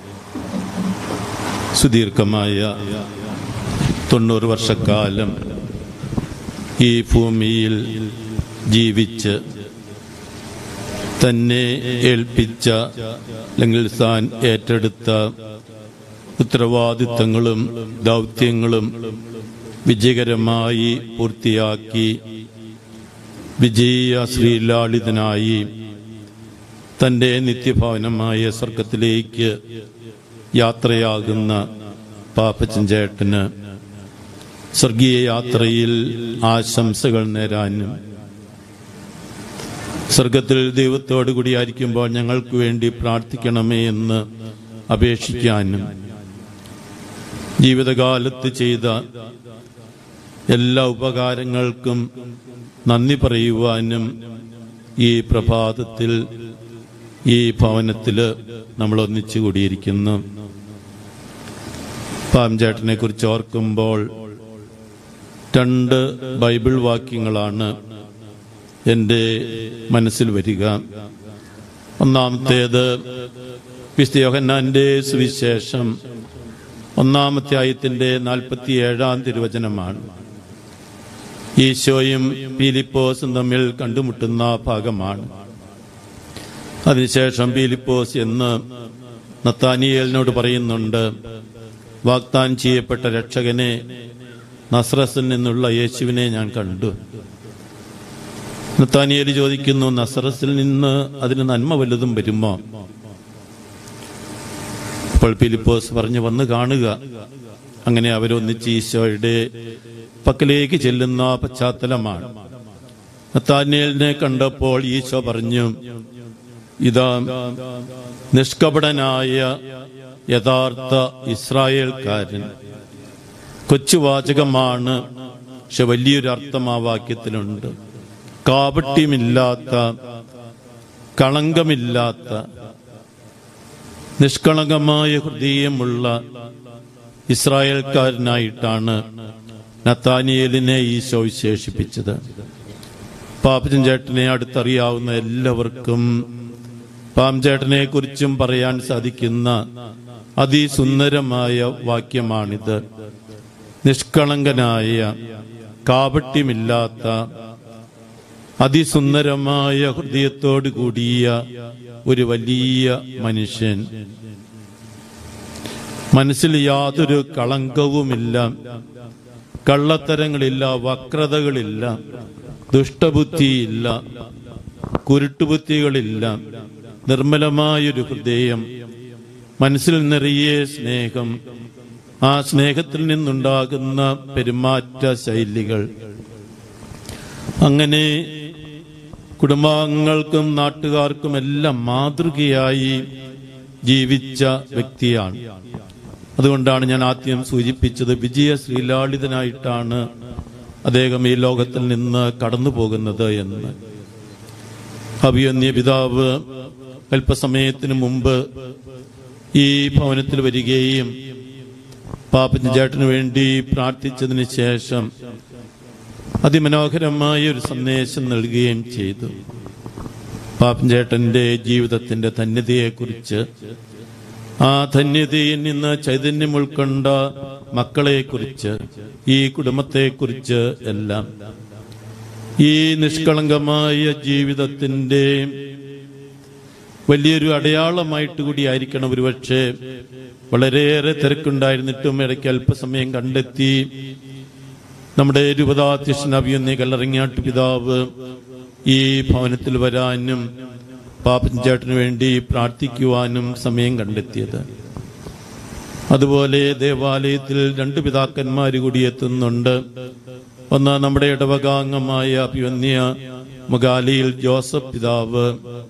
സുദീർഘമായ 90 വർഷക്കാലം ഈ ഭൂമിയിൽ ജീവിച്ച് തന്നെ ഏൽപ്പിച്ച അല്ലെങ്കിൽ താൻ ഏറ്റെടുത്ത ഉത്തരവാദിത്തങ്ങളും ദൗത്യങ്ങളും വിജയകരമായി പൂർത്തിയാക്കി വിജയ ശ്രീലാളിതനായി തൻ്റെ നിത്യഭവനമായ സ്വർഗത്തിലേക്ക് യാത്രയാകുന്ന പാപ്പച്ചൻ ചേട്ടന് സ്വർഗീയ യാത്രയിൽ ആശംസകൾ നേരാനും സ്വർഗത്തിൽ ദൈവത്തോടു കൂടിയായിരിക്കുമ്പോൾ ഞങ്ങൾക്ക് വേണ്ടി പ്രാർത്ഥിക്കണമേ എന്ന് അപേക്ഷിക്കാനും ജീവിതകാലത്ത് ചെയ്ത എല്ലാ ഉപകാരങ്ങൾക്കും നന്ദി പറയുവാനും ഈ പ്രഭാതത്തിൽ ഈ ഭവനത്തിൽ നമ്മൾ ഒന്നിച്ചു കൂടിയിരിക്കുന്നു. പാംചേട്ടനെ കുറിച്ച് ഓർക്കുമ്പോൾ 2 ബൈബിൾ വാക്യങ്ങളാണ് എൻ്റെ മനസ്സിൽ വരിക. ഒന്നാമത്തേത് വിശുദ്ധ യോഹന്നാന്റെ സുവിശേഷം 1-ാം അധ്യായത്തിന്റെ 47-ാം തിരുവചനമാണ്. ഈശോയും പീലിപ്പോസും തമ്മിൽ കണ്ടുമുട്ടുന്ന ഭാഗമാണ്. അതിനുശേഷം പീലിപ്പോസ് എന്ന് നത്താനിയേലിനോട് പറയുന്നുണ്ട്, വാഗ്ദാനം ചെയ്യപ്പെട്ട രക്ഷകനെ, നസ്രത്തിൽ നിന്നുള്ള യേശുവിനെ ഞാൻ കണ്ടു. നത്താനിയേൽ ചോദിക്കുന്നു, നസറത്തിൽ നിന്ന് അതിന് നന്മ വല്ലതും വരുമോ? അപ്പോൾ ഫിലിപ്പോസ് പറഞ്ഞു, വന്ന് കാണുക. അങ്ങനെ അവരൊന്നിച്ച് ഈശോയുടെ പക്കലേക്ക് ചെല്ലുന്ന പശ്ചാത്തലമാണ്. നത്താനിയേലിനെ കണ്ടപ്പോൾ ഈശോ പറഞ്ഞു, ഇതാ നിഷ്കപടനായ യഥാർത്ഥ ഇസ്രായേൽക്കാരൻ. കൊച്ചുവാചകമാണ്, പക്ഷെ വലിയൊരർത്ഥം ആ വാക്യത്തിലുണ്ട്. കാപട്യമില്ലാത്ത, കളങ്കമില്ലാത്ത, നിഷ്കളങ്കമായ ഹൃദയമുള്ള ഇസ്രായേൽക്കാരനായിട്ടാണ് നത്താനിയേലിനെ ഈശോ വിശേഷിപ്പിച്ചത്. പാപ്പച്ചൻ ചേട്ടനെ അടുത്തറിയാവുന്ന എല്ലാവർക്കും പാംചേട്ടനെ കുറിച്ചും പറയാൻ സാധിക്കുന്ന അതിസുന്ദരമായ വാക്യമാണിത്. നിഷ്കളങ്കനായ, കാപട്യമില്ലാത്ത, അതിസുന്ദരമായ ഹൃദയത്തോടു കൂടിയ ഒരു വലിയ മനുഷ്യൻ. മനസ്സിൽ യാതൊരു കളങ്കവുമില്ല, കള്ളത്തരങ്ങളില്ല, വക്രതകളില്ല, ദുഷ്ടബുദ്ധിയില്ല, കുരുട്ടുബുദ്ധികളില്ല. നിർമ്മലമായൊരു ഹൃദയം, മനസ്സിൽ നിറയെ സ്നേഹം, ആ സ്നേഹത്തിൽ നിന്നുണ്ടാകുന്ന പെരുമാറ്റ ശൈലികൾ. അങ്ങനെ കുടുംബാംഗങ്ങൾക്കും നാട്ടുകാർക്കുമെല്ലാം മാതൃകയായി ജീവിച്ച വ്യക്തിയാണ്. അതുകൊണ്ടാണ് ഞാൻ ആദ്യം സൂചിപ്പിച്ചത്, വിജയ ശ്രീലാളിതനായിട്ടാണ് അദ്ദേഹം ഈ ലോകത്തിൽ നിന്ന് കടന്നു പോകുന്നത് എന്ന്. അഭിയന്യ പിതാവ് അല്പസമയത്തിന് മുമ്പ് ഈ ഭവനത്തിൽ വരികയും പാപ്പച്ചൻ ചേട്ടന് വേണ്ടി പ്രാർത്ഥിച്ചതിന് ശേഷം അതിമനോഹരമായ ഒരു സന്ദേശം നൽകുകയും ചെയ്തു. പാപ്പൻ ചേട്ടന്റെ ജീവിതത്തിന്റെ ധന്യതയെക്കുറിച്ച്, ആ ധന്യതയിൽ നിന്ന് ചൈതന്യം ഉൾക്കൊണ്ട മക്കളെക്കുറിച്ച്, ഈ കുടുംബത്തെക്കുറിച്ച് എല്ലാം. ഈ നിഷ്കളങ്കമായ ജീവിതത്തിന്റെ വലിയൊരു അടയാളമായിട്ട് കൂടിയായിരിക്കണം ഒരുപക്ഷെ വളരെയേറെ തിരക്കുണ്ടായിരുന്നിട്ടും ഇടയ്ക്ക് അല്പസമയം കണ്ടെത്തി നമ്മുടെ രൂപതാധ്യക്ഷൻ അഭിയന്യ കല്ലറങ്ങാട്ട് പിതാവ് ഈ ഭവനത്തിൽ വരാനും പാപ്പൻ ചേട്ടന് വേണ്ടി പ്രാർത്ഥിക്കുവാനും സമയം കണ്ടെത്തിയത്. അതുപോലെ ദേവാലയത്തിൽ 2 പിതാക്കന്മാർ കൂടി എത്തുന്നുണ്ട്. ഒന്ന് നമ്മുടെ ഇടവകാംഗമായ അഭിവന്യ മുഗാലിയിൽ ജോസഫ് പിതാവ്,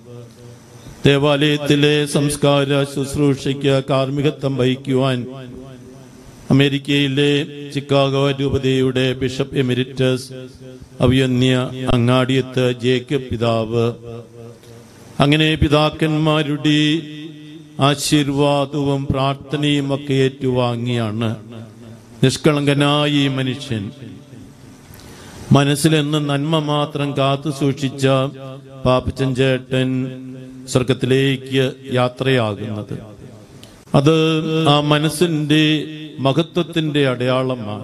ദേവാലയത്തിലെ സംസ്കാര ശുശ്രൂഷയ്ക്ക് കാർമ്മികത്വം വഹിക്കുവാൻ അമേരിക്കയിലെ ചിക്കാഗോ രൂപതയുടെ ബിഷപ്പ് എമിരിറ്റസ് അഭിവന്യ അങ്ങാടിയത്ത് ജേക്കബ് പിതാവ്. അങ്ങനെ പിതാക്കന്മാരുടെ ആശീർവാദവും പ്രാർത്ഥനയും ഒക്കെ ഏറ്റുവാങ്ങിയാണ് നിഷ്കളങ്കനായ ഈ മനുഷ്യൻ മനസ്സിലെന്ന് നന്മ മാത്രം കാത്തു സൂക്ഷിച്ച പാപ്പച്ചൻ ചേട്ടൻ സ്വർഗത്തിലേക്ക് യാത്രയാകുന്നത്. അത് ആ മനസ്സിന്റെ മഹത്വത്തിന്റെ അടയാളമാണ്.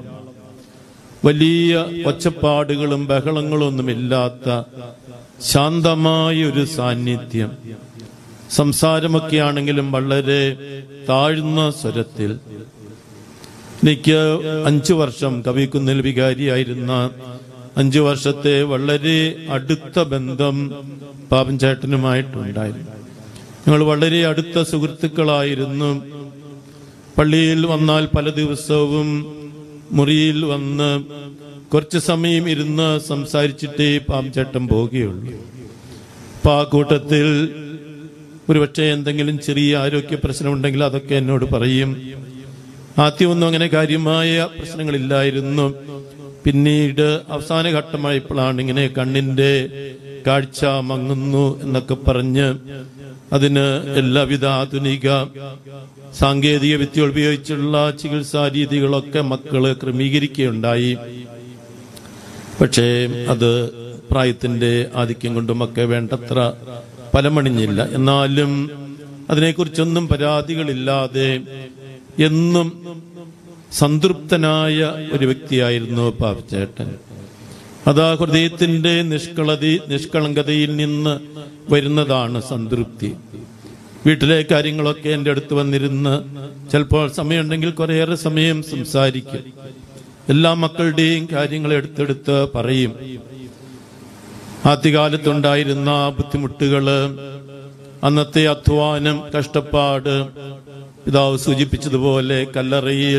വലിയ ഒച്ചപ്പാടുകളും ബഹളങ്ങളൊന്നുമില്ലാത്ത ശാന്തമായ ഒരു സാന്നിധ്യം. സംസാരമൊക്കെ ആണെങ്കിലും വളരെ താഴ്ന്ന സ്വരത്തിൽ. എനിക്ക് 5 വർഷം കവിക്കുന്നിൽ വികാരിയായിരുന്ന 5 വർഷത്തെ വളരെ അടുത്ത ബന്ധം പാപ്പൻ ചേട്ടനുമായിട്ടുണ്ടായിരുന്നു. ഞങ്ങൾ വളരെ അടുത്ത സുഹൃത്തുക്കളായിരുന്നു. പള്ളിയിൽ വന്നാൽ പല ദിവസവും മുറിയിൽ വന്ന് കുറച്ച് സമയം ഇരുന്ന് സംസാരിച്ചിട്ടേ പാപ്പൻ ചേട്ടൻ പോവുകയുള്ളൂ. അപ്പൊ ആ കൂട്ടത്തിൽ ഒരുപക്ഷെ എന്തെങ്കിലും ചെറിയ ആരോഗ്യ പ്രശ്നമുണ്ടെങ്കിൽ അതൊക്കെ എന്നോട് പറയും. ആദ്യമൊന്നും അങ്ങനെ കാര്യമായ പ്രശ്നങ്ങളില്ലായിരുന്നു. പിന്നീട് അവസാന ഘട്ടമായപ്പോഴാണ് ഇങ്ങനെ കണ്ണിന്റെ കാഴ്ച മങ്ങുന്നു എന്നൊക്കെ പറഞ്ഞ് അതിന് എല്ലാവിധ ആധുനിക സാങ്കേതിക വിദ്യ ഉപയോഗിച്ചുള്ള ചികിത്സാ രീതികളൊക്കെ മക്കള് ക്രമീകരിക്കുകയുണ്ടായി. പക്ഷേ അത് പ്രായത്തിന്റെ ആധിക്യം കൊണ്ടുമൊക്കെ വേണ്ടത്ര ഫലമണിഞ്ഞില്ല. എന്നാലും അതിനെക്കുറിച്ചൊന്നും പരാതികളില്ലാതെ എന്നും സംതൃപ്തനായ ഒരു വ്യക്തിയായിരുന്നു പാപ്പച്ചേട്ടൻ. അതാ ഹൃദയത്തിന്റെ നിഷ്കളങ്കതയിൽ നിന്ന് വരുന്നതാണ് സംതൃപ്തി. വീട്ടിലെ കാര്യങ്ങളൊക്കെ എൻ്റെ അടുത്ത് വന്നിരുന്ന് ചിലപ്പോൾ സമയമുണ്ടെങ്കിൽ കുറേയേറെ സമയം സംസാരിക്കും. എല്ലാ മക്കളുടെയും കാര്യങ്ങൾ എടുത്തെടുത്ത് പറയും. ആദ്യകാലത്തുണ്ടായിരുന്ന ബുദ്ധിമുട്ടുകള്, അന്നത്തെ അധ്വാനം, കഷ്ടപ്പാട്, പിതാവ് സൂചിപ്പിച്ചതുപോലെ കല്ലറയിൽ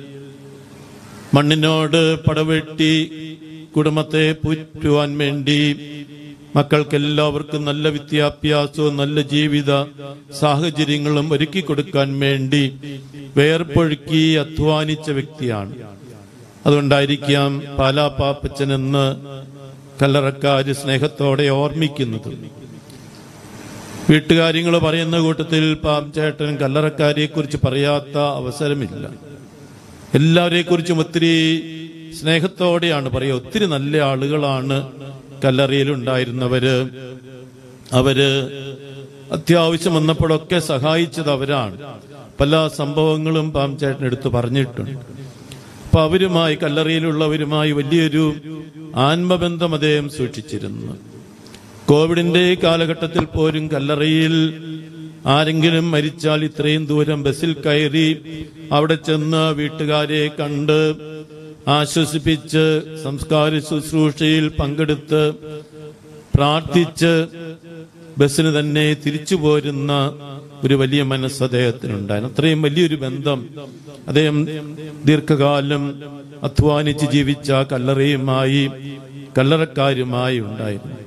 മണ്ണിനോട് പടവെട്ടി കുടുംബത്തെ പോറ്റുവാൻ വേണ്ടി മക്കൾക്കെല്ലാവർക്കും നല്ല വിദ്യാഭ്യാസവും നല്ല ജീവിത സാഹചര്യങ്ങളും ഒരുക്കി കൊടുക്കാൻ വേണ്ടി വേർപ്പൊഴുക്കി അധ്വാനിച്ച വ്യക്തിയാണ്. അതുകൊണ്ടായിരിക്കാം പാലാപ്പാപ്പച്ചൻ എന്ന് കല്ലറക്കാര് സ്നേഹത്തോടെ ഓർമ്മിക്കുന്നത്. വീട്ടുകാര്യങ്ങൾ പറയുന്ന കൂട്ടത്തിൽ പാംചേട്ടൻ കല്ലറക്കാരെ കുറിച്ച് പറയാത്ത അവസരമില്ല. എല്ലാവരെ കുറിച്ചും ഒത്തിരി സ്നേഹത്തോടെയാണ് പറയുക. ഒത്തിരി നല്ല ആളുകളാണ് കല്ലറയിലുണ്ടായിരുന്നവര്. അവര് അത്യാവശ്യം വന്നപ്പോഴൊക്കെ സഹായിച്ചത് അവരാണ്. പല സംഭവങ്ങളും പാംചേട്ടൻ എടുത്ത് പറഞ്ഞിട്ടുണ്ട്. അപ്പൊ അവരുമായി, കല്ലറയിലുള്ളവരുമായി വലിയൊരു ആത്മബന്ധം അദ്ദേഹം സൂക്ഷിച്ചിരുന്നു. കോവിഡിന്റെ കാലഘട്ടത്തിൽ പോലും കല്ലറയിൽ ആരെങ്കിലും മരിച്ചാൽ ഇത്രയും ദൂരം ബസ്സിൽ കയറി അവിടെ ചെന്ന് വീട്ടുകാരെ കണ്ട് ആശ്വസിപ്പിച്ച് സംസ്കാര ശുശ്രൂഷയിൽ പങ്കെടുത്ത് പ്രാർത്ഥിച്ച് ബസ്സിന് തന്നെ തിരിച്ചു പോരുന്ന ഒരു വലിയ മനസ്സ് അദ്ദേഹത്തിനുണ്ടായിരുന്നു. അത്രയും വലിയൊരു ബന്ധം അദ്ദേഹം ദീർഘകാലം അധ്വാനിച്ച് ജീവിച്ച കല്ലറയുമായി, കല്ലറക്കാരുമായി ഉണ്ടായിരുന്നു.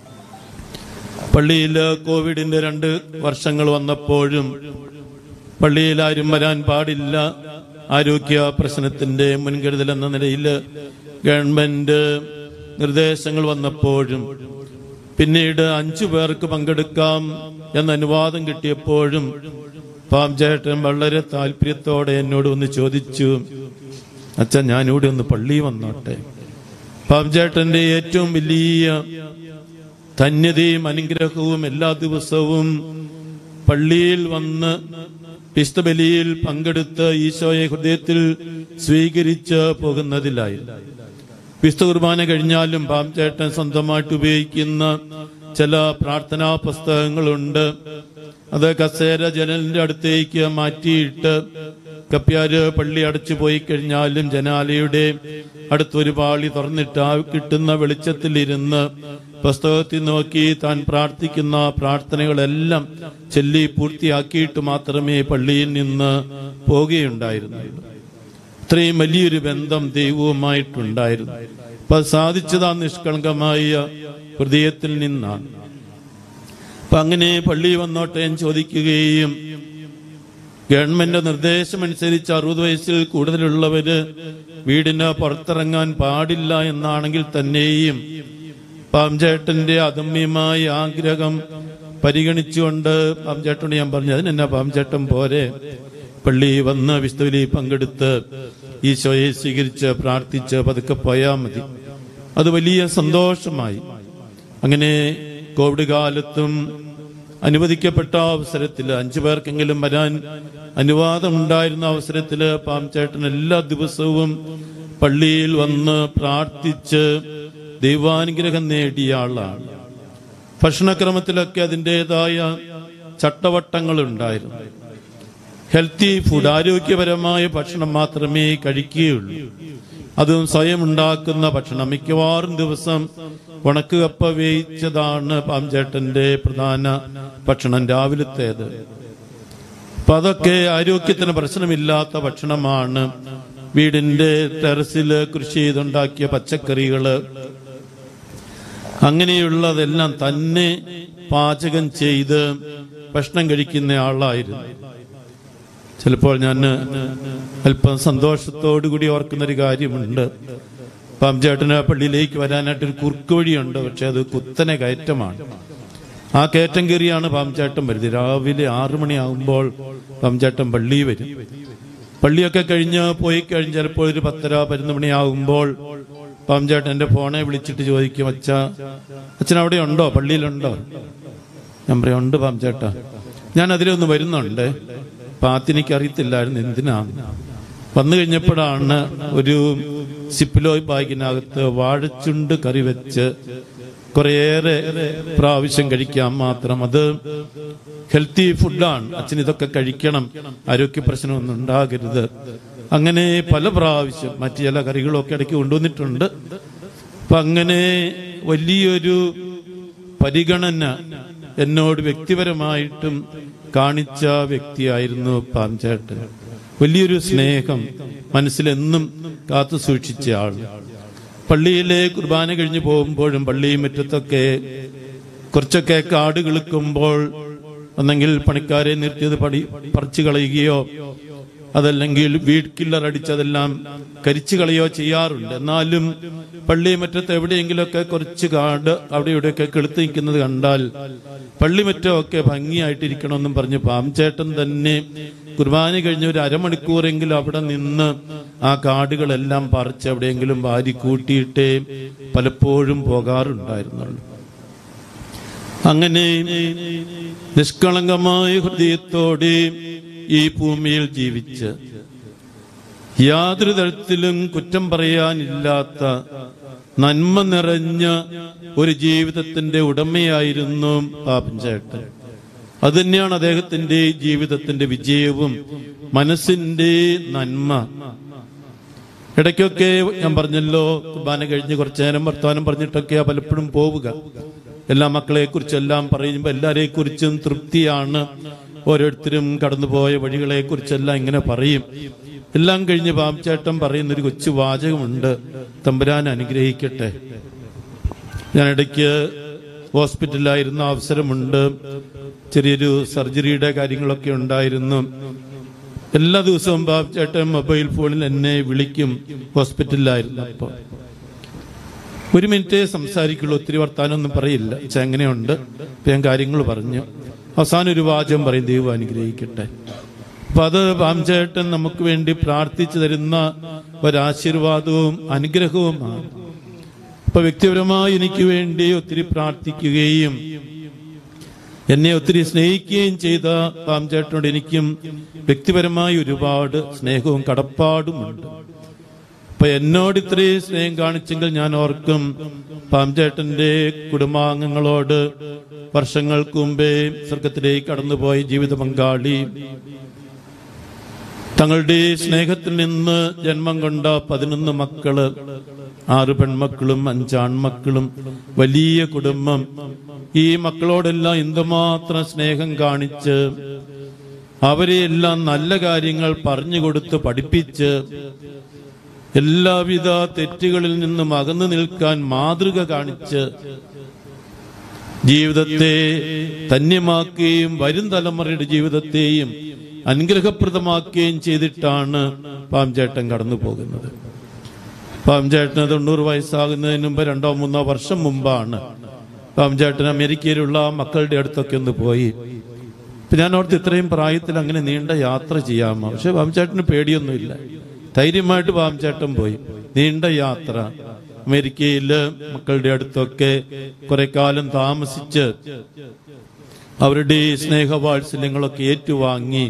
പള്ളിയിൽ കോവിഡിന്റെ 2 വർഷങ്ങൾ വന്നപ്പോഴും പള്ളിയിൽ ആരും വരാൻ പാടില്ല, ആരോഗ്യ പ്രശ്നത്തിന്റെ മുൻകരുതൽ എന്ന നിലയിൽ ഗവൺമെന്റ് നിർദ്ദേശങ്ങൾ വന്നപ്പോഴും പിന്നീട് 5 പേർക്ക് പങ്കെടുക്കാം എന്ന അനുവാദം കിട്ടിയപ്പോഴും പാംചേട്ടൻ വളരെ താല്പര്യത്തോടെ എന്നോട് ഒന്ന് ചോദിച്ചു, അച്ഛൻ ഞാനിവിടെ ഒന്ന് പള്ളി വന്നോട്ടെ. പാംചേട്ടന്റെ ഏറ്റവും വലിയ ധന്യതയും അനുഗ്രഹവും എല്ലാ ദിവസവും പള്ളിയിൽ വന്ന് വിശുദ്ധബലിയിൽ പങ്കെടുത്ത് ഈശോയെ ഹൃദയത്തിൽ സ്വീകരിച്ച് പോകുന്നതിലായി. വിശുദ്ധ കുർബാന കഴിഞ്ഞാലും പാംചേട്ടൻ സ്വന്തമായിട്ട് ഉപയോഗിക്കുന്ന ചില പ്രാർത്ഥനാ പുസ്തകങ്ങളുണ്ട്. അത് കസേര ജനലിന്റെ അടുത്തേക്ക് മാറ്റിയിട്ട് കപ്പ്യാര് പള്ളി അടച്ചു പോയി കഴിഞ്ഞാലും ജനാലയുടെ അടുത്തൊരു പാളി തുറന്നിട്ട് കിട്ടുന്ന വെളിച്ചത്തിലിരുന്ന് പുസ്തകത്തിൽ നോക്കി താൻ പ്രാർത്ഥിക്കുന്ന പ്രാർത്ഥനകളെല്ലാം ചൊല്ലി പൂർത്തിയാക്കിയിട്ട് മാത്രമേ പള്ളിയിൽ നിന്ന് പോവുകയുണ്ടായിരുന്നുള്ളൂ. ഇത്രയും വലിയൊരു ബന്ധം ദൈവവുമായിട്ടുണ്ടായിരുന്നു. അപ്പൊ സാധിച്ചത് ആ നിഷ്കളങ്കമായ ഹൃദയത്തിൽ നിന്നാണ്. അപ്പൊ അങ്ങനെ പള്ളി വന്നോട്ടെ എന്ന് ചോദിക്കുകയും ഗവൺമെന്റ് നിർദ്ദേശമനുസരിച്ച് 60 വയസ്സിൽ കൂടുതലുള്ളവര് വീടിന് പുറത്തിറങ്ങാൻ പാടില്ല എന്നാണെങ്കിൽ തന്നെയും പാംചേട്ടന്റെ അദമ്യമായ ആഗ്രഹം പരിഗണിച്ചുകൊണ്ട് പാംചേട്ടനോട് ഞാൻ പറഞ്ഞു, അതിനെന്നാ പാംചേട്ടൻ പോരെ, പള്ളി വന്ന് വിശുദ്ധബലിയിൽ പങ്കെടുത്ത് ഈശോയെ സ്വീകരിച്ച് പ്രാർത്ഥിച്ച് പതുക്കെ പോയാൽ മതി. അത് വലിയ സന്തോഷമായി. അങ്ങനെ കോവിഡ് കാലത്തും അനുവദിക്കപ്പെട്ട അവസരത്തിൽ 5 പേർക്കെങ്കിലും വരാൻ അനുവാദം ഉണ്ടായിരുന്ന അവസരത്തില് പാംചേട്ടൻ എല്ലാ ദിവസവും പള്ളിയിൽ വന്ന് പ്രാർത്ഥിച്ച് ദൈവാനുഗ്രഹം നേടിയ ആളാണ്. ഭക്ഷണക്രമത്തിലൊക്കെ അതിൻ്റെതായ ചട്ടവട്ടങ്ങൾ ഉണ്ടായിരുന്നു. ഹെൽത്തി ഫുഡ്, ആരോഗ്യപരമായ ഭക്ഷണം മാത്രമേ കഴിക്കുകയുള്ളൂ. അതും സ്വയം ഉണ്ടാക്കുന്ന ഭക്ഷണം. മിക്കവാറും ദിവസം ഉണക്കുകപ്പ വേവിച്ചതാണ് പാംചേട്ടന്റെ പ്രധാന ഭക്ഷണം, രാവിലത്തേത്. അപ്പൊ അതൊക്കെ ആരോഗ്യത്തിന് പ്രശ്നമില്ലാത്ത ഭക്ഷണമാണ്. വീടിന്റെ ടെറസില് കൃഷി ചെയ്തുണ്ടാക്കിയ പച്ചക്കറികള്, അങ്ങനെയുള്ളതെല്ലാം തന്നെ പാചകം ചെയ്ത് ഭക്ഷണം കഴിക്കുന്ന ആളായിരുന്നു. ചിലപ്പോൾ ഞാൻ അല്പം സന്തോഷത്തോടുകൂടി ഓർക്കുന്നൊരു കാര്യമുണ്ട്. പാംചേട്ടന് പള്ളിയിലേക്ക് വരാനായിട്ടൊരു കുറുക്ക് വഴിയുണ്ട്, പക്ഷെ അത് കുത്തനെ കയറ്റമാണ്. ആ കയറ്റം കയറിയാണ് പാംചേട്ടൻ വരുന്നത്. രാവിലെ 6 മണിയാകുമ്പോൾ പാംചേട്ടൻ പള്ളി വരും. പള്ളിയൊക്കെ കഴിഞ്ഞ് പോയി കഴിഞ്ഞ് ചിലപ്പോൾ ഒരു 10-11 മണിയാകുമ്പോൾ പാംചേട്ടൻ എന്റെ ഫോണെ വിളിച്ചിട്ട് ചോദിക്കും, അച്ഛൻ അവിടെ ഉണ്ടോ, പള്ളിയിലുണ്ടോ? ഞാൻ പറയും, ഉണ്ട് പാംചേട്ടാ, ഞാൻ അതിലൊന്ന് വരുന്നുണ്ട്. പാത്തിനിക്ക് അറിയത്തില്ലായിരുന്നു എന്തിനാ. വന്നു കഴിഞ്ഞപ്പോഴാണ് ഒരു സിപ്പിലോയ് ബാഗിനകത്ത് വാഴച്ചുണ്ട് കറി വെച്ച് കുറേയേറെ പ്രാവശ്യം കഴിക്കാൻ മാത്രം. അത് ഹെൽത്തി ഫുഡാണ്. അച്ഛൻ ഇതൊക്കെ കഴിക്കണം, ആരോഗ്യ പ്രശ്നമൊന്നും ഉണ്ടാകരുത്. അങ്ങനെ പല പ്രാവശ്യം മറ്റു ചില കറികളൊക്കെ ഇടയ്ക്ക് കൊണ്ടുവന്നിട്ടുണ്ട്. അപ്പൊ അങ്ങനെ വലിയൊരു പരിഗണന എന്നോട് വ്യക്തിപരമായിട്ടും കാണിച്ച വ്യക്തിയായിരുന്നു പാംചേട്ടൻ. വലിയൊരു സ്നേഹം മനസ്സിലെന്നും കാത്തു സൂക്ഷിച്ച ആൾ. പള്ളിയിലെ കുർബാന കഴിഞ്ഞ് പോകുമ്പോഴും പള്ളിയും മുറ്റത്തൊക്കെ കുറച്ചൊക്കെ കാട് കിളുക്കുമ്പോൾ ഒന്നെങ്കിൽ പണിക്കാരെ നിർത്തിയത് പറിച്ചു കളയുകയോ അതല്ലെങ്കിൽ വീഡ് കില്ലർ അടിച്ചതെല്ലാം കരിച്ചു കളയോ ചെയ്യാറുണ്ട്. എന്നാലും പള്ളി മറ്റത്ത് എവിടെയെങ്കിലുമൊക്കെ കുറച്ച് കാട് അവിടെ ഇവിടെയൊക്കെ കെളുത്ത് നിൽക്കുന്നത് കണ്ടാൽ പള്ളിമറ്റമൊക്കെ ഭംഗിയായിട്ടിരിക്കണമെന്നും പറഞ്ഞ് പാംചേട്ടൻ തന്നെ കുർബാന കഴിഞ്ഞ് ഒരു അരമണിക്കൂറെങ്കിലും അവിടെ നിന്ന് ആ കാടുകളെല്ലാം പറിച്ച് എവിടെയെങ്കിലും വാരി കൂട്ടിയിട്ടേ പലപ്പോഴും പോകാറുണ്ടായിരുന്നുള്ളൂ. അങ്ങനെ നിഷ്കളങ്കമായ ഹൃദയത്തോടെ ഈ ഭൂമിയിൽ ജീവിച്ച് യാതൊരു തരത്തിലും കുറ്റം പറയാനില്ലാത്ത നന്മ നിറഞ്ഞ ഒരു ജീവിതത്തിന്റെ ഉടമയായിരുന്നു പാംചേട്ടൻ. അത് തന്നെയാണ് അദ്ദേഹത്തിന്റെ ജീവിതത്തിന്റെ വിജയവും മനസ്സിന്റെ നന്മ. ഇടയ്ക്കൊക്കെ ഞാൻ പറഞ്ഞല്ലോ, കുർബാന കഴിഞ്ഞ് കുറച്ചു നേരം വർത്തമാനം പറഞ്ഞിട്ടൊക്കെയാ പലപ്പോഴും പോവുക. എല്ലാ മക്കളെ കുറിച്ചെല്ലാം പറയുമ്പോൾ എല്ലാരെ കുറിച്ചും തൃപ്തിയാണ്. ഓരോരുത്തരും കടന്നുപോയ വഴികളെ കുറിച്ചെല്ലാം ഇങ്ങനെ പറയും. എല്ലാം കഴിഞ്ഞ് പാംചേട്ടൻ പറയുന്നൊരു കൊച്ചു വാചകമുണ്ട്, തമ്പുരാൻ അനുഗ്രഹിക്കട്ടെ. ഞാൻ ഇടയ്ക്ക് ഹോസ്പിറ്റലിലായിരുന്ന അവസരമുണ്ട്. ചെറിയൊരു സർജറിയുടെ കാര്യങ്ങളൊക്കെ ഉണ്ടായിരുന്നു. എല്ലാ ദിവസവും പാംചേട്ടൻ മൊബൈൽ ഫോണിൽ എന്നെ വിളിക്കും. ഹോസ്പിറ്റലിലായിരുന്നപ്പോൾ 1 മിനിറ്റേ സംസാരിക്കുള്ളൂ, ഒത്തിരി വർത്താനൊന്നും പറയില്ല. എങ്ങനെയുണ്ട് ഞാൻ കാര്യങ്ങൾ പറഞ്ഞു. അവസാനം ഒരു വാചകം പറയും, ദൈവം അനുഗ്രഹിക്കട്ടെ. അപ്പൊ അത് പാംചേട്ടൻ നമുക്ക് വേണ്ടി പ്രാർത്ഥിച്ചു തരുന്ന ഒരാശീർവാദവും അനുഗ്രഹവുമാണ്. അപ്പൊ വ്യക്തിപരമായി എനിക്ക് വേണ്ടി ഒത്തിരി പ്രാർത്ഥിക്കുകയും എന്നെ ഒത്തിരി സ്നേഹിക്കുകയും ചെയ്ത പാംചേട്ടനോട് എനിക്കും വ്യക്തിപരമായി ഒരുപാട് സ്നേഹവും കടപ്പാടുമുണ്ട്. അപ്പൊ എന്നോട് ഇത്രയും സ്നേഹം കാണിച്ചെങ്കിൽ ഞാൻ ഓർക്കും പാംചേട്ടന്റെ കുടുംബാംഗങ്ങളോട് വർഷങ്ങൾക്ക് മുമ്പേ സ്വർഗത്തിലേക്ക് കടന്നുപോയ ജീവിത പങ്കാളി, തങ്ങളുടെ സ്നേഹത്തിൽ നിന്ന് ജന്മം കൊണ്ട 11 മക്കള്, 6 പെൺമക്കളും 5 ആൺമക്കളും, വലിയ കുടുംബം. ഈ മക്കളോടെല്ലാം എന്തുമാത്രം സ്നേഹം കാണിച്ച് അവരെയെല്ലാം നല്ല കാര്യങ്ങൾ പറഞ്ഞു കൊടുത്ത് പഠിപ്പിച്ച് എല്ലാവിധ തെറ്റുകളിൽ നിന്നും അകന്നു നിൽക്കാൻ മാതൃക കാണിച്ച് ജീവിതത്തെ ധന്യമാക്കുകയും വരും തലമുറയുടെ ജീവിതത്തെയും അനുഗ്രഹപ്രദമാക്കുകയും ചെയ്തിട്ടാണ് പാംചേട്ടൻ കടന്നു പോകുന്നത്. പാംചേട്ടന് 90 വയസ്സാകുന്നതിന് മുമ്പ് 2-3 വർഷം മുമ്പാണ് പാംചേട്ടൻ അമേരിക്കയിലുള്ള മക്കളുടെ അടുത്തൊക്കെ ഒന്ന് പോയി. ഇപ്പൊ ഞാൻ ഓർത്ത് ഇത്രയും പ്രായത്തിൽ അങ്ങനെ നീണ്ട യാത്ര ചെയ്യാമോ? പക്ഷെ പാംചേട്ടന് പേടിയൊന്നുമില്ല. ധൈര്യമായിട്ട് പാംചേട്ടൻ പോയി. നീണ്ട യാത്ര അമേരിക്കയില് മക്കളുടെ അടുത്തൊക്കെ കുറെ കാലം താമസിച്ച് അവരുടെ സ്നേഹവാത്സല്യങ്ങളൊക്കെ ഏറ്റുവാങ്ങി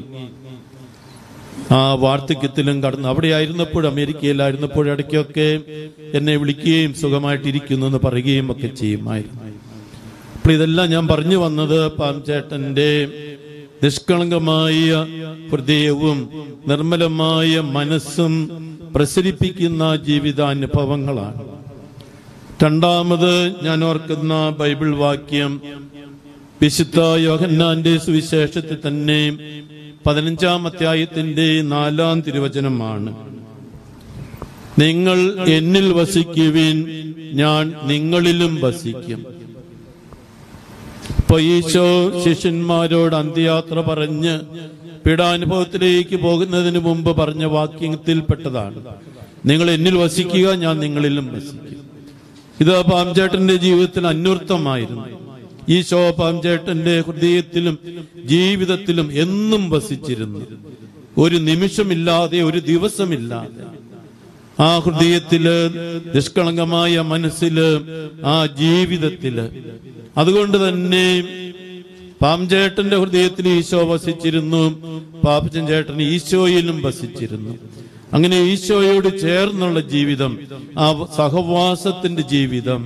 ആ വാർദ്ധക്യത്തിലും കടന്ന് അവിടെ ആയിരുന്നപ്പോഴും അമേരിക്കയിലായിരുന്നപ്പോഴും ഇടയ്ക്കൊക്കെ എന്നെ വിളിക്കുകയും സുഖമായിട്ടിരിക്കുന്നു എന്ന് പറയുകയും ഒക്കെ ചെയ്യുമായിരുന്നു. അപ്പോൾ ഇതെല്ലാം ഞാൻ പറഞ്ഞു വന്നത് പാംചേട്ടന്റെ നിഷ്കളങ്കമായ ഹൃദയവും നിർമ്മലമായ മനസ്സും പ്രസരിപ്പിക്കുന്ന ജീവിതാനുഭവങ്ങളാണ്. രണ്ടാമത് ഞാൻ ഓർക്കുന്ന ബൈബിൾ വാക്യം വിശുദ്ധ യോഹന്നാന്റെ സുവിശേഷത്തിൽ തന്നെ 15-ാം അധ്യായത്തിന്റെ 4-ാം തിരുവചനമാണ്. നിങ്ങൾ എന്നിൽ വസിക്കുവിൻ, ഞാൻ നിങ്ങളിലും വസിക്കും. ഇപ്പൊ ഈശോ ശിഷ്യന്മാരോട് അന്ത്യയാത്ര പറഞ്ഞ് പീഡാനുഭവത്തിലേക്ക് പോകുന്നതിന് മുമ്പ് പറഞ്ഞ വാക്യത്തിൽപ്പെട്ടതാണ്, നിങ്ങൾ എന്നിൽ വസിക്കുക, ഞാൻ നിങ്ങളിലും വസിക്കും. ഇത് പാംചേട്ടന്റെ ജീവിതത്തിൽ അന്വർത്ഥമായിരുന്നു. ഈശോ പാംചേട്ടന്റെ ഹൃദയത്തിലും ജീവിതത്തിലും എന്നും വസിച്ചിരുന്നു. ഒരു നിമിഷമില്ലാതെ, ഒരു ദിവസമില്ലാതെ ആ ഹൃദയത്തില്, നിഷ്കളങ്കമായ മനസ്സില്, ആ ജീവിതത്തില്. അതുകൊണ്ട് തന്നെ പാംചേട്ടന്റെ ഹൃദയത്തിൽ ഈശോ വസിച്ചിരുന്നു, പാപ്പച്ചൻ ഈശോയിലും വസിച്ചിരുന്നു. അങ്ങനെ ഈശോയോട് ചേർന്നുള്ള ജീവിതം, ആ സഹവാസത്തിന്റെ ജീവിതം.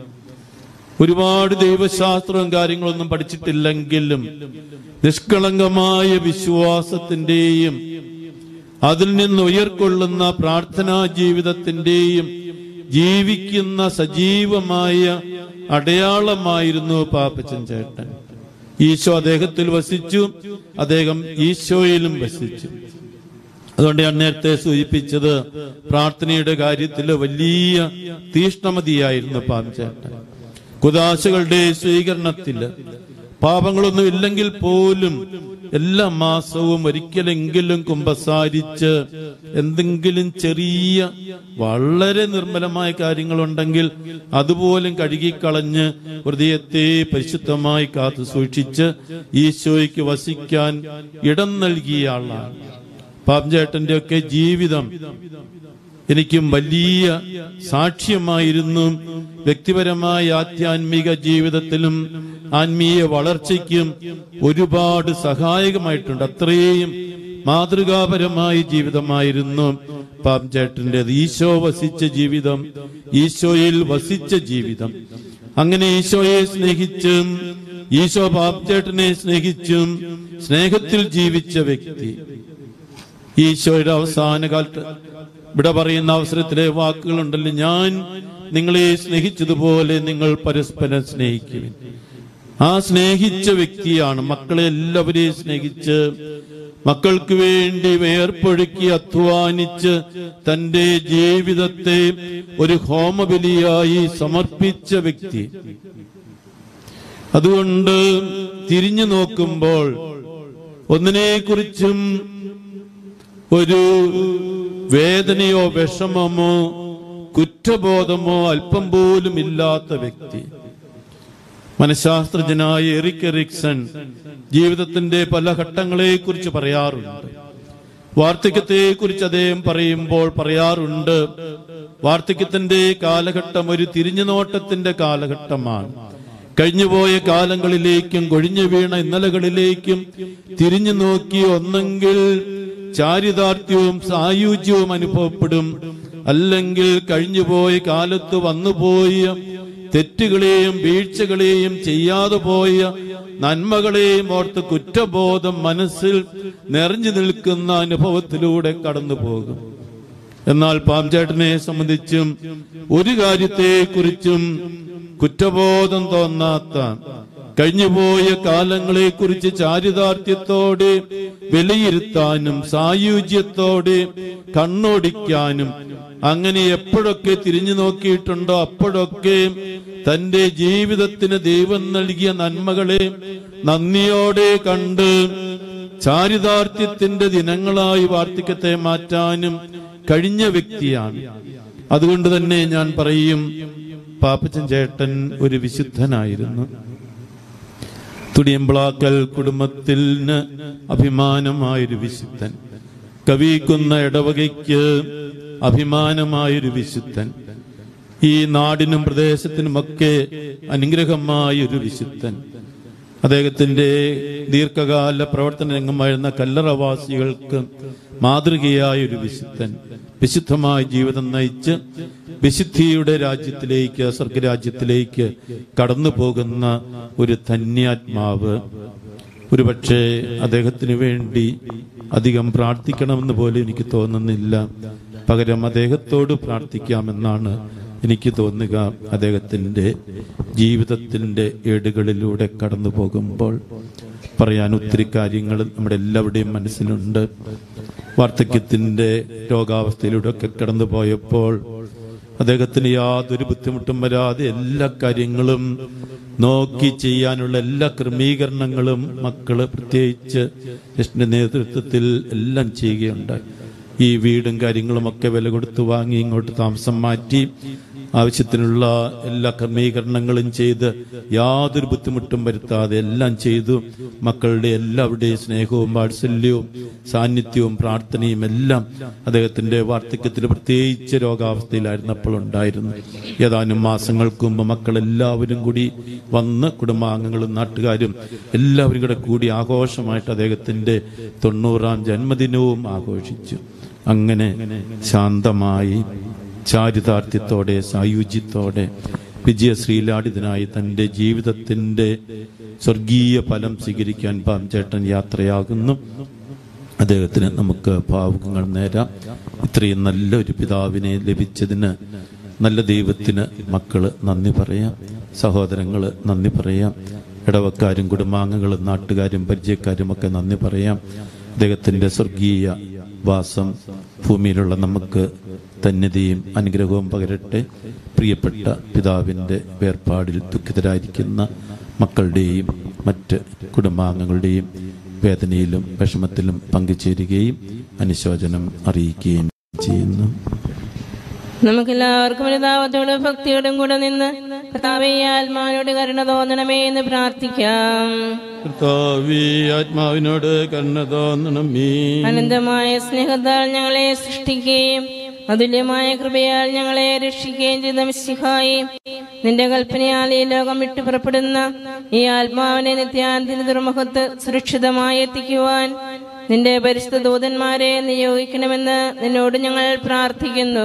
ഒരുപാട് ദൈവശാസ്ത്രവും കാര്യങ്ങളൊന്നും പഠിച്ചിട്ടില്ലെങ്കിലും നിഷ്കളങ്കമായ വിശ്വാസത്തിന്റെയും അതിൽ നിന്ന് ഉയർക്കൊള്ളുന്ന പ്രാർത്ഥനാ ജീവിതത്തിന്റെയും ജീവിക്കുന്ന സജീവമായ അടയാളമായിരുന്നു പാപ്പച്ചൻ ചേട്ടൻ. ഈശോ അദ്ദേഹത്തിൽ വസിച്ചു, അദ്ദേഹം ഈശോയിലും വസിച്ചു. അതുകൊണ്ട് ഞാൻ നേരത്തെ സൂചിപ്പിച്ചത് പ്രാർത്ഥനയുടെ കാര്യത്തിൽ വലിയ തീഷ്ണമതിയായിരുന്നു പാപ്പച്ചേട്ടൻ. കുദാശകളുടെ സ്വീകരണത്തില് പാപങ്ങളൊന്നും ഇല്ലെങ്കിൽ പോലും എല്ലാ മാസവും ഒരിക്കലെങ്കിലും കുമ്പസാരിച്ച് എന്തെങ്കിലും ചെറിയ വളരെ നിർമ്മലമായ കാര്യങ്ങളുണ്ടെങ്കിൽ അതുപോലും കഴുകിക്കളഞ്ഞ് ഹൃദയത്തെ പരിശുദ്ധമായി കാത്തു സൂക്ഷിച്ച് ഈശോയ്ക്ക് വസിക്കാൻ ഇടം നൽകിയ ആളാണ്. പാപ്പച്ചേട്ടന്റെ ഒക്കെ ജീവിതം എനിക്കും വലിയ സാക്ഷ്യമായിരുന്നു. വ്യക്തിപരമായ ആധ്യാത്മിക ജീവിതത്തിലും ആത്മീയ വളർച്ചയ്ക്കും ഒരുപാട് സഹായകമായിട്ടുണ്ട്. അത്രയും മാതൃകാപരമായ ജീവിതമായിരുന്നു പാപ്പച്ചേട്ടൻ്റെത്. ഈശോ വസിച്ച ജീവിതം, ഈശോയിൽ വസിച്ച ജീവിതം. അങ്ങനെ ഈശോയെ സ്നേഹിച്ചും ഈശോ പാപ്പച്ചേട്ടനെ സ്നേഹിച്ചും സ്നേഹത്തിൽ ജീവിച്ച വ്യക്തി. ഈശോയുടെ അവസാന കാലത്ത് ഇവിടെ പറയുന്ന അവസരത്തിലെ വാക്കുകളുണ്ടല്ലോ, ഞാൻ നിങ്ങളെ സ്നേഹിച്ചതുപോലെ നിങ്ങൾ പരസ്പരം സ്നേഹിക്കുവിൻ. ആ സ്നേഹിച്ച വ്യക്തിയാണ് മക്കളെ എല്ലാവരെയും സ്നേഹിച്ച് മക്കൾക്ക് വേണ്ടി വേർപ്പൊഴുക്കി അധ്വാനിച്ച് തന്റെ ജീവിതത്തെ ഒരു ഹോമബലിയായി സമർപ്പിച്ച വ്യക്തി. അതുകൊണ്ട് തിരിഞ്ഞു നോക്കുമ്പോൾ ഒന്നിനെക്കുറിച്ചും ഒരു വേദനയോ വിഷമമോ കുറ്റബോധമോ അല്പം പോലും ഇല്ലാത്ത വ്യക്തി. മനഃശാസ്ത്രജ്ഞനായ എറിക് എറിക്സൺ ജീവിതത്തിന്റെ പല ഘട്ടങ്ങളെ കുറിച്ച് പറയാറുണ്ട്. വാർദ്ധക്യത്തെ കുറിച്ച് അദ്ദേഹം പറയുമ്പോൾ പറയാറുണ്ട്, വാർദ്ധക്യത്തിന്റെ കാലഘട്ടം ഒരു തിരിഞ്ഞുനോട്ടത്തിന്റെ കാലഘട്ടമാണ്. കഴിഞ്ഞുപോയ കാലങ്ങളിലേക്കും കൊഴിഞ്ഞു വീണ ഇന്നലകളിലേക്കും തിരിഞ്ഞു നോക്കി ഒന്നെങ്കിൽ ചാരിതാർത്ഥ്യവും സായുജ്യവും അനുഭവപ്പെടും, അല്ലെങ്കിൽ കഴിഞ്ഞുപോയ കാലത്ത് വന്നുപോയ തെറ്റുകളെയും വീഴ്ചകളെയും ചെയ്യാതെ പോയ നന്മകളെയും ഓർത്ത് കുറ്റബോധം മനസ്സിൽ നിറഞ്ഞു നിൽക്കുന്ന അനുഭവത്തിലൂടെ കടന്നു പോകും. എന്നാൽ പാപ്പച്ചേട്ടനെ സംബന്ധിച്ചും ഒരു കാര്യത്തെക്കുറിച്ചും കുറ്റബോധം തോന്നാത്ത, കഴിഞ്ഞുപോയ കാലങ്ങളെ കുറിച്ച് ചാരിതാർത്ഥ്യത്തോടെ വിലയിരുത്താനും സായുജ്യത്തോടെ കണ്ണോടിക്കാനും, അങ്ങനെ എപ്പോഴൊക്കെ തിരിഞ്ഞു നോക്കിയിട്ടുണ്ടോ അപ്പോഴൊക്കെ തന്റെ ജീവിതത്തിന് ദൈവം നൽകിയ നന്മകളെ നന്ദിയോടെ കണ്ട് ചാരിതാർത്ഥ്യത്തിന്റെ ദിനങ്ങളായി വാർദ്ധക്യത്തെ മാറ്റാനും കഴിഞ്ഞ വ്യക്തിയാണ്. അതുകൊണ്ട് തന്നെ ഞാൻ പറയും, പാപ്പച്ചൻ ചേട്ടൻ ഒരു വിശുദ്ധനായിരുന്നു. തുടിയമ്പ്ളാക്കൽ കുടുംബത്തിന് അഭിമാനമായൊരു വിശുദ്ധൻ, കവിക്കുന്ന ഇടവകയ്ക്ക് അഭിമാനമായൊരു വിശുദ്ധൻ, ഈ നാടിനും പ്രദേശത്തിനുമൊക്കെ അനുഗ്രഹമായൊരു വിശുദ്ധൻ. അദ്ദേഹത്തിന്റെ ദീർഘകാല പ്രവർത്തന രംഗമായിരുന്ന കല്ലറവാസികൾക്ക് മാതൃകയായൊരു വിശുദ്ധൻ, വിശുദ്ധമായ ജീവിതം നയിച്ച് വിശുദ്ധിയുടെ രാജ്യത്തിലേക്ക്, സ്വർഗരാജ്യത്തിലേക്ക് കടന്നു പോകുന്ന ഒരു ധന്യാത്മാവ്. ഒരുപക്ഷെ അദ്ദേഹത്തിന് വേണ്ടി അധികം പ്രാർത്ഥിക്കണമെന്ന് പോലും എനിക്ക് തോന്നുന്നില്ല. പകരം അദ്ദേഹത്തോട് പ്രാർത്ഥിക്കാമെന്നാണ് എനിക്ക് തോന്നുക. അദ്ദേഹത്തിന്റെ ജീവിതത്തിന്റെ ഏടുകളിലൂടെ കടന്നു പോകുമ്പോൾ പറയാൻ ഒത്തിരി കാര്യങ്ങൾ നമ്മുടെ എല്ലാവരുടെയും മനസ്സിലുണ്ട്. വാർദ്ധക്യത്തിന്റെ രോഗാവസ്ഥയിലൂടെ ഒക്കെ കടന്നു പോയപ്പോൾ അദ്ദേഹത്തിന് യാതൊരു ബുദ്ധിമുട്ടും വരാതെ എല്ലാ കാര്യങ്ങളും നോക്കി ചെയ്യാനുള്ള എല്ലാ ക്രമീകരണങ്ങളും മക്കള് പ്രത്യേകിച്ച് കൃഷ്ണന്റെ നേതൃത്വത്തിൽ എല്ലാം ചെയ്യുകയുണ്ടായി. ഈ വീടും കാര്യങ്ങളും ഒക്കെ വില കൊടുത്ത് വാങ്ങി ഇങ്ങോട്ട് താമസം മാറ്റി ആവശ്യത്തിനുള്ള എല്ലാ ക്രമീകരണങ്ങളും ചെയ്ത് യാതൊരു ബുദ്ധിമുട്ടും വരുത്താതെ എല്ലാം ചെയ്തു. മക്കളുടെ എല്ലാവരുടെയും സ്നേഹവും വാത്സല്യവും സാന്നിധ്യവും പ്രാർത്ഥനയും എല്ലാം അദ്ദേഹത്തിന്റെ വാർദ്ധക്യത്തിൽ പ്രത്യേകിച്ച് രോഗാവസ്ഥയിലായിരുന്നപ്പോൾ ഉണ്ടായിരുന്നു. ഏതാനും മാസങ്ങൾക്ക് മുമ്പ് മക്കളെല്ലാവരും കൂടി വന്ന് കുടുംബാംഗങ്ങളും നാട്ടുകാരും എല്ലാവരും കൂടെ കൂടി ആഘോഷമായിട്ട് അദ്ദേഹത്തിന്റെ 90ാം ജന്മദിനവും ആഘോഷിച്ചു. അങ്ങനെ ശാന്തമായി ചാരിതാർത്ഥ്യത്തോടെ സായുജ്യത്തോടെ വിജയശ്രീലാടിതനായി തൻ്റെ ജീവിതത്തിൻ്റെ സ്വർഗീയ ഫലം സ്വീകരിക്കാൻ പാപ്പച്ചേട്ടൻ യാത്രയാകുന്നു. അദ്ദേഹത്തിന് നമുക്ക് ഭാവുകങ്ങൾ നേരാം. ഇത്രയും നല്ലൊരു പിതാവിനെ ലഭിച്ചതിന് നല്ല ദൈവത്തിന് മക്കള് നന്ദി പറയാം. സഹോദരങ്ങൾ നന്ദി പറയാം. ഇടവക്കാരും കുടുംബാംഗങ്ങളും നാട്ടുകാരും പരിചയക്കാരും ഒക്കെ നന്ദി പറയാം. അദ്ദേഹത്തിൻ്റെ സ്വർഗീയ വാസം ഭൂമിയിലുള്ള നമുക്ക് ധന്യതയും അനുഗ്രഹവും പകരട്ടെ. പ്രിയപ്പെട്ട പിതാവിൻ്റെ വേർപാടിൽ ദുഃഖിതരായിരിക്കുന്ന മക്കളുടെയും മറ്റ് കുടുംബാംഗങ്ങളുടെയും വേദനയിലും വിഷമത്തിലും പങ്കുചേരുകയും അനുശോചനം അറിയിക്കുകയും ചെയ്യുന്നു. നമുക്കെല്ലാവർക്കും അനുതാപത്തോടും ഭക്തിയോടും കൂടെ നിന്ന് കർത്താവേ ആത്മാവിനോട് കരുണ തോന്നണമേ എന്ന് പ്രാർത്ഥിക്കാം. കർത്താവേ ആത്മാവിനോട് കരുണ തോന്നണമേ. അനന്തമായ സ്നേഹത്താൽ ഞങ്ങളെ സൃഷ്ടിക്കുകയും അതുല്യമായ കൃപയാൽ ഞങ്ങളെ രക്ഷിക്കുകയും ചെയ്ത മിശിഹായേ, നിന്റെ കൽപ്പനയാൽ ഈ ലോകം വിട്ടു പുറപ്പെടുന്ന ഈ ആത്മാവിനെ നിത്യാന്തിന് തുറമുഖത്ത് സുരക്ഷിതമായി എത്തിക്കുവാൻ നിന്റെ പരിശുദ്ധ ദൂതന്മാരെ നിയോഗിക്കണമെന്ന് നിന്നോട് ഞങ്ങൾ പ്രാർത്ഥിക്കുന്നു.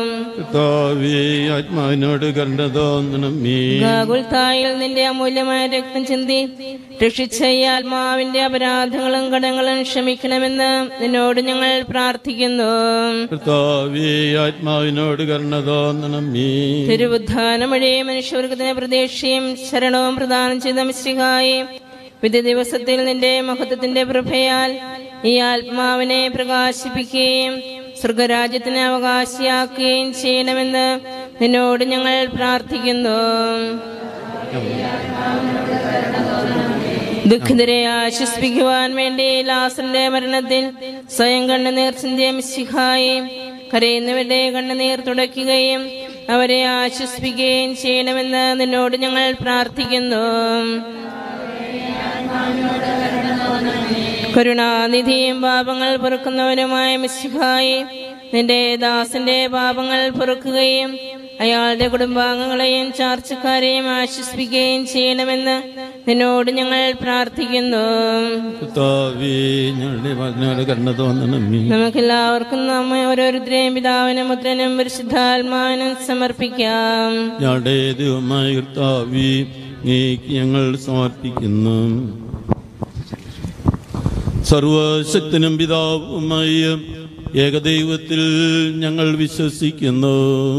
ആത്മാവിനോട് കരുണ തോന്നണമേ. ഗാഗുൽത്തായിൽ നിന്റെ അമൂല്യമായ രക്തം ചിന്തി രക്ഷിച്ച ഈ ആത്മാവിന്റെ അപരാധങ്ങളും കടങ്ങളും ക്ഷമിക്കണമെന്ന് നിന്നോട് ഞങ്ങൾ പ്രാർത്ഥിക്കുന്നു. ആത്മാവിനോട് കരുണ തോന്നണമേ. തിരുവുദ്ധാനം വഴി മനുഷ്യവർഗത്തിന് പ്രതീക്ഷയും ശരണവും പ്രദാനം ചെയ്ത മിശിഹായേ, വിധി ദിവസത്തിൽ നിന്റെ മഹത്വത്തിന്റെ പ്രഭയാൽ ഈ ആത്മാവിനെ പ്രകാശിപ്പിക്കുകയും സ്വർഗരാജ്യത്തിന് അവകാശിയാക്കുകയും ചെയ്യണമെന്ന് നിന്നോട് ഞങ്ങൾ പ്രാർത്ഥിക്കുന്നു. ദുഃഖിതരെ ആശ്വസിപ്പിക്കുവാൻ വേണ്ടി ലാസറിന്റെ മരണത്തിൽ സ്വയം കണ്ണുനീർ ചിന്തിയ മിശിഹായേ, കരയുന്നവരുടെ കണ്ണുനീർ തുടയ്ക്കുകയും അവരെ ആശ്വസിപ്പിക്കുകയും ചെയ്യണമെന്ന് നിന്നോട് ഞങ്ങൾ പ്രാർത്ഥിക്കുന്നു. കരുണാനിധിയും പാപങ്ങൾ പൊറുക്കുന്നവനുമായ മിശിഹായേ, നിന്റെ ദാസന്റെ പാപങ്ങൾ പൊറുക്കുകയും അയാളുടെ കുടുംബാംഗങ്ങളെയും ചാർച്ചക്കാരെയും ആശ്വസിപ്പിക്കുകയും ചെയ്യണമെന്ന് നിന്നോട് ഞങ്ങൾ പ്രാർത്ഥിക്കുന്നു. നമുക്കെല്ലാവർക്കും നമ്മെ ഓരോരുത്തരെയും പിതാവിനും പുത്രനും പരിശുദ്ധാത്മാവിനും സമർപ്പിക്കാം. ഞങ്ങളുടെ ദൈവമായ കർത്താവേ, ഞങ്ങൾ സമർപ്പിക്കുന്നു. സർവശക്തനും പിതാവുമായ ഏകദൈവത്തിൽ ഞങ്ങൾ വിശ്വസിക്കുന്നു.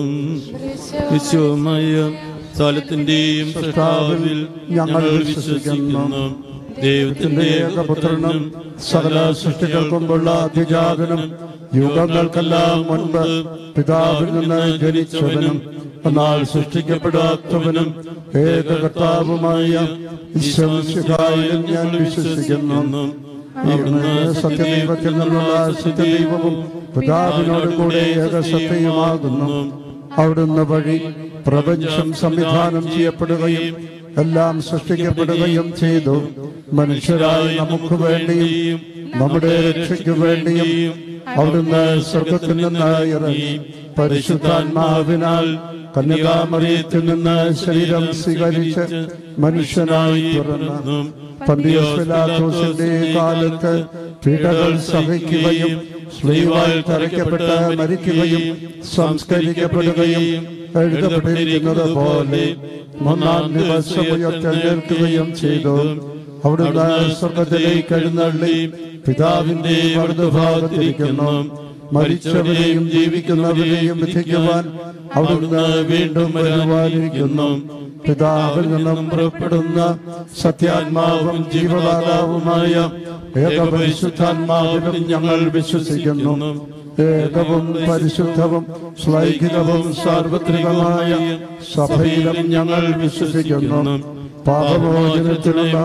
വിശ്വമായ സ്ഥലത്തിന്റെയും സൃഷ്ടാവിൽ ഞങ്ങൾ വിശ്വസിക്കുന്നു. ദൈവത്തിന്റെ ഏകപുത്രനും സകല സൃഷ്ടികൾക്കുമുള്ള അതിജാതനും യുഗങ്ങൾക്കെല്ലാം മുൻപ് പിതാവിൽ നിന്ന് ജനിച്ചവനും എന്നാൽ സൃഷ്ടിക്കപ്പെടാത്തവനും ഏകകർത്താവുമായ ഈശോമിശിഹായിലും ഞാൻ വിശ്വസിക്കുന്നു. അവിടുന്ന് സത്യദൈവത്തിൽ നിന്നുള്ള സത്യദൈവവും പിതാവിനോട് കൂടെ ഏകസത്യമാകുന്നു. അവിടുന്ന് വഴി പ്രപഞ്ചം സംവിധാനം ചെയ്യപ്പെടുകയും എല്ലാം സൃഷ്ടിക്കപ്പെടുകയും ചെയ്തു. മനുഷ്യരായി നമുക്ക് വേണ്ടിയും നമ്മുടെ രക്ഷയ്ക്ക് വേണ്ടിയും അവിടുന്ന് സ്വർഗത്തിൽ നിന്ന് ഇറങ്ങി പരിശുദ്ധാത്മാവിനാൽ കന്യകാമറിയത്തിൽ നിന്ന് ശരീരം സ്വീകരിച്ച് മനുഷ്യനായി പിറന്നു. പന്തിയോസ് പിലാത്തോസിന്റെ കാലത്ത് പീഡകൾ സഹിക്കുകയും സ്ലീവായിൽ തറയ്ക്കപ്പെട്ട് മരിക്കുകയും സംസ്കരിക്കപ്പെടുകയും എഴുതപ്പെട്ടിരിക്കുന്നത് പോലെ മൂന്നാം ദിവസം ഉയർത്തെഴുന്നേൽക്കുകയും ചെയ്തു. അവിടുന്ന് സ്വർഗത്തിലേക്ക് എഴുന്നള്ളി പിതാവിന്റെ വലതുഭാഗത്തിരിക്കുന്നു. മരിച്ചവരെയും ജീവിക്കുന്നവരെയും വിധിക്കുവാൻ അവിടുന്ന് വീണ്ടും വരുവാനിരിക്കുന്നു. പിതാവിൽ നിന്നും പുറപ്പെടുന്ന സത്യാത്മാവും ജീവദാതാവുമായ ഏകപരിശുദ്ധാത്മാവിലും ഞങ്ങൾ വിശ്വസിക്കുന്നു. ഏകവും പരിശുദ്ധവും ശ്ലൈഹികവും സാർവത്രികമായ സഭയിലും ഞങ്ങൾ വിശ്വസിക്കുന്നു. പാപമോചനത്തിലുള്ള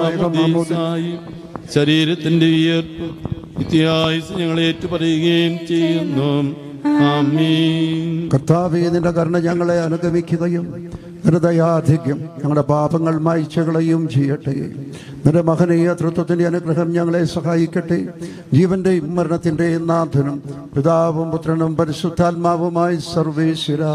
ശരീരത്തിന്റെ വിയർപ്പ് നിത്യായുസ്സ് ഞങ്ങളെ ഏറ്റുപറയുകയും ചെയ്യുന്നു. ആമീൻ. കർത്താവേ, നിന്റെ കരുണ ഞങ്ങളെ അനുഗമിക്കുകയും നിന്റെ ദയാധിക്യം ഞങ്ങളുടെ പാപങ്ങൾ മായ്ച്ചുകളയും ചെയ്യട്ടെ. നിന്റെ മഹനീയ തൃത്വത്തിന്റെ അനുഗ്രഹം ഞങ്ങളെ സഹായിക്കട്ടെ. ജീവന്റെയും മരണത്തിന്റെയും നാഥനും പിതാവും പുത്രനും പരിശുദ്ധാത്മാവുമായി സർവേശ്വരാ.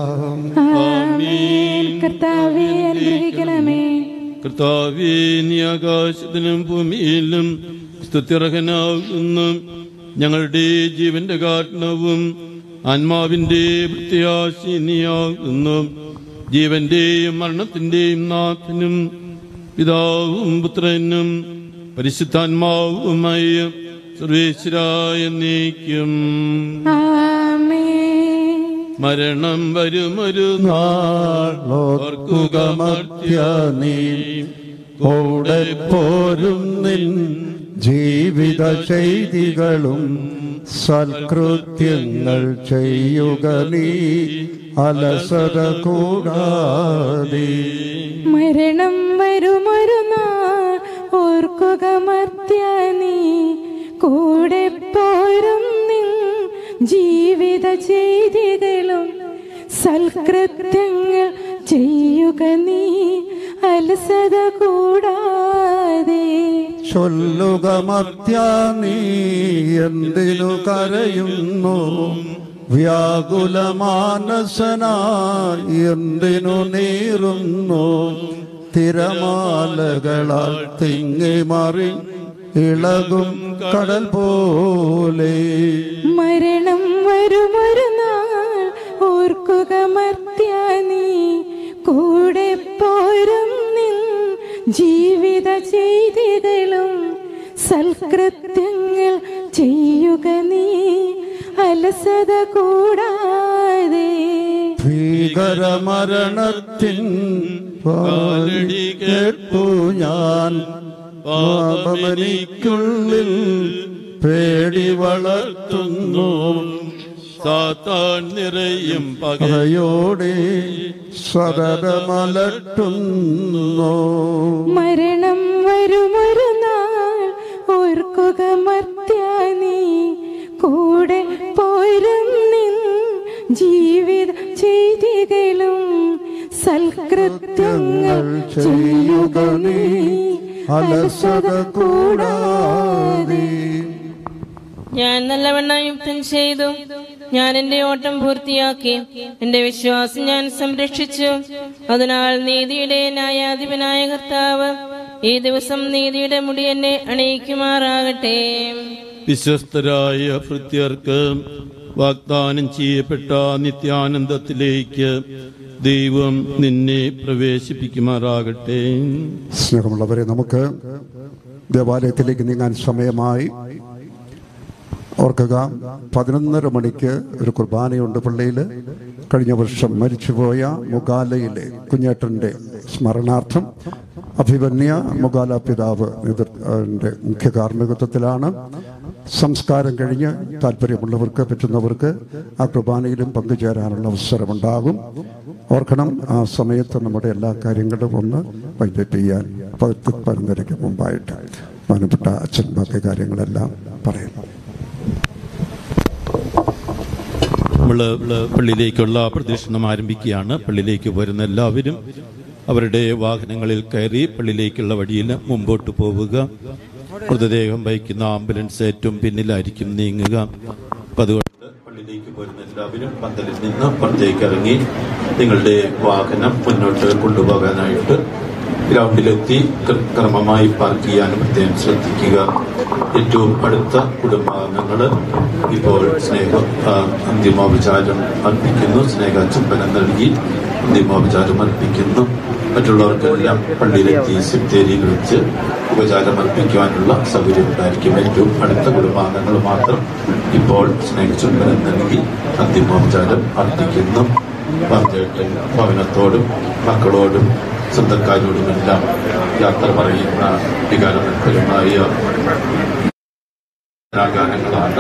കർത്താവേ, അനുഗ്രഹിക്കണമേ. കർത്താവേ, നീ ആകാശത്തിനും ഭൂമിയിലും സ്തുത്യർഹനാകുന്നു. ഞങ്ങളുടെ ജീവന്റെ കാരണവും ആത്മാവിന്റെ പ്രത്യാശിനിയാകുന്നു. ജീവന്റെയും മരണത്തിന്റെയും നാഥനും പിതാവും പുത്രനും പരിശുദ്ധാത്മാവുമായ സർവേശ്വരായ എന്നേക്കും. മരണം വരുമൊരു നാളോർക്കുക മർത്യ നീ കൂടെ പോരും നിൻ ജീവിത ചെയ്തികളും സൽകൃത്യങ്ങൾ ചെയ്യുക നീ അലസത കൂടാതെ. മരണം വരുമൊരു നാൾ ഓർക്കുക മർത്യ നീ കൂടെ പോരും നിൻ ജീവിത ചെയ്തികളും സൽകൃത്യങ്ങൾ ചെയ്യുക നീ അലസത കൂടാതെ. ചൊല്ലുക മർത്യ നീ എന്തിനു കരയുന്നു, വ്യാകുലമാനസനായി എന്തിനു നീറുന്നു, തിരമാലകളാൽ തിങ്ങിമറി ഇളകും കടൽ പോലെ. മരണം വരുമൊരു നാൾ ഓർക്കുക മർത്യ നീ കൂടെ പോരും നിൻ ജീവിത ചെയ്തികളും സൽകൃത്യങ്ങൾ ചെയ്യുക നീ അലസത കൂടാതെ. ഭീകരമരണത്തിൻ പാലടി കേട്ടു ഞാൻ, പാപമനിക്കുള്ളിൽ പേടി വളർത്തുന്നു, സാത്താൻ നിറയും പകയോടെ സദതമലട്ടുന്നു. മരണം വരുമൊരു നാൾ ഓർക്കുക മർത്യ നീ കൂടെ പോരും നിൻ ജീവിത ചെയ്തികളും സൽകൃത്യങ്ങൾ ചെയ്യുക നീ അലസത കൂടാതെ. ഞാൻ നല്ലവണ്ണം യുദ്ധം ചെയ്തു, ഞാൻ എന്റെ ഓട്ടം പൂർത്തിയാക്കി, എന്റെ വിശ്വാസം ഞാൻ സംരക്ഷിച്ചു. അതിനാൽ നീതിയുടെ ന്യായാധിപനായ കർത്താവ് ഈ ദിവസം നീതിയുടെ മുടി എന്നെ അണിയിക്കുമാറാകട്ടെ. വിശ്വസ്തരായ ഭൃത്യർക്ക് വാഗ്ദാനം ചെയ്യപ്പെട്ട നിത്യാനന്ദത്തിലേക്ക് ദൈവം നിന്നെ പ്രവേശിപ്പിക്കുമാറാകട്ടെ. സ്നേഹമുള്ളവരെ, നമുക്ക് ദേവാലയത്തിലേക്ക് നീങ്ങാൻ സമയമായി. ഓർക്കുക, 11:30 മണിക്ക് ഒരു കുർബാനയുണ്ട് പള്ളിയിൽ. കഴിഞ്ഞ വർഷം മരിച്ചുപോയ മുഗാലയിലെ കുഞ്ഞേട്ടൻ്റെ സ്മരണാർത്ഥം അഭിമന്യ മുഗാല പിതാവ് മുഖ്യ കാർമ്മികത്വത്തിലാണ്. സംസ്കാരം കഴിഞ്ഞ് താല്പര്യമുള്ളവർക്ക് പറ്റുന്നവർക്ക് ആ കുർബാനയിലും പങ്കുചേരാനുള്ള അവസരമുണ്ടാകും. ഓർക്കണം, ആ സമയത്ത് നമ്മുടെ എല്ലാ കാര്യങ്ങളും ഒന്ന് വൈൻഡപ്പ് ചെയ്യാൻ 11:30 മുമ്പായിട്ട് ബഹുമാനപ്പെട്ട അച്ഛൻ ബാക്കി കാര്യങ്ങളെല്ലാം പറയുന്നു. നമ്മൾ പള്ളിയിലേക്കുള്ള പ്രദക്ഷിണം ആരംഭിക്കുകയാണ്. പള്ളിയിലേക്ക് വരുന്ന എല്ലാവരും അവരുടെ വാഹനങ്ങളിൽ കയറി പള്ളിയിലേക്കുള്ള വഴിയിൽ മുമ്പോട്ട് പോവുക. മൃതദേഹം വഹിക്കുന്ന ആംബുലൻസ് ഏറ്റവും പിന്നിലായിരിക്കും നീങ്ങുക. അപ്പം അതുകൊണ്ട് പള്ളിയിലേക്ക് വരുന്ന എല്ലാവരും പന്തലിൽ നിന്ന് പുറത്തേക്ക് ഇറങ്ങി നിങ്ങളുടെ വാഹനം മുന്നോട്ട് കൊണ്ടുപോകാനായിട്ട് ഗ്രൗണ്ടിലെത്തി ക്രമമായി പാർക്ക് ചെയ്യാനും പ്രത്യേകം ശ്രദ്ധിക്കുക. ഏറ്റവും അടുത്ത കുടുംബാംഗങ്ങൾ ഇപ്പോൾ അന്തിമോപചാരം അർപ്പിക്കുന്നു. സ്നേഹചുംബനം നൽകി അന്തിമോപചാരം അർപ്പിക്കുന്നു. മറ്റുള്ളവർക്കെല്ലാം പള്ളിയിലെത്തി സെപ്തേരിയിൽ വെച്ച് ഉപചാരം അർപ്പിക്കുവാനുള്ള സൗകര്യം ഉണ്ടായിരിക്കും. ഏറ്റവും അടുത്ത കുടുംബാംഗങ്ങൾ മാത്രം ഇപ്പോൾ സ്നേഹചുംബനം നൽകി അന്തിമോപചാരം അർപ്പിക്കുന്നു. പറഞ്ഞേട്ടൻ ഭവനത്തോടും മക്കളോടും സ്വന്തക്കാരോടുമെല്ലാം യാത്ര പറയുന്ന വികാരനിർഭരമായ ഗാനങ്ങളാണ്.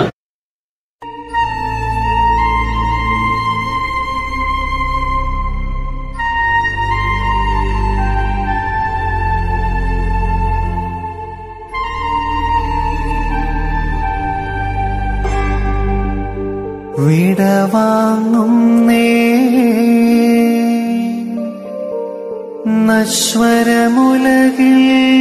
വിടവാങ്ങുന്നേ നശ്വരമുലകിൽ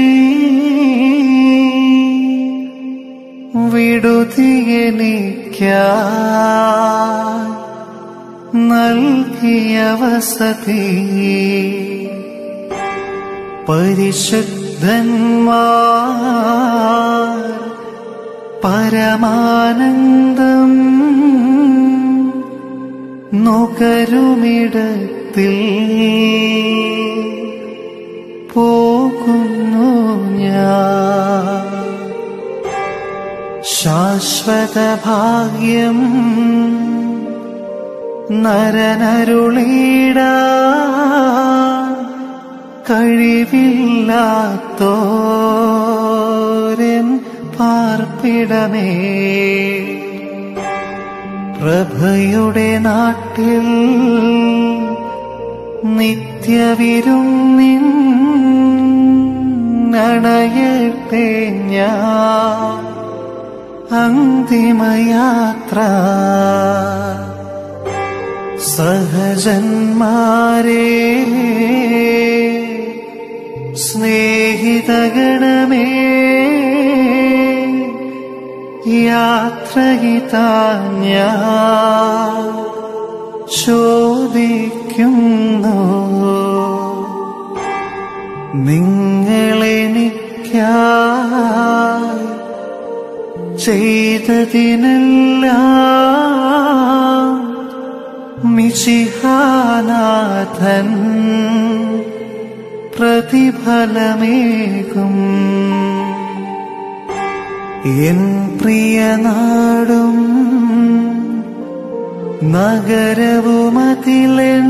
വിടുതിയെനിക്കായി നൽകിയ വസതി പരിശുദ്ധന്മാർ പരമാനന്ദം നുകരുമിടത്തിൽ പോകുന്നു ഞാൻ. ശാശ്വത ഭാഗ്യം നരനരുളീടാ കഴിവില്ലാത്തോരൻ പാർപ്പിടമേ പ്രഭയുടെ നാട്ടിൽ നിത്യവിരുന്നിൻ അണയട്ടെ ഞാൻ അന്തിമയാത്ര സഹജന്മാരെ സ്നേഹിതഗണമേ യാത്രയിതാ ഞാൻ ചോദിക്കുന്നു നിങ്ങളെനിക്കായി ചെയ്തതിനെല്ലാം മിശിഹാനാഥൻ പ്രതിഫലമേകും എൻ പ്രിയനാടും നഗരവുമതിലെൻ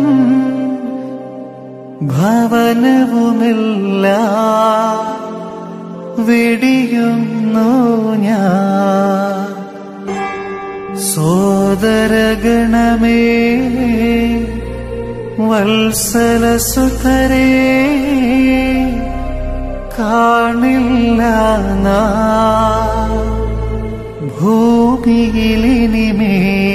ഭവനവുമെല്ലാം വെടിയുന്നു ഞാൻ സോദരഗണമേ വത്സലസുതരേ കാണില്ല നാം ഭൂമിയിലിനിമേ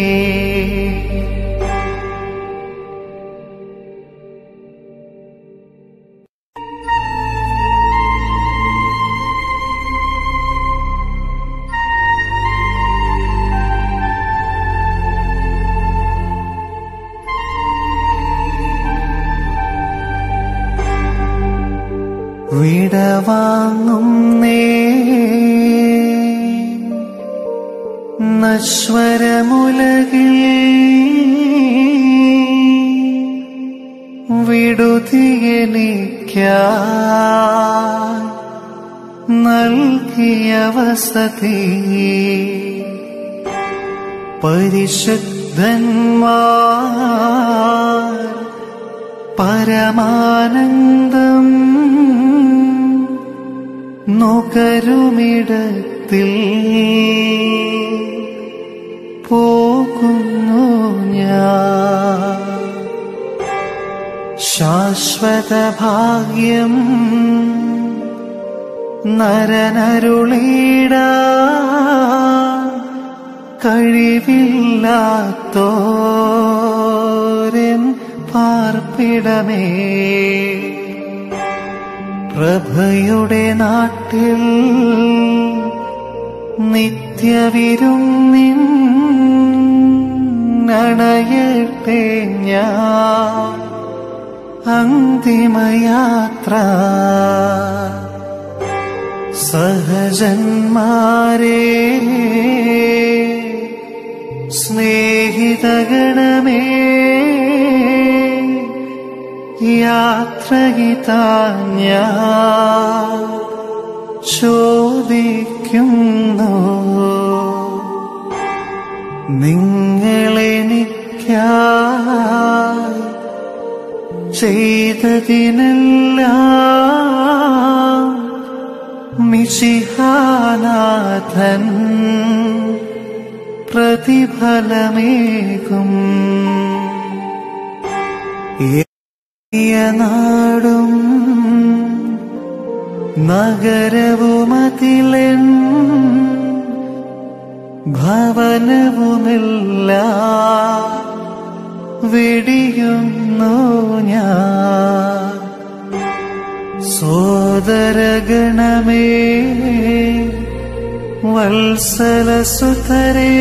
വിടവാങ്ങും നശ്വരമുലകിൽ വിടുതിയെനിക്കായി നൽകിയ വസതി പരിശുദ്ധന്മാർ പരമാനന്ദം നുകരുമിടത്തിൽ പോകുന്നു ഞാൻ ശാശ്വത ഭാഗ്യം നരനരുളീടാ കഴിവില്ലാത്തോരൻ പാർപ്പിടമേ പ്രഭയുടെ നാട്ടിൽ നിത്യവിരുന്നിൻ അണയട്ടെ ഞാൻ അന്തിമയാത്ര സഹജന്മാരെ സ്നേഹിതഗണമേ യാത്രയിതാ ഞാൻ ചോദിക്കുന്നു നിങ്ങളെനിക്കായി ചെയ്തതിനെല്ലാം മിശിഹാനാഥൻ പ്രതിഫലമേകും നാടും നഗരവുമതിലെൻ ഭവനവുമെല്ലാം വെടിയുന്നു ഞാൻ സോദരഗണമേ വത്സലസുതരേ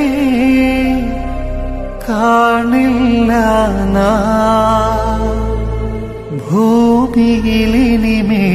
കാണില്ല നാം ഭൂമിയിലിനിമേ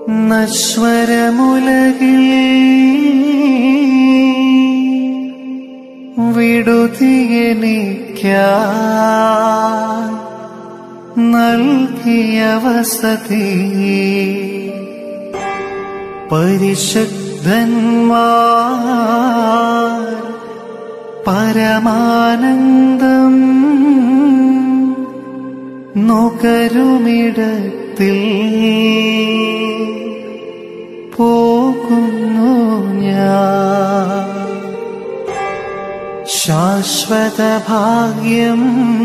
നശ്വരമുലകിൽ വിടുതിയെനിക്കായി നൽകിയ വസതി പരിശുദ്ധന്മാർ പരമാനന്ദം നുകരുമിടത്തിൽ പോകുന്നു ഞാൻ. ശാശ്വത ഭാഗ്യം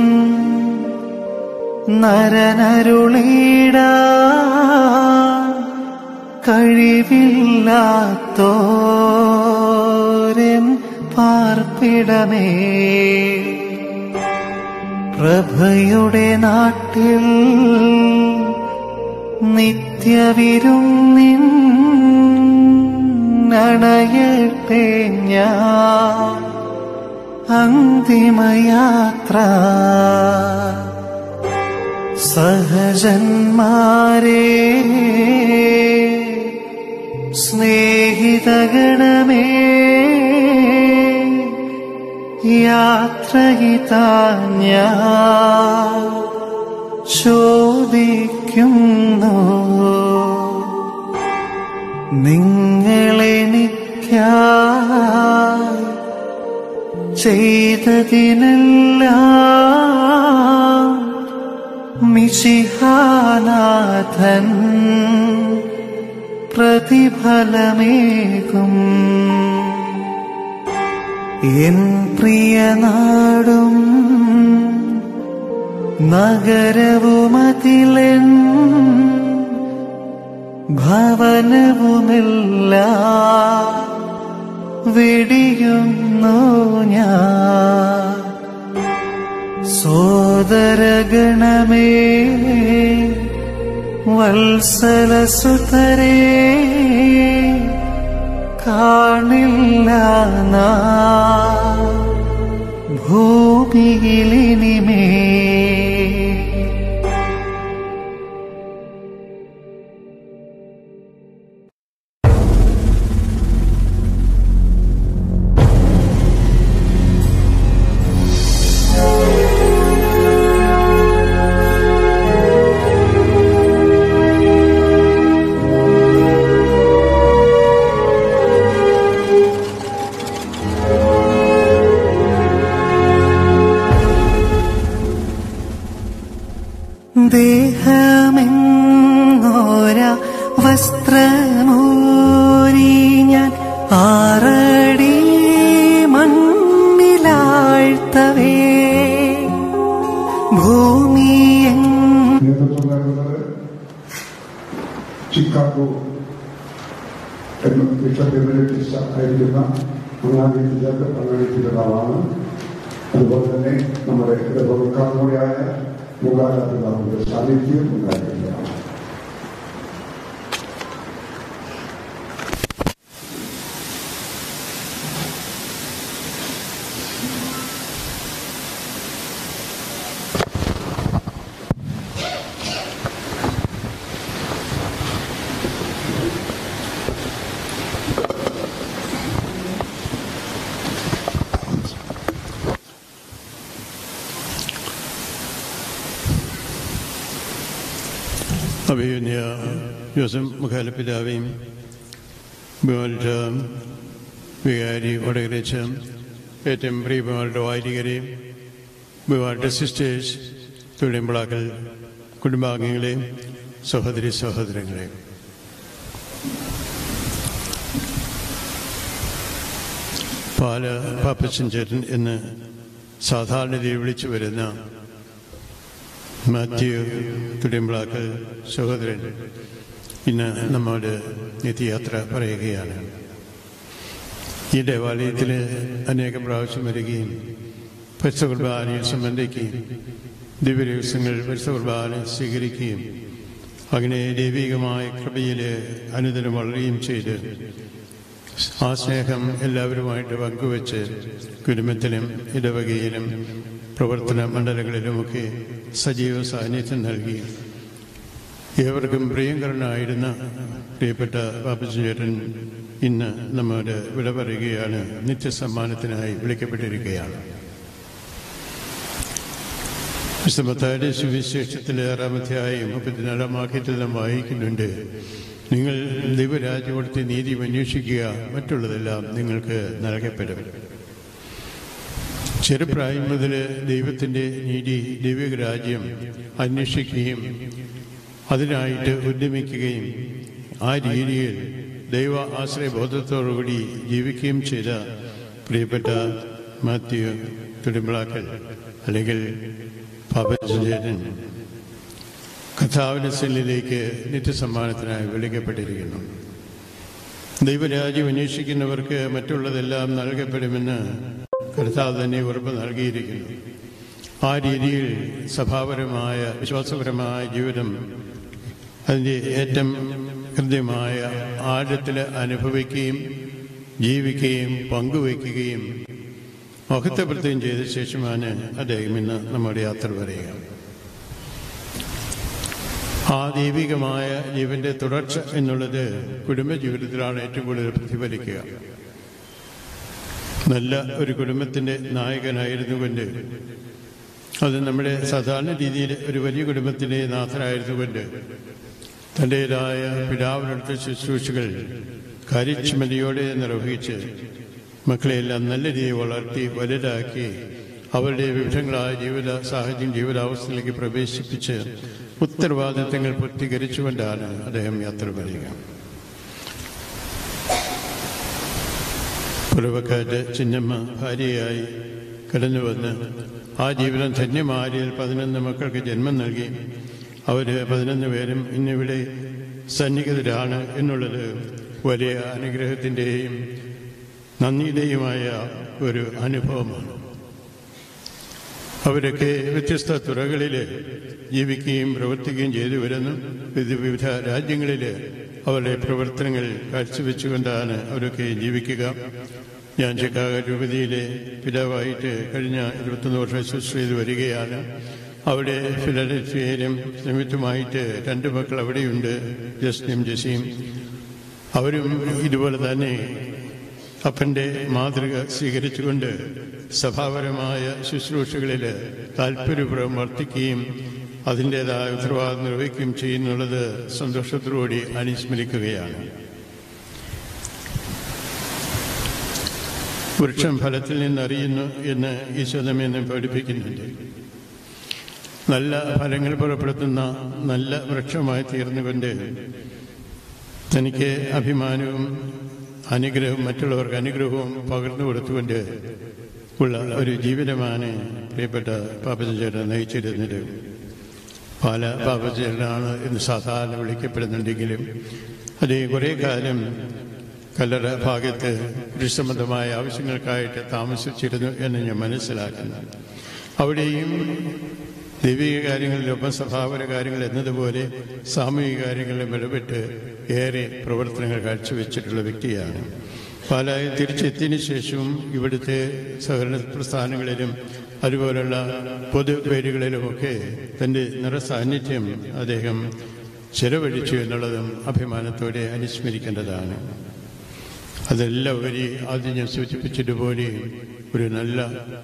നരനരുളിടാൻ കഴിവില്ലാത്തോരൻ പാർപ്പിടമേ. പ്രഭയുടെ നാട്ടിൽ നിത്യവിരുന്നിൻ അണയട്ടെ ഞാൻ. അന്തിമയാത്ര സഹജന്മാരെ സ്നേഹിതഗണമേ യാത്രയിതാ ഞാൻ ചോദിക്കുന്നു. നിങ്ങളെനിക്കായി ചെയ്തതിനെല്ലാം മിശിഹാനാഥൻ പ്രതിഫലമേകും. എൻ പ്രിയനാടും നഗരവുമതിലെൻ ഭവനവുമെല്ലാം വെടിയുന്നു ഞാൻ. സോദരഗണമേ വത്സലസുതരേ കാണില്ല നാം ഭൂമിയിലിനിമേ. ദേഹമെന്നോര വസ്ത്രമൂരി ഞാൻ ആറടി മണ്ണിലാഴ്ത്തവേ ഭൂമി നേതൃത്വം നൽകുന്നത് ചിക്കാഗോ എന്ന ബിഷപ്പ് എമിറേറ്റീസ് ആയിരിക്കുന്ന അങ്ങാടി വിദ്യാർത്ഥി പങ്കാളിപ്പിതാവാണ്. അതുപോലെ തന്നെ നമ്മുടെ ഇടവകക്കാർ കൂടിയായ മുഖാലാപിതാവിന്റെ സാന്നിധ്യം ഉണ്ടായിരിക്കുന്നതാണ്. അഭിമന്യ ജോസഫ് മുഖാലപിതാവേയും ബഹുമാനിച്ച വികാരി വടകരച്ച് ഏറ്റവും പ്രിയപ്പെട്ട വാരികരെയും ബഹുമാനിച്ച സിസ്റ്റേഴ്സ് തൊഴിലുമ്പിളാക്കൾ കുടുംബാംഗങ്ങളെയും സഹോദരി സഹോദരങ്ങളെയും പാല പാപ്പച്ചൻ ചേട്ടൻ എന്ന് സാധാരണ വിളിച്ചു വരുന്ന മാത്യു തുടിയമ്പിളാക്കൽ സഹോദരൻ ഇന്ന് നമ്മോട് നിത്യയാത്ര പറയുകയാണ്. ഈ ദേവാലയത്തിൽ അനേകം പ്രാവശ്യം വരികയും പരിശുദ്ധ കുർബാനയിൽ സംബന്ധിക്കുകയും ദിവ്യരഹസ്യങ്ങൾ പരിശുദ്ധ കുർബാന സ്വീകരിക്കുകയും അങ്ങനെ ദൈവികമായ കൃപയിൽ അനുദിനം വളരുകയും ചെയ്ത് ആ സ്നേഹം എല്ലാവരുമായിട്ട് പങ്കുവെച്ച് കുടുംബത്തിലും ഇടവകയിലും പ്രവർത്തന മണ്ഡലങ്ങളിലുമൊക്കെ സജീവ സാന്നിധ്യം നൽകി ഏവർക്കും പ്രിയങ്കരനായിരുന്ന പ്രിയപ്പെട്ട പാപ്പച്ചേട്ടൻ ഇന്ന് നമ്മോട് വിട പറയുകയാണ്. നിത്യസമ്മാനത്തിനായി വിളിക്കപ്പെട്ടിരിക്കുകയാണ്. വിശുദ്ധ സുവിശേഷത്തിലെ 6-ാം അധ്യായം 34-ാം വാക്യത്തിൽ നാം വായിക്കുന്നുണ്ട്, നിങ്ങൾ ദൈവരാജ്യത്തെ നീതി അന്വേഷിക്കുക, മറ്റുള്ളതെല്ലാം നിങ്ങൾക്ക് നൽകപ്പെടും. ചെറുപ്രായം മുതൽ ദൈവത്തിൻ്റെ നീതി, ദൈവിക രാജ്യം അന്വേഷിക്കുകയും അതിനായിട്ട് ഉദ്യമിക്കുകയും ആ രീതിയിൽ ദൈവ ആശ്രയബോധത്തോടുകൂടി ജീവിക്കുകയും ചെയ്ത പ്രിയപ്പെട്ട മാത്യു തുടിമ്പിളാക്കൽ അല്ലെങ്കിൽ പാപ്പച്ചേട്ടൻ കർത്താവിന്റെ സെല്ലിലേക്ക് നിത്യസമ്മാനത്തിനായി വിളിക്കപ്പെട്ടിരിക്കുന്നു. ദൈവരാജ്യം അന്വേഷിക്കുന്നവർക്ക് മറ്റുള്ളതെല്ലാം നൽകപ്പെടുമെന്ന് കർത്താവ് തന്നെ ഉറപ്പ് നൽകിയിരിക്കുന്നു. ആ രീതിയിൽ സഭാപരമായ വിശ്വാസപരമായ ജീവിതം അതിൻ്റെ ഏറ്റവും ഹൃദ്യമായ ആഴത്തിൽ അനുഭവിക്കുകയും ജീവിക്കുകയും പങ്കുവയ്ക്കുകയും മഹത്വപ്പെടുത്തുകയും ചെയ്ത ശേഷമാണ് അദ്ദേഹം ഇന്ന് നമ്മുടെ യാത്ര പറയുക. ആ ദൈവികമായ ജീവന്റെ തുടർച്ച എന്നുള്ളത് കുടുംബജീവിതത്തിലാണ് ഏറ്റവും കൂടുതൽ പ്രതിഫലിക്കുക. നല്ല ഒരു കുടുംബത്തിൻ്റെ നായകനായിരുന്നു കൊണ്ട്, അത് നമ്മുടെ സാധാരണ രീതിയിൽ ഒരു വലിയ കുടുംബത്തിൻ്റെ നാഥനായിരുന്നു കൊണ്ട് തൻ്റെതായ പിതാവിനടുത്ത ശുശ്രൂഷകൾ കാര്യക്ഷമതയോടെ നിർവഹിച്ച് മക്കളെയെല്ലാം നല്ല രീതിയിൽ വളർത്തി വലുതാക്കി അവരുടെ വിവിധങ്ങളായ ജീവിത സാഹചര്യം ജീവിതാവസ്ഥയിലേക്ക് പ്രവേശിപ്പിച്ച് ഉത്തരവാദിത്തങ്ങൾ പൂർത്തീകരിച്ചുകൊണ്ടാണ് അദ്ദേഹം യാത്ര പറയുക. പുറവക്കാറ്റ് ചിന്നമ്മ ഭാര്യയായി കടന്നു വന്ന് ആ ജീവിതം ധന്യമാരിയിൽ 11 മക്കൾക്ക് ജന്മം നൽകി. അവർ 11 പേരും ഇന്നിവിടെ സന്നിഹിതരാണ് എന്നുള്ളത് വലിയ അനുഗ്രഹത്തിൻ്റെയും നന്ദിയുടെയുമായ ഒരു അനുഭവമാണ്. അവരൊക്കെ വ്യത്യസ്ത തുറകളിൽ ജീവിക്കുകയും പ്രവർത്തിക്കുകയും ചെയ്തു വരുന്നു. വിവിധ രാജ്യങ്ങളിൽ അവരുടെ പ്രവർത്തനങ്ങൾ കാഴ്ചവെച്ചുകൊണ്ടാണ് അവരൊക്കെ ജീവിക്കുക. ഞാൻ ചിക്കാഗോ രൂപതയിലെ പിതാവായിട്ട് കഴിഞ്ഞ 21 വർഷം ശുശ്രൂഷ ചെയ്ത് വരികയാണ്. അവിടെ ഫിലഡൽഫിയയിലും സംയുക്തമായിട്ട് 2 മക്കൾ അവിടെയുണ്ട്, ജസ്റ്റിനും ജെസിയും. അവരും ഇതുപോലെ തന്നെ അപ്പൻ്റെ മാതൃക സ്വീകരിച്ചുകൊണ്ട് സഭാപരമായ ശുശ്രൂഷകളിൽ താല്പര്യപൂർവ്വം വർത്തിക്കുകയും അതിൻ്റെതായ ഉത്തരവാദിത്വം നിർവഹിക്കുകയും ചെയ്യുന്നുള്ളത് സന്തോഷത്തോടുകൂടി അനുസ്മരിക്കുകയാണ്. വൃക്ഷം ഫലത്തിൽ നിന്നറിയുന്നു എന്ന് ഈശോ നമ്മെ പഠിപ്പിക്കുന്നുണ്ട്. നല്ല ഫലങ്ങൾ പുറപ്പെടുത്തുന്ന നല്ല വൃക്ഷമായി തീർന്നുകൊണ്ട് തനിക്ക് അഭിമാനവും അനുഗ്രഹവും മറ്റുള്ളവർക്ക് അനുഗ്രഹവും പകർന്നു കൊടുത്തുകൊണ്ട് ഉള്ള ഒരു ജീവിതമാണ് പ്രിയപ്പെട്ട പാപ്പച്ചേട്ടൻ നയിച്ചിരുന്നത്. പാല പാപ്പച്ചേട്ടനാണ് എന്ന് സാധാരണ വിളിക്കപ്പെടുന്നുണ്ടെങ്കിലും അദ്ദേഹം കുറേ കാലം കല്ലറ ഭാഗത്ത് കൃഷിസംബന്ധമായ ആവശ്യങ്ങൾക്കായിട്ട് താമസിച്ചിരുന്നു എന്ന് ഞാൻ മനസ്സിലാക്കുന്നു. അവിടെയും ദൈവിക കാര്യങ്ങളിലൊപ്പം സഭാപര കാര്യങ്ങൾ എന്നതുപോലെ സാമൂഹിക കാര്യങ്ങളിലും ഇടപെട്ട് ഏറെ പ്രവർത്തനങ്ങൾ കാഴ്ചവെച്ചിട്ടുള്ള വ്യക്തിയാണ്. പാലായിൽ തിരിച്ചെത്തിയതിനു ശേഷവും ഇവിടുത്തെ സഹകരണ പ്രസ്ഥാനങ്ങളിലും അതുപോലുള്ള പൊതുപേരുകളിലുമൊക്കെ തൻ്റെ നിറസാന്നിധ്യം അദ്ദേഹം ചെലവഴിച്ചു എന്നുള്ളതും അഭിമാനത്തോടെ അനുസ്മരിക്കേണ്ടതാണ്. അതെല്ലാം ഉപരി ആദ്യം ഞാൻ സൂചിപ്പിച്ചതുപോലെ ഒരു നല്ല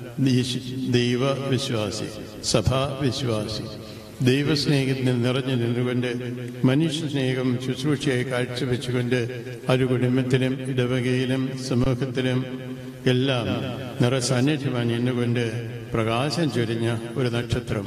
ദൈവവിശ്വാസി, സഭാവിശ്വാസി, ദൈവസ്നേഹത്തിൽ നിറഞ്ഞു നിന്നുകൊണ്ട് മനുഷ്യസ്നേഹം ശുശ്രൂഷയായി കാഴ്ചവെച്ചുകൊണ്ട് ഒരു കുടുംബത്തിലും ഇടവകയിലും സമൂഹത്തിലും എല്ലാം നിറസാന്നിധ്യമായി നിന്നുകൊണ്ട് പ്രകാശം ചൊരിഞ്ഞ ഒരു നക്ഷത്രം.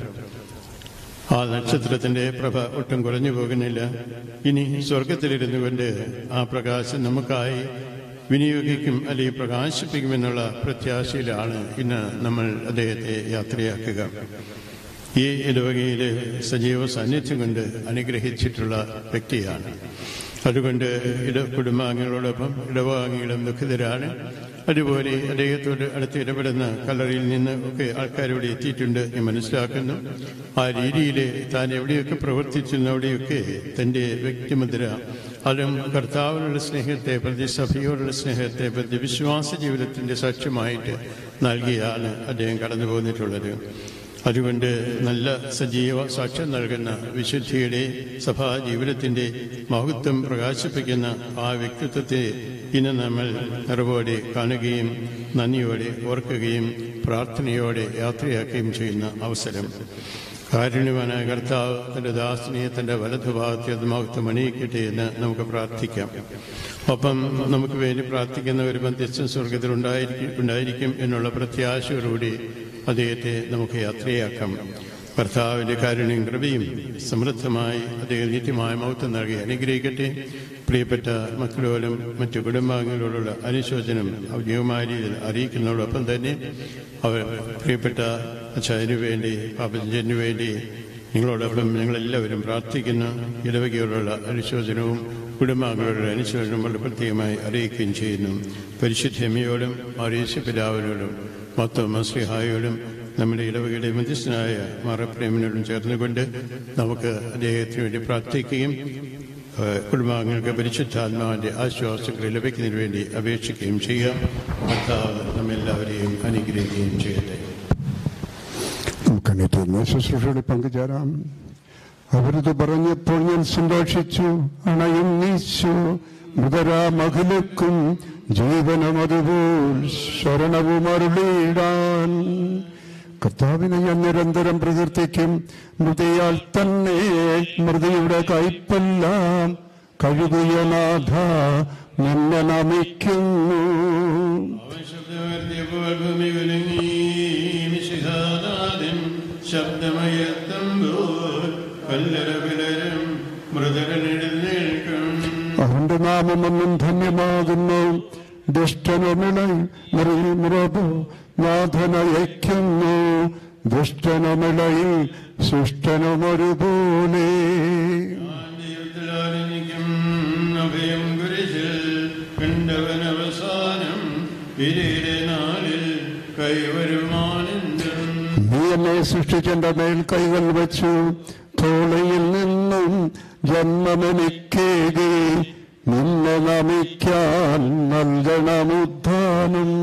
ആ നക്ഷത്രത്തിൻ്റെ പ്രഭ ഒട്ടും കുറഞ്ഞു പോകുന്നില്ല. ഇനി സ്വർഗത്തിലിരുന്നു കൊണ്ട് ആ പ്രകാശം നമുക്കായി വിനിയോഗിക്കും അല്ലെങ്കിൽ പ്രകാശിപ്പിക്കുമെന്നുള്ള പ്രത്യാശയിലാണ് ഇന്ന് നമ്മൾ അദ്ദേഹത്തെ യാത്രയാക്കുക. ഈ ഇടവകയിൽ സജീവ സാന്നിധ്യം കൊണ്ട് അനുഗ്രഹിച്ചിട്ടുള്ള വ്യക്തിയാണ്. അതുകൊണ്ട് കുടുംബാംഗങ്ങളോടൊപ്പം ഇടവകാംഗങ്ങളും ദുഃഖിതരാണ്. അതുപോലെ അദ്ദേഹത്തോട് അടുത്ത് ഇടപെടുന്ന കല്ലറയിൽ നിന്ന് ഒക്കെ ആൾക്കാരിവിടെ എത്തിയിട്ടുണ്ട് എന്ന് മനസ്സിലാക്കുന്നു. ആ രീതിയിൽ താൻ എവിടെയൊക്കെ പ്രവർത്തിച്ചിരുന്നു അവിടെയൊക്കെ തൻ്റെ വ്യക്തിമുദ്ര, അതും കർത്താവിനുള്ള സ്നേഹത്തെ പ്രതി, സഭയോടുള്ള സ്നേഹത്തെ പ്രതി, വിശ്വാസ ജീവിതത്തിൻ്റെ സാക്ഷ്യമായിട്ട് നൽകിയാണ് അദ്ദേഹം കടന്നു പോന്നിട്ടുള്ളത്. അതുകൊണ്ട് നല്ല സജീവ സാക്ഷ്യം നൽകുന്ന വിശുദ്ധിയുടെ സഭാ ജീവിതത്തിന്റെ മഹത്വം പ്രകാശിപ്പിക്കുന്ന ആ വ്യക്തിത്വത്തെ ഇന്ന് നമ്മൾ നിറവോടെ കാണുകയും നന്ദിയോടെ ഓർക്കുകയും പ്രാർത്ഥനയോടെ യാത്രയാക്കുകയും ചെയ്യുന്ന അവസരം. കാരുണ്യവാനായ കർത്താവ് തന്റെ ദാസനെ തന്റെ വലതുഭാഗത്തെ മഹത്വം അണിയിക്കട്ടെ എന്ന് നമുക്ക് പ്രാർത്ഥിക്കാം. ഒപ്പം നമുക്ക് വേണ്ടി പ്രാർത്ഥിക്കുന്ന ഒരു മധ്യസ്ഥ സ്വർഗത്തിൽ ഉണ്ടായിരിക്കും എന്നുള്ള പ്രത്യാശയോടുകൂടി അദ്ദേഹത്തെ നമുക്ക് യാത്രയാക്കാം. കർത്താവിന്റെ കാരുണ്യം കൃപയും സമൃദ്ധമായി അദ്ദേഹം നിത്യമായ മഹത്വം നൽകി അനുഗ്രഹിക്കട്ടെ. പ്രിയപ്പെട്ട മക്കളോടും മറ്റു കുടുംബാംഗങ്ങളോടുള്ള അനുശോചനം ഔദ്യോഗികമായ രീതിയിൽ അറിയിക്കുന്നതോടൊപ്പം തന്നെ അവർ പ്രിയപ്പെട്ട അച്ഛനു വേണ്ടി പാപ്പച്ചനു വേണ്ടി നിങ്ങളോടൊപ്പം ഞങ്ങളെല്ലാവരും പ്രാർത്ഥിക്കുന്നു. ഇടവകയോടുള്ള അനുശോചനവും കുടുംബാംഗങ്ങളുടെ അനുശോചനവും വളരെ പ്രത്യേകമായി അറിയിക്കുകയും ചെയ്യുന്നു. പരിശുദ്ധമ്മയോടും ആരീശ പിതാവിനോടും മൊത്തം ശ്രീഹായോടും നമ്മുടെ ഇടവകയുടെ മധ്യസ്ഥനായ മാറപ്രേമിനോടും ചേർന്നുകൊണ്ട് നമുക്ക് അദ്ദേഹത്തിന് വേണ്ടി പ്രാർത്ഥിക്കുകയും കുടുംബാംഗങ്ങൾക്ക് പരിശുദ്ധാത്മാവിന്റെ ആശ്വാസങ്ങൾ ലഭിക്കുന്നതിന് വേണ്ടി അപേക്ഷിക്കുകയും ചെയ്യാം. കർത്താവ് നമ്മെല്ലാവരെയും അനുഗ്രഹിക്കുകയും ചെയ്യട്ടെ. നമുക്ക് ശുശ്രൂഷകളിൽ പങ്കുചേരാം. അവരത് പറഞ്ഞപ്പോൾ ഞാൻ സന്തോഷിച്ചു. അണയും നീച്ചു മൃതരാ മകനുക്കും ജീവനം അതുപോൽ ശരണവും അരുളിയിടാൻ. കർത്താവിനെ ഞാൻ നിരന്തരം പ്രകീർത്തിക്കും. മൃതിയാൽ തന്നെ മൃതിയുടെ കയ്പെല്ലാം കഴുകിയ നാഥ നിന്നെ നമിക്കുന്നു. അവന്റെ നാമമൊന്നും ധന്യമാകുന്നു. ദുഷ്ടനുമിളയിൽ നാഥനയക്കുന്നു. ദുഷ്ടനുമിളയിൽ ശിഷ്ടനുമൊരുപോലെ. നീ എന്നെ സൃഷ്ടിച്ചെന്റെ മേൽ കൈകൾ വെച്ചു. തോളയിൽ നിന്നും ജന്മമെനിക്കേകി. നിന്നെ നമിക്കാൻ നൽകണമുദ്ധാനം.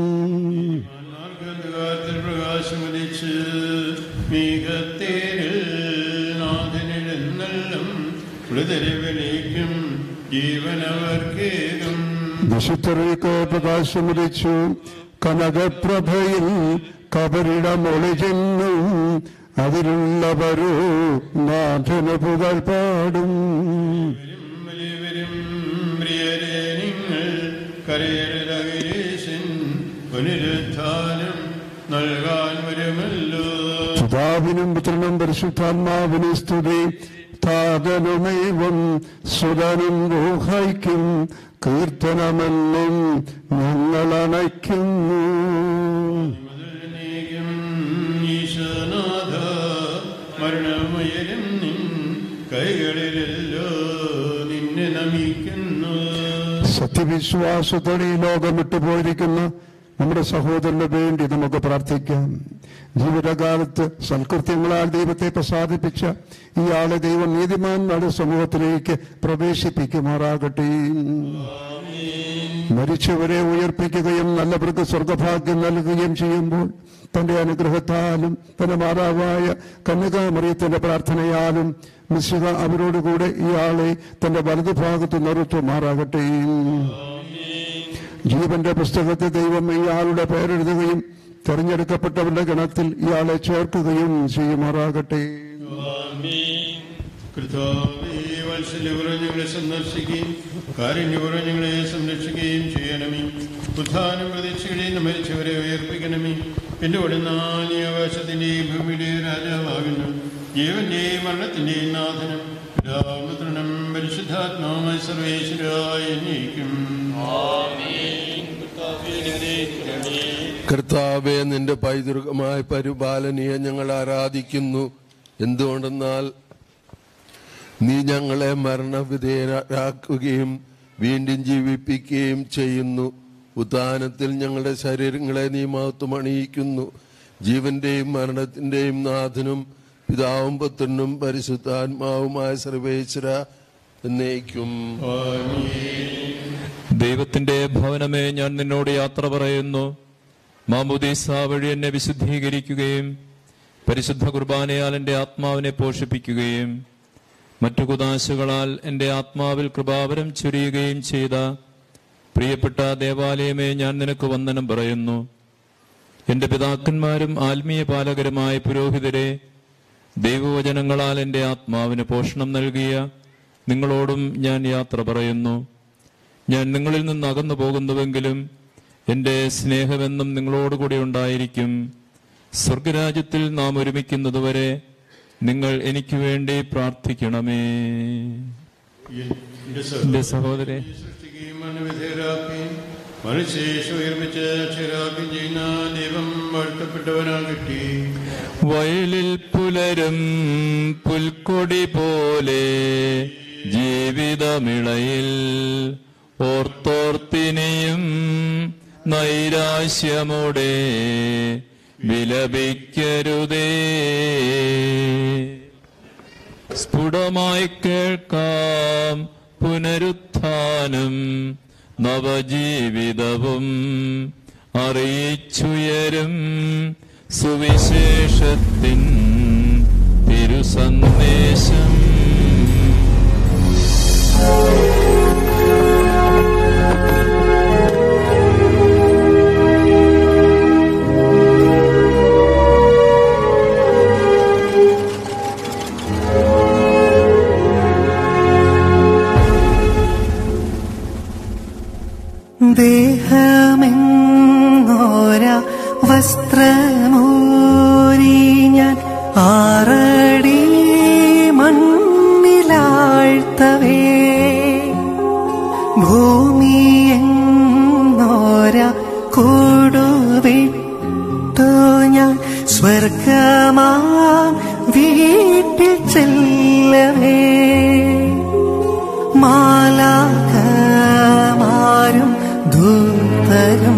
പ്രകാശമുദിച്ച് മീകത്തേരിൽ നാഥനിടുന്നെല്ലാം വിളിക്കും ജീവനവർക്കേകും. വിശുദ്ധർക്ക് പ്രകാശമുദിച്ചു. കനകപ്രഭയിൽ കബറിടമൊളി ചെന്നു. അതിലുള്ളവരോ നാഥന് പുകഴ് പാടും. പിതാവിനും പുത്രനും പരിശുദ്ധാത്മാവിനും സ്തുതി. താതനുമേവം സുതനും റൂഹയ്ക്കും കീർത്തനമെന്നും ഞങ്ങൾ അണയ്ക്കുന്നു. മരണമയരും നിൻ കൈകളിലല്ലോ നിന്നെ നമിക്കുന്നു. സത്യവിശ്വാസത്തോടെ ഈ ലോകം വിട്ടുപോയിരിക്കുന്ന നമ്മുടെ സഹോദരന് വേണ്ടി നമുക്ക് പ്രാർത്ഥിക്കാം. ജീവിതകാലത്ത് സൽകൃത്യങ്ങളാൽ ദൈവത്തെ പ്രസാദിപ്പിച്ച ഇയാളെ ദൈവം നീതിമാന്മാരുടെ സമൂഹത്തിലേക്ക് പ്രവേശിപ്പിക്കുമാറാകട്ടെ. മരിച്ചവരെ ഉയർപ്പിക്കുകയും നല്ലവർക്ക് സ്വർഗഭാഗ്യം നൽകുകയും ചെയ്യുമ്പോൾ തന്റെ അനുഗ്രഹത്താലും തന്റെ മാതാവായ കന്യകാമറിയത്തിന്റെ പ്രാർത്ഥനയാലും മിശിഹ അവരോടുകൂടെ ഇയാളെ തന്റെ വലതുഭാഗത്ത് നിർത്തുമാറാകട്ടെ. ജീവന്റെ പുസ്തകത്തിൽ ദൈവം ഇയാളുടെ പേരെഴുതുകയും തെരഞ്ഞെടുക്കപ്പെട്ടവരുടെ ഗണത്തിൽ ഇയാളെ ചേർക്കുകയും ചെയ്യുമാറാകട്ടെ. ഞങ്ങളെ സന്ദർശിക്കുകയും കാരുണ്യപൂർവ്വം ഞങ്ങളെ സംരക്ഷിക്കുകയും ചെയ്യണമേ. ഉദ്ധാനം പ്രതീക്ഷകളെ മരിച്ചവരെ ഉയർപ്പിക്കണമേ. എന്റെ ഉടനാൾ നീ ആകാശത്തിന്റെയും ഭൂമിയുടെയും രാജാവാകുന്നു. ജീവന്റെയും മരണത്തിന്റെയും നാഥനം പിതാപുത്രനും പരിശുദ്ധാത്മാവുമായി സർവേശ്വരായി എന്നേക്കും. കർത്താവേ, നിന്റെ പൈതൃകമായ പരിപാലനയെ ഞങ്ങൾ ആരാധിക്കുന്നു. എന്തുകൊണ്ടെന്നാൽ നീ ഞങ്ങളെ മരണവിധേയരാക്കുകയും വീണ്ടും ജീവിപ്പിക്കുകയും ചെയ്യുന്നു. ഉത്ഥാനത്തിൽ ഞങ്ങളുടെ ശരീരങ്ങളെ നീ മഹത്വം അണിയിക്കുന്നു. ജീവന്റെയും മരണത്തിന്റെയും നാഥനും പിതാവും പുത്രനും പരിശുദ്ധാത്മാവുമായ സർവേശ്വര എന്നേക്കും. ദൈവത്തിന്റെ ഭവനമേ, ഞാൻ നിന്നോട് യാത്ര പറയുന്നു. മാമോദീസ വഴി എന്നെ വിശുദ്ധീകരിക്കുകയും പരിശുദ്ധ കുർബാനയാൽ എൻ്റെ ആത്മാവിനെ പോഷിപ്പിക്കുകയും മറ്റു കുദാശകളാൽ എൻ്റെ ആത്മാവിൽ കൃപാവരം ചൊരിയുകയും ചെയ്ത പ്രിയപ്പെട്ട ദേവാലയമേ, ഞാൻ നിനക്ക് വന്ദനം പറയുന്നു. എൻ്റെ പിതാക്കന്മാരും ആത്മീയ പാലകരുമായ പുരോഹിതരെ, ദൈവവചനങ്ങളാൽ എൻ്റെ ആത്മാവിന് പോഷണം നൽകിയ നിങ്ങളോടും ഞാൻ യാത്ര പറയുന്നു. ഞാൻ നിങ്ങളിൽ നിന്ന് അകന്നു പോകുന്നുവെങ്കിലും എൻ്റെ സ്നേഹമെന്നും നിങ്ങളോടുകൂടി ഉണ്ടായിരിക്കും. സ്വർഗരാജ്യത്തിൽ നാം ഒരുമിക്കുന്നതുവരെ നിങ്ങൾ എനിക്ക് വേണ്ടി പ്രാർത്ഥിക്കണമേ. എൻ്റെ സഹോദരേ, വയലിൽ പുലരും പുൽക്കൊടി പോലെ ജീവിതമിളയിൽ ഓർത്തോർത്തിനെയും നൈരാശ്യമോടെ വിലപിക്കരുതേ. സ്ഫുടമായി കേൾക്കാം പുനരുത്ഥാനം, നവജീവിതവും അറിയിച്ചുയരും സുവിശേഷത്തിൻ തിരുസന്ദേശം. ദേഹമെങ്ങോര വസ്ത്രമൂരി ഞാൻ ആറടി മണ്ണിലാഴ്ത്തവേ, ഭൂമിയെങ്ങോര കൂടുവിട്ടു ഞാൻ സ്വർഗമാ വീട്ടിൽ ചെല്ലവേ, മാലാഖമാരും ദൂതരും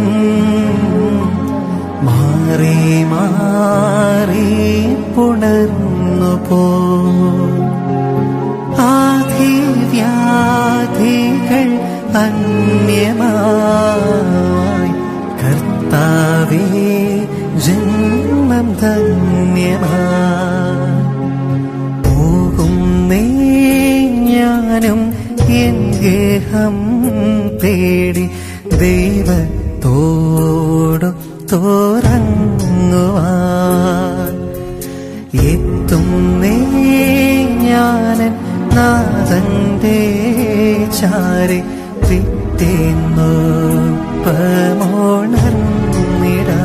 മാറി മാറി പുണർന്നു പോ. ആധിവ്യാധികൾ അന്യമായി കർത്താവേ ജന്മം ധന്യമായി. പോകുന്നേ ഞാനും എൻ ഗേഹം തേടി ദൈവത്തോടു തോറങ്ങുവാൻ. എത്തുന്നേ ഞാനൻ നാഥന്റെ ചാരി പിറ്റേന്നു പമോണർന്നിടാ.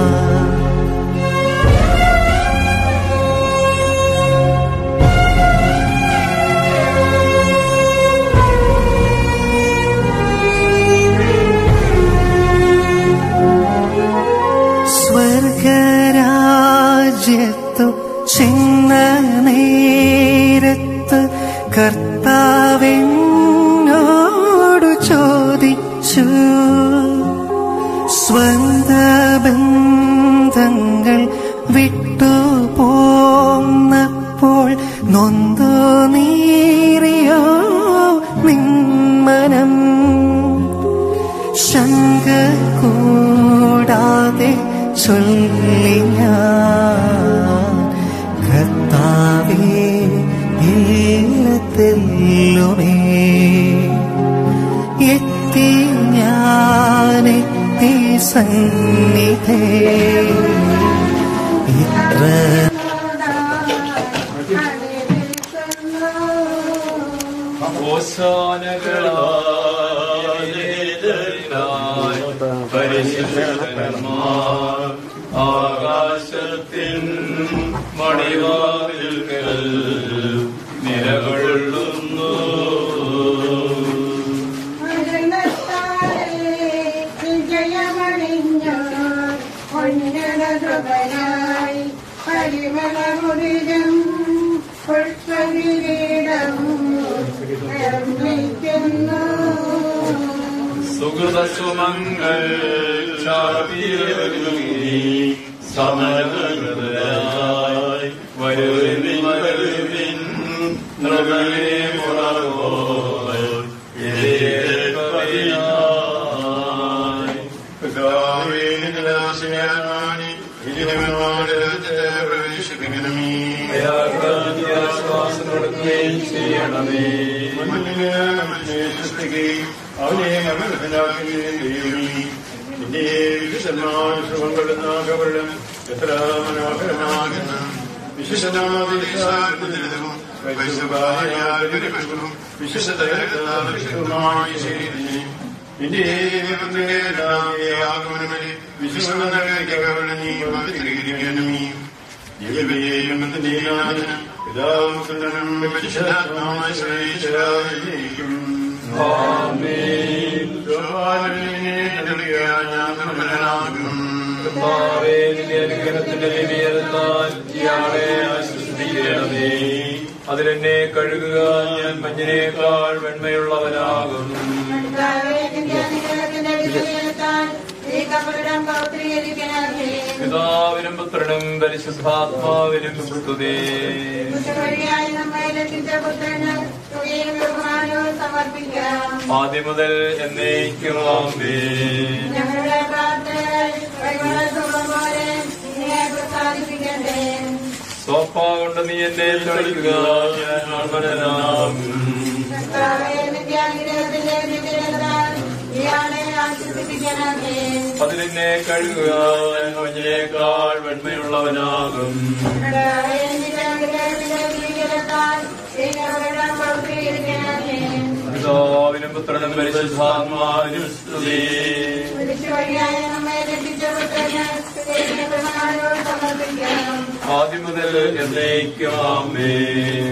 സ്വർഗരാജ്യത്തു ചെന്ന നേരത്ത് കർത്താവിനോടു ചോദിച്ചു, സ്വന്ത ബന്ധങ്ങൾ വിട്ടു പോന്നപ്പോൾ നൊന്തു നീറിയോ നിന്മനം. ശങ്ക കൂടാതെ ചൊല്ലി ഞാൻ, കർത്താവേ എല്ലാത്തിലുമേ. എത്തി ഞാനെത്തി സന്നിധേ, ഇത്ര പരിശുദ്ധന്മാർ ആകാശത്തിൻ മണിവാതിൽക്കൽ നിലകൊള്ളുന്നു. പരിമളമുടിലും പുഷ്പകിരീടവും നിർമ്മിക്കുന്നു. സുഗതസുമങ്ങൾ ചാർത്തിയൊരുങ്ങി സമരകൃതരായി വരുവിൻ വരുവിൻ നൃകളെ മുറപോൽ പ്രവേശിക്കും. രക്ഷിക്കണമേ. മണ്ണിനെ സൃഷ്ടിക്കുകയും അവനെ മരണത്തിലാക്കുകയും ദൈവമേ, നിന്റെ വിശുദ്ധമായ സുഖങ്ങളും നാഗവരണം എത്ര മനോഹരമാകുന്ന വിശുദ്ധനാമതിലും വിശുദ്ധമായ ശരീരത്തിനെ നിന്റെ ആഗമനങ്ങളെ വിശുദ്ധീകരണമേ. ജീവവേഗത്തിന്റെ പിതാവും വിശുദ്ധാത്മാവായ സർവ്വേശ്വരായിരിക്കും. ആമേൻ. കർത്താവേ, നിന്റെ അനുഗ്രഹത്തിന്റെ ലിപിയെന്നാൽ ഇയാളെ ആശ്വസിപ്പിക്കണമേ. അതിലെന്നെ കഴുകുക, ഞാൻ മഞ്ഞിനേക്കാൾ വെണ്മയുള്ളവനാകും. പിതാവിനും പുത്രനും പരിശുദ്ധാത്മാവിനും സ്തുതി. ആദ്യം മുതൽ എന്നേക്കും ആമേൻ. സോപ്പ കൊണ്ട് നീ എന്നെ തളിക്കുക, ഞാൻ ആത്മനാകും. അതിലെന്നെ കഴുകുക, ഞാൻ മഞ്ഞിനേക്കാൾ വെണ്മയുള്ളവനാകും. പിതാവിനും പുത്രനും പരിശുദ്ധാത്മാവിനും സ്തുതി. ആദ്യം മുതൽ എന്നേക്കും ആമേൻ.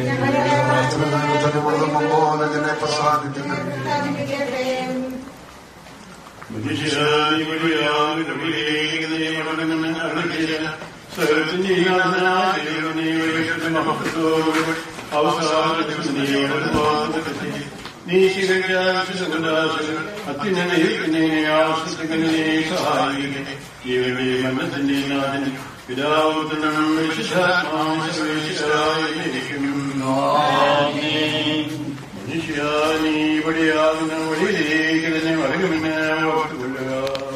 വഴിയാകുന്ന വഴിയിലേക്ക് തന്നെ മടങ്ങുമെന്ന് ഓർത്തുകൊള്ളുക.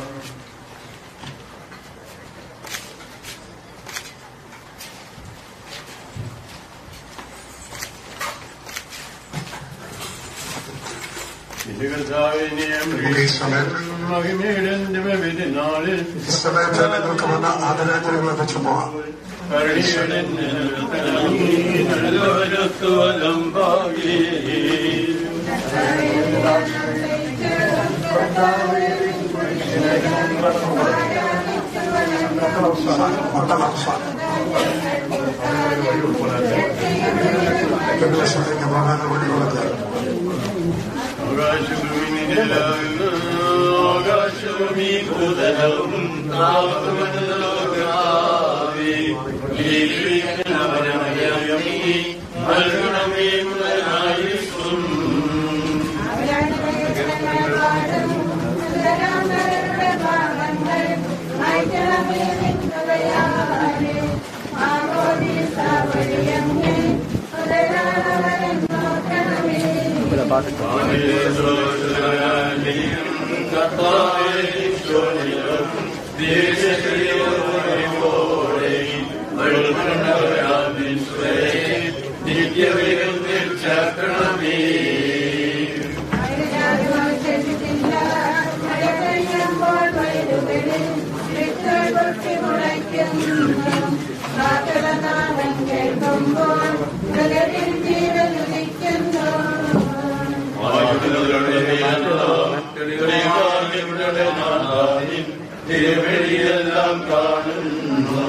തിരുവഴിയെല്ലാം കാണുന്നു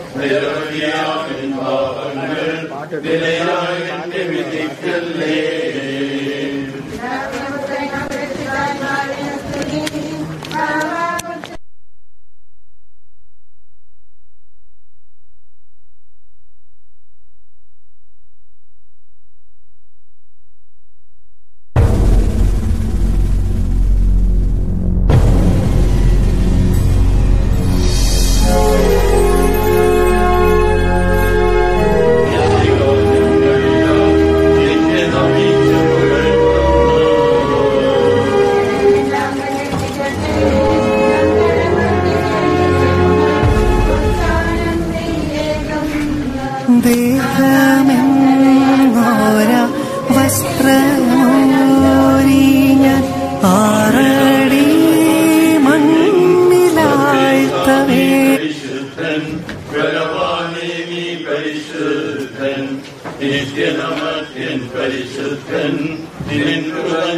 നിലയായി എന്റെ വിധിക്കല്ലേ. Amen.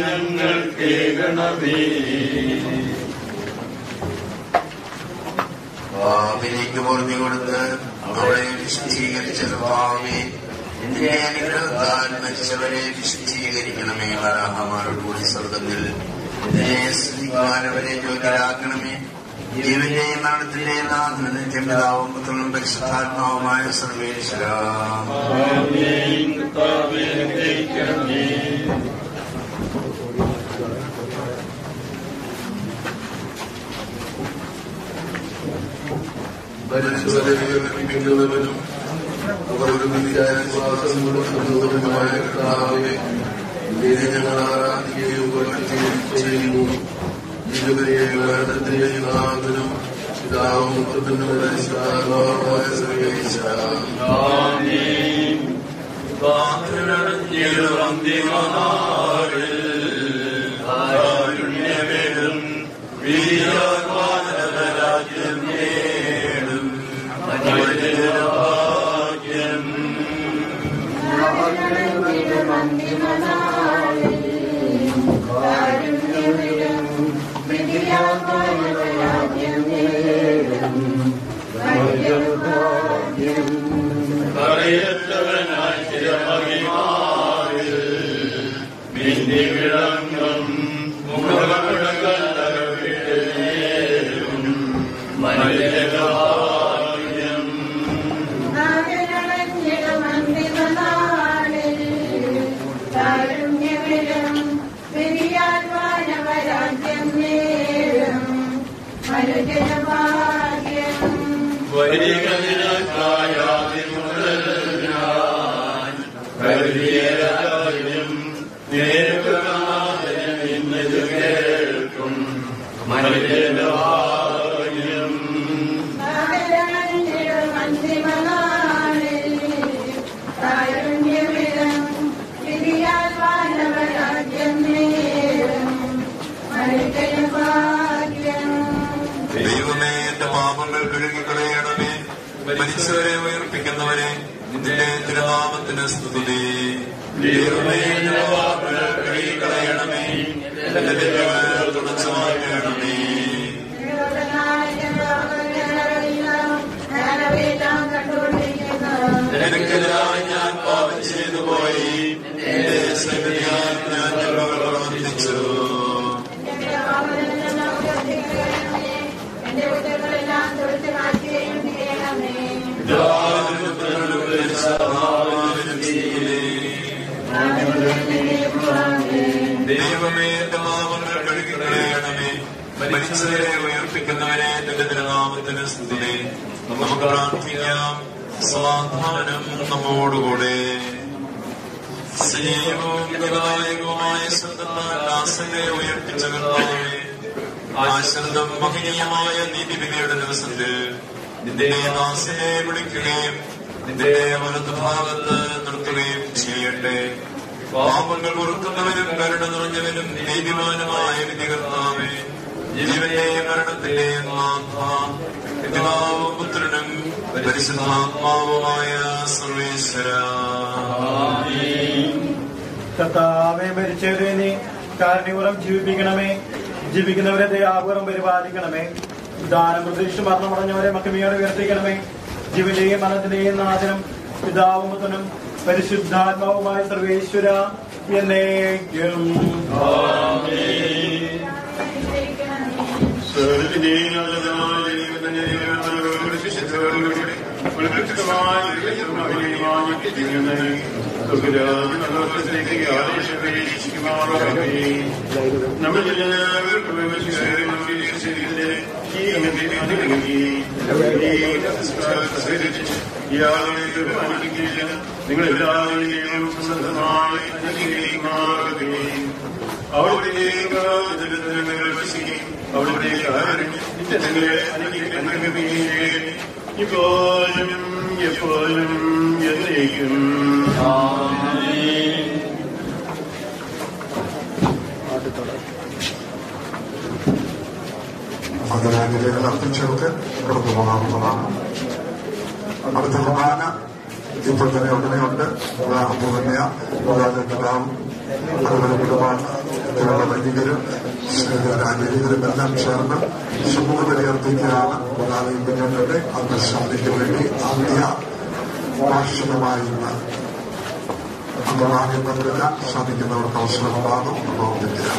ഞങ്ങൾ കേൾക്കണമേ. പാപിലേക്ക് പൊറുതി കൊടുത്ത് അവളെ വിശുദ്ധീകരിച്ച കർത്താവേ, നിന്റെ അനുഗ്രഹത്താൽ മരിച്ചവരെ വിശുദ്ധീകരിക്കണമേ. വരാഹമാരോടുകൂടി സ്വർഗത്തിൽ നിന്നെ സ്തുതിക്കാനവരെ യോഗ്യരാക്കണമേ. ജീവന്റെയും മരണത്തിന്റെയും നാഥനും നിത്യപിതാവും പുത്രനും പരിശുദ്ധാത്മാവുമായ സർവേശ്വരാ. ഞങ്ങൾ ആരാധിക്കുകയും ചെയ്യുന്നു. നാഥനും പിതാവും പുത്രനും പരിശുദ്ധാത്മാവുമായ സർവേശ്വരാ. കാരുണ്യവേദം വീരവാനവരാജ്യം നേടും ഭാഗ്യം. പറയത്തവനായി ചിരമകിമാറിൽ മിന്നി വിളങ്ങും മുഖമടകല്ലകവിടേലും മനുഷ്യഭാഗ്യം. വരികതിനായും നേരുകനാഥനും കേൾക്കും മനുഷ്യഭാഗ്യം. ദൈവമേ, എന്റെ പാപങ്ങൾ കഴുകിക്കളയണമേ. മരിച്ചവരെ ഉയർപ്പിക്കുന്നവരെ നിന്റെ തിരുനാമത്തിന് സ്തുതി. ദൈവമേ, എന്റെ പാപങ്ങൾ കഴുകിക്കളയണമേ. എന്റെ തെറ്റുകൾ തുടച്ചു മാറ്റണമേ. നിനക്കെതിരായി ഞാൻ പാപം ചെയ്തു പോയി. എന്റെ സന്നിധിയാൽ ഞാൻ പ്രവർത്തിച്ചു. ദൈവമേ, എന്റെ പാപങ്ങൾ കഴുകിക്കളയണമേ. മരിച്ചവരെ ഉയർപ്പിക്കുന്നവരെ നിന്റെ തിരുനാമത്തിന് സ്തുതി. നമുക്ക് പ്രാർത്ഥിക്കാം. സമാധാനം നമ്മോടുകൂടെ. സജീവവും നിരായകവുമായ ദാസനെ ഉയർപ്പിച്ച കർത്താവേ, ആശന്തം മഹനീയമായ നീതിവിധിയുടെ ദിവസത്തിൽ നിന്റെ ദാസനെ വിളിക്കുകയും നിന്റെ വലതുഭാഗത്ത് നിർത്തുകയും ചെയ്യട്ടെ. പാപങ്ങൾ പൊറുക്കുന്നവനും കരുണ നിറഞ്ഞവനും നീതിമാനുമായ വിധികർത്താവേ, ജീവന്റെയും മരണത്തിന്റെയും നാഥ, പിതാവും പുത്രനും പരിശുദ്ധാത്മാവുമായ സർവേശ്വരാ. കർത്താവേ, മരിച്ചവരെ നീ കാരുണ്യപൂർവ്വം ജീവിപ്പിക്കണമേ. ജീവിക്കുന്നവരെ ദയാപൂർവ്വം പരിപാലിക്കണമേ. ദാനം പ്രതീക്ഷിച്ച് മരണമടഞ്ഞവരെ മഹിമയോടെ ഉയർത്തിക്കണമേ. ജീവന്റെയും മരണത്തിന്റെയും നാഥനും പിതാവും പുത്രനും പരിശുദ്ധാത്മാവുമായ സർവേശ്വര എന്നേക്കും. നിങ്ങളെല്ലാവരെയും സ്വന്തമായി അനുഗ്രഹിക്കുമാറാകട്ടെ. അവിടുത്തെ അവിടുത്തെ നിങ്ങളെ അനുഗ്രഹിക്കുകയും ഇപ്പോഴും എപ്പോഴും എന്നേക്കും. മകനാഗ്രഹങ്ങൾ അർപ്പിച്ചവർക്ക് കടന്നു പോകാവുന്നതാണ്. അടുത്ത പ്രധാന ഇപ്പോൾ തന്നെ ഉടനെയുണ്ട്. പിതാവും അതുപോലെ കുടുംബമാണ് കേരള വൈദികരും രാജകീയരും എല്ലാം ചേർന്ന് സമൂഹ ബലിയർപ്പിക്കുകയാണ്. കൂടാതെ ഇന്ത്യയുടെ അന്തഃശാന്തിക്ക് വേണ്ടി ആദ്യ വാർഷികമായി ഇന്ന് അംഗമാകുന്നവരില്ല, സാധിക്കുന്നവർക്ക് അവസരമുണ്ടാകും. പ്രവർത്തിക്കുക.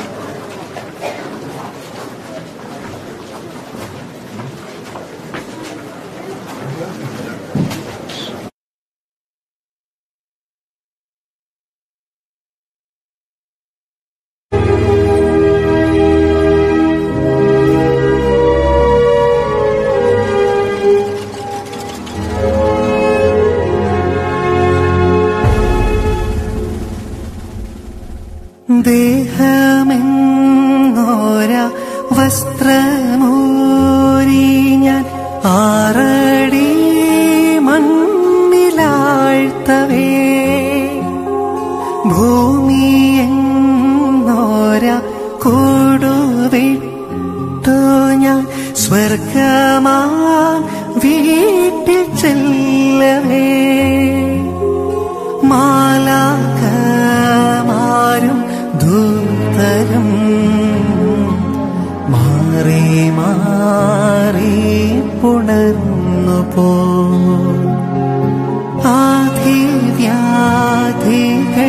ദേഹമെന്നോര വസ്ത്രമൂരി ഞാൻ ആറടി മണ്ണിലാഴ്ത്തവേ, ഭൂമിയെന്നോര കൂടുവിട്ടു ഞാൻ സ്വർഗമാ വീട്ടിൽ ചെല്ലവേ, മാലാഖമാരും ദൂതരും മാറി മാറി പുണർന്നു പോ, ആധിവ്യാധികൾ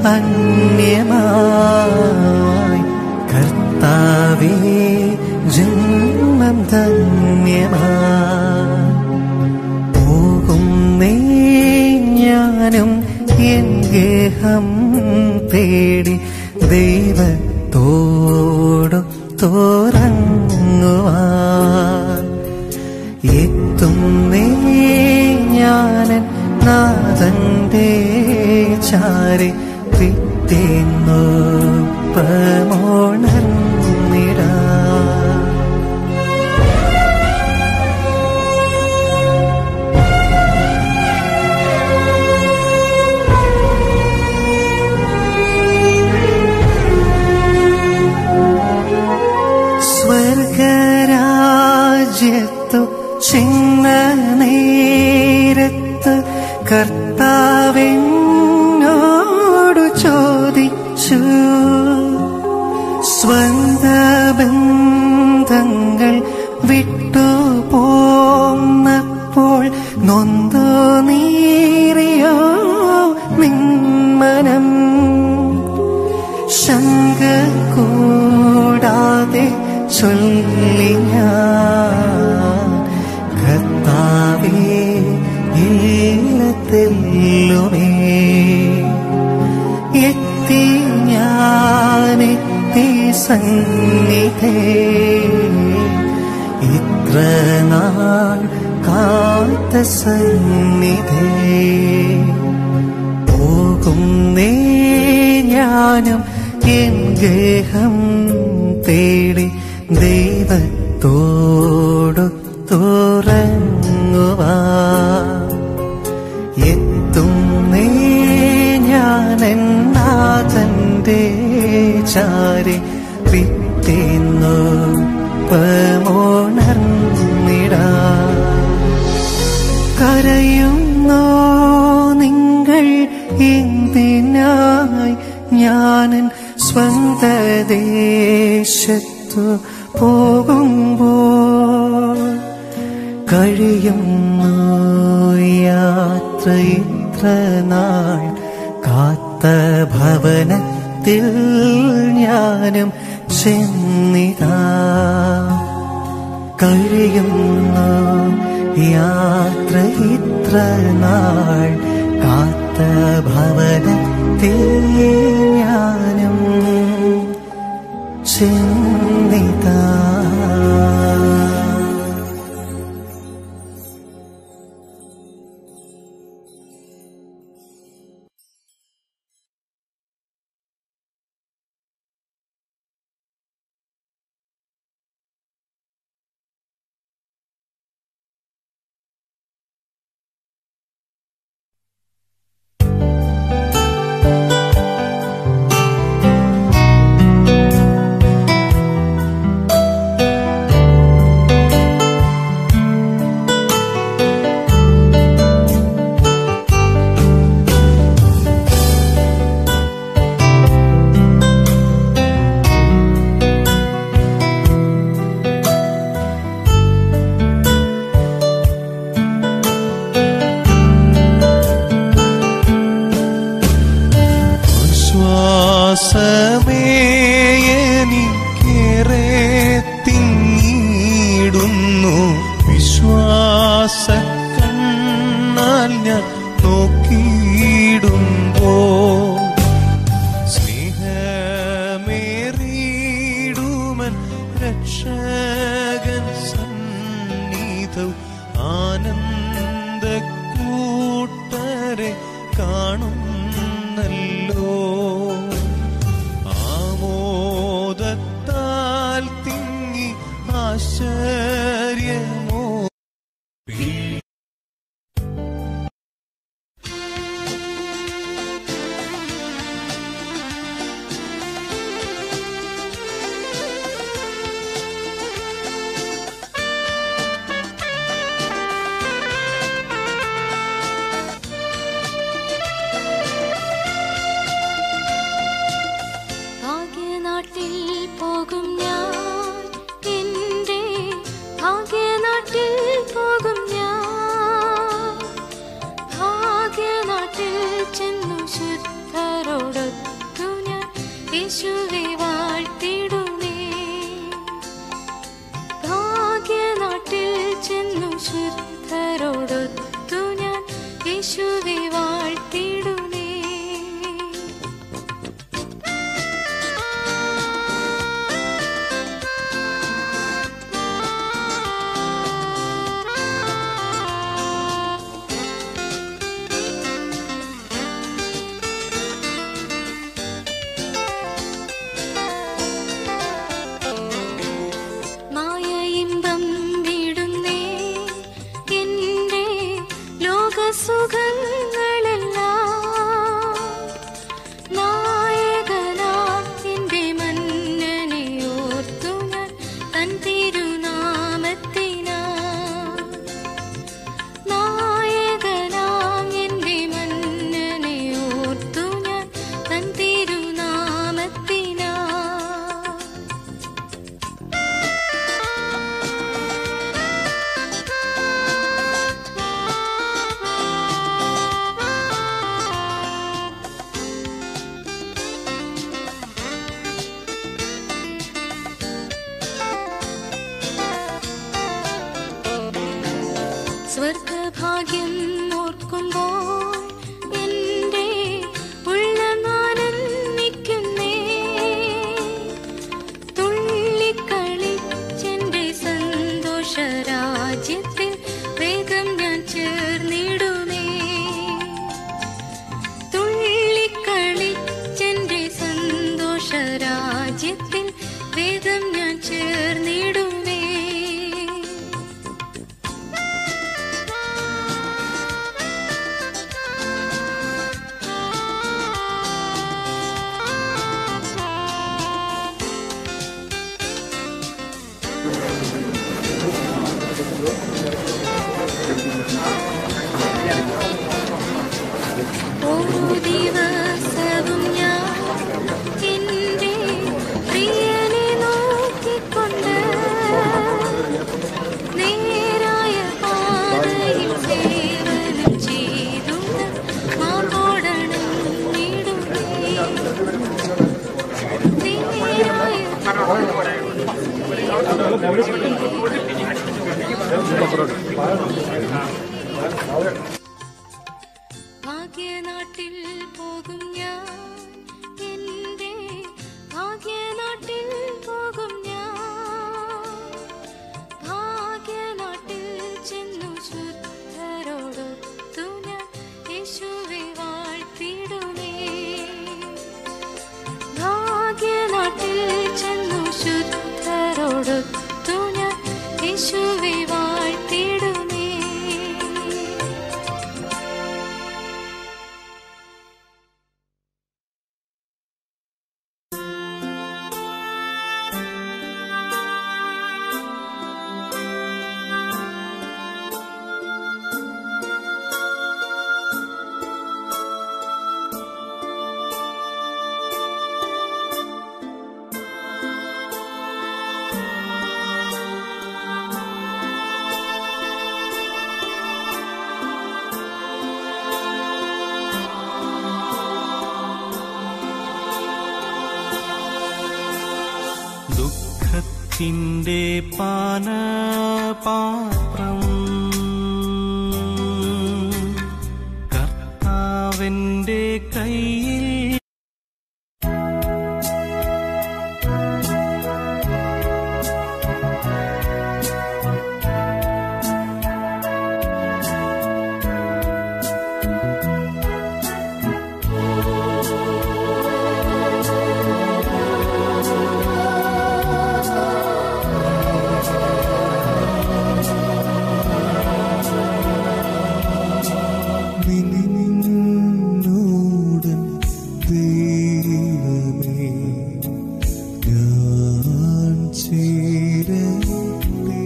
അന്യമായി കർത്താവേ ജന്മം ധന്യമായി, പോകുന്നേ ഞാനും എൻ ഗേഹം തേടി ദൈവത്തോടു തോറങ്ങുവാൻ, എത്തുന്നേ ഞാനൻ നാഥന്റെ ചാരി പിറ്റേന്നു പ്രമോണർന്നിടാ. സ്വർഗരാജ്യത്തു ചിന്ന നേരത്ത് കർത്താവിനോടു ചോദിച്ചു, സ്വന്ത ബന്ധങ്ങൾ വിട്ടുപോന്നപ്പോൾ നൊന്തു നീറിയോ നിന്മനം, ശങ്ക കൂടാതെ ചൊല്ലി ഞാൻ കർത്താവേ ഇല്ലത്തെല്ലുമേ, എത്തി ഞാനെത്തി സന്നിധേ, ഇത്ര നാൾ കാത്ത സന്നിധേ, പോകുന്നേ ഞാനും എൻ ഗേഹം തേടി ദൈവത്തോടു തുറങ്ങുവാൻ, എത്തുന്നേ ഞാനെൻ നാഥന്റെ ചാരി പിറ്റേന്നു പ്രമോണർന്നിടാ. കരയുന്നോ നിങ്ങൾ എന്തിനായി, ഞാനൻ സ്വന്ത ദേശത്തു പോകുമ്പോൾ, കഴിയുന്നു യാത്ര ഇത്ര നാൾ കാത്ത ഭവനത്തിൽ ഞാനും ചെന്നിതാ, കഴിയുന്നു യാത്ര ഇത്ര നാൾ കാത്ത ഭവനത്തിൽ ഞാനും ചെന്നിതാ. രക്ഷകൻ സന്നിധൗ ആനന്ദ കൂട്ടരെ കാണുന്നല്ലോ. ആമോദത്താൽ തിങ്ങി ആശ്ചര്യമോ യേശുവേ വാഴ്ത്തിടുമേ. ഭാഗ്യനാട്ടിൽ ചെന്നു ശുദ്ധരോടൊത്തു ഞാൻ യേശുവേ വാഴ്ത്തിടുമേ. സ്വർഗഭാഗ്യം ഓർക്കുമ്പോൾ എൻ്റെ ഉള്ളമാനന്ദിക്കുന്നേ. തുള്ളിക്കളിച്ചെൻ്റെ സന്തോഷരാജ്യത്തിൽ വേഗം ഞാൻ ചേർന്നിടുമേ. തുള്ളിക്കളിച്ചെൻ്റെ സന്തോഷരാജ്യത്തിൽ വേഗം ഞാൻ ചേർന്നിടുമേ. ഓരോ ദിവസവും ഞാൻ എൻ്റെ പ്രിയനെ നോക്കിക്കൊണ്ട് നേരായ പാതയിൽ സേവനം ചെയ്തു മാർഗോടണങ്ങിടുമേ. ഭാഗ്യനാട്ടിൽ പോകും ഞാൻ, എൻ്റെ ഭാഗ്യനാട്ടിൽ പോകും ഞാൻ. ഭാഗ്യനാട്ടിൽ ചെന്നു ശുദ്ധരോടൊത്തു ഞാൻ യേശുവേ വാഴ്ത്തിടുമേ. ഭാഗ്യനാട്ടിൽ ചെന്നു ശുദ്ധരോടൊത്തു ഞാൻ യേശുവേ വാഴ്ത്തിടുമേ. ദുഃഖത്തിൻ്റെ പാനപാത്രം കർത്താവിൻ്റെ കയ്യിൽ ചേരട്ടെ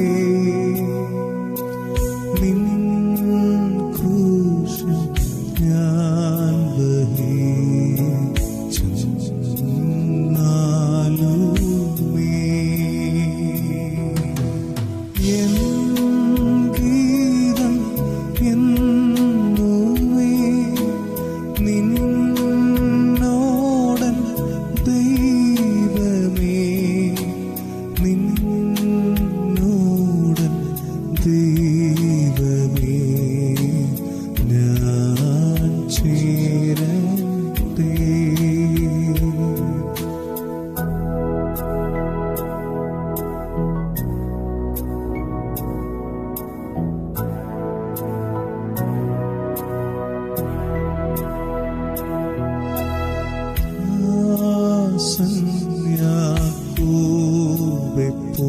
നിൻ ക്രൂശ് ഞാൻ വഹിച്ചെന്നാലുമേ എൻ ഗീതം എന്നുമേ നിന്നോടൻ ദൈവമേ നിന്നോടൻ ദൈവമേ ഞാൻ ചേരട്ടെ യാക്കോബെപ്പോ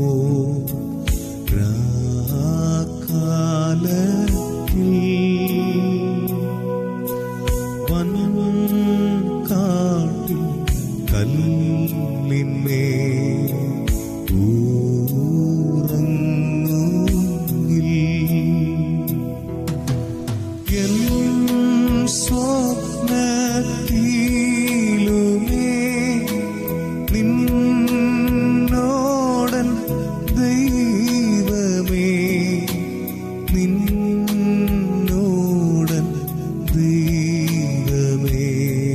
കാലത്തിൽ വൻകാട്ടിൽ കല്ലിന്മേ ഊറങ്ങുകിൽ എൻ സ്വപ്നത്തിലുമേ നിന്നോടൻ ദൈവമേ നിന്നോടൻ ദൈവമേ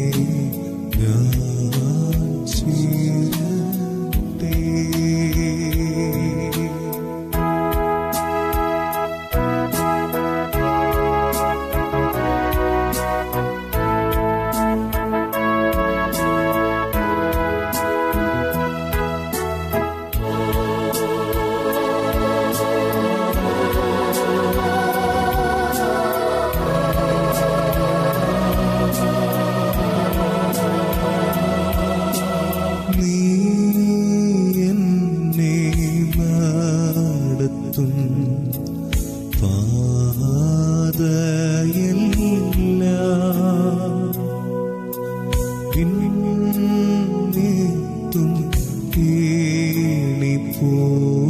ഞാൻ ചേരട്ടെ നീ എന്നെ നടത്തും പാതയെല്ലാം പിന്നെത്തും കേളിപ്പോ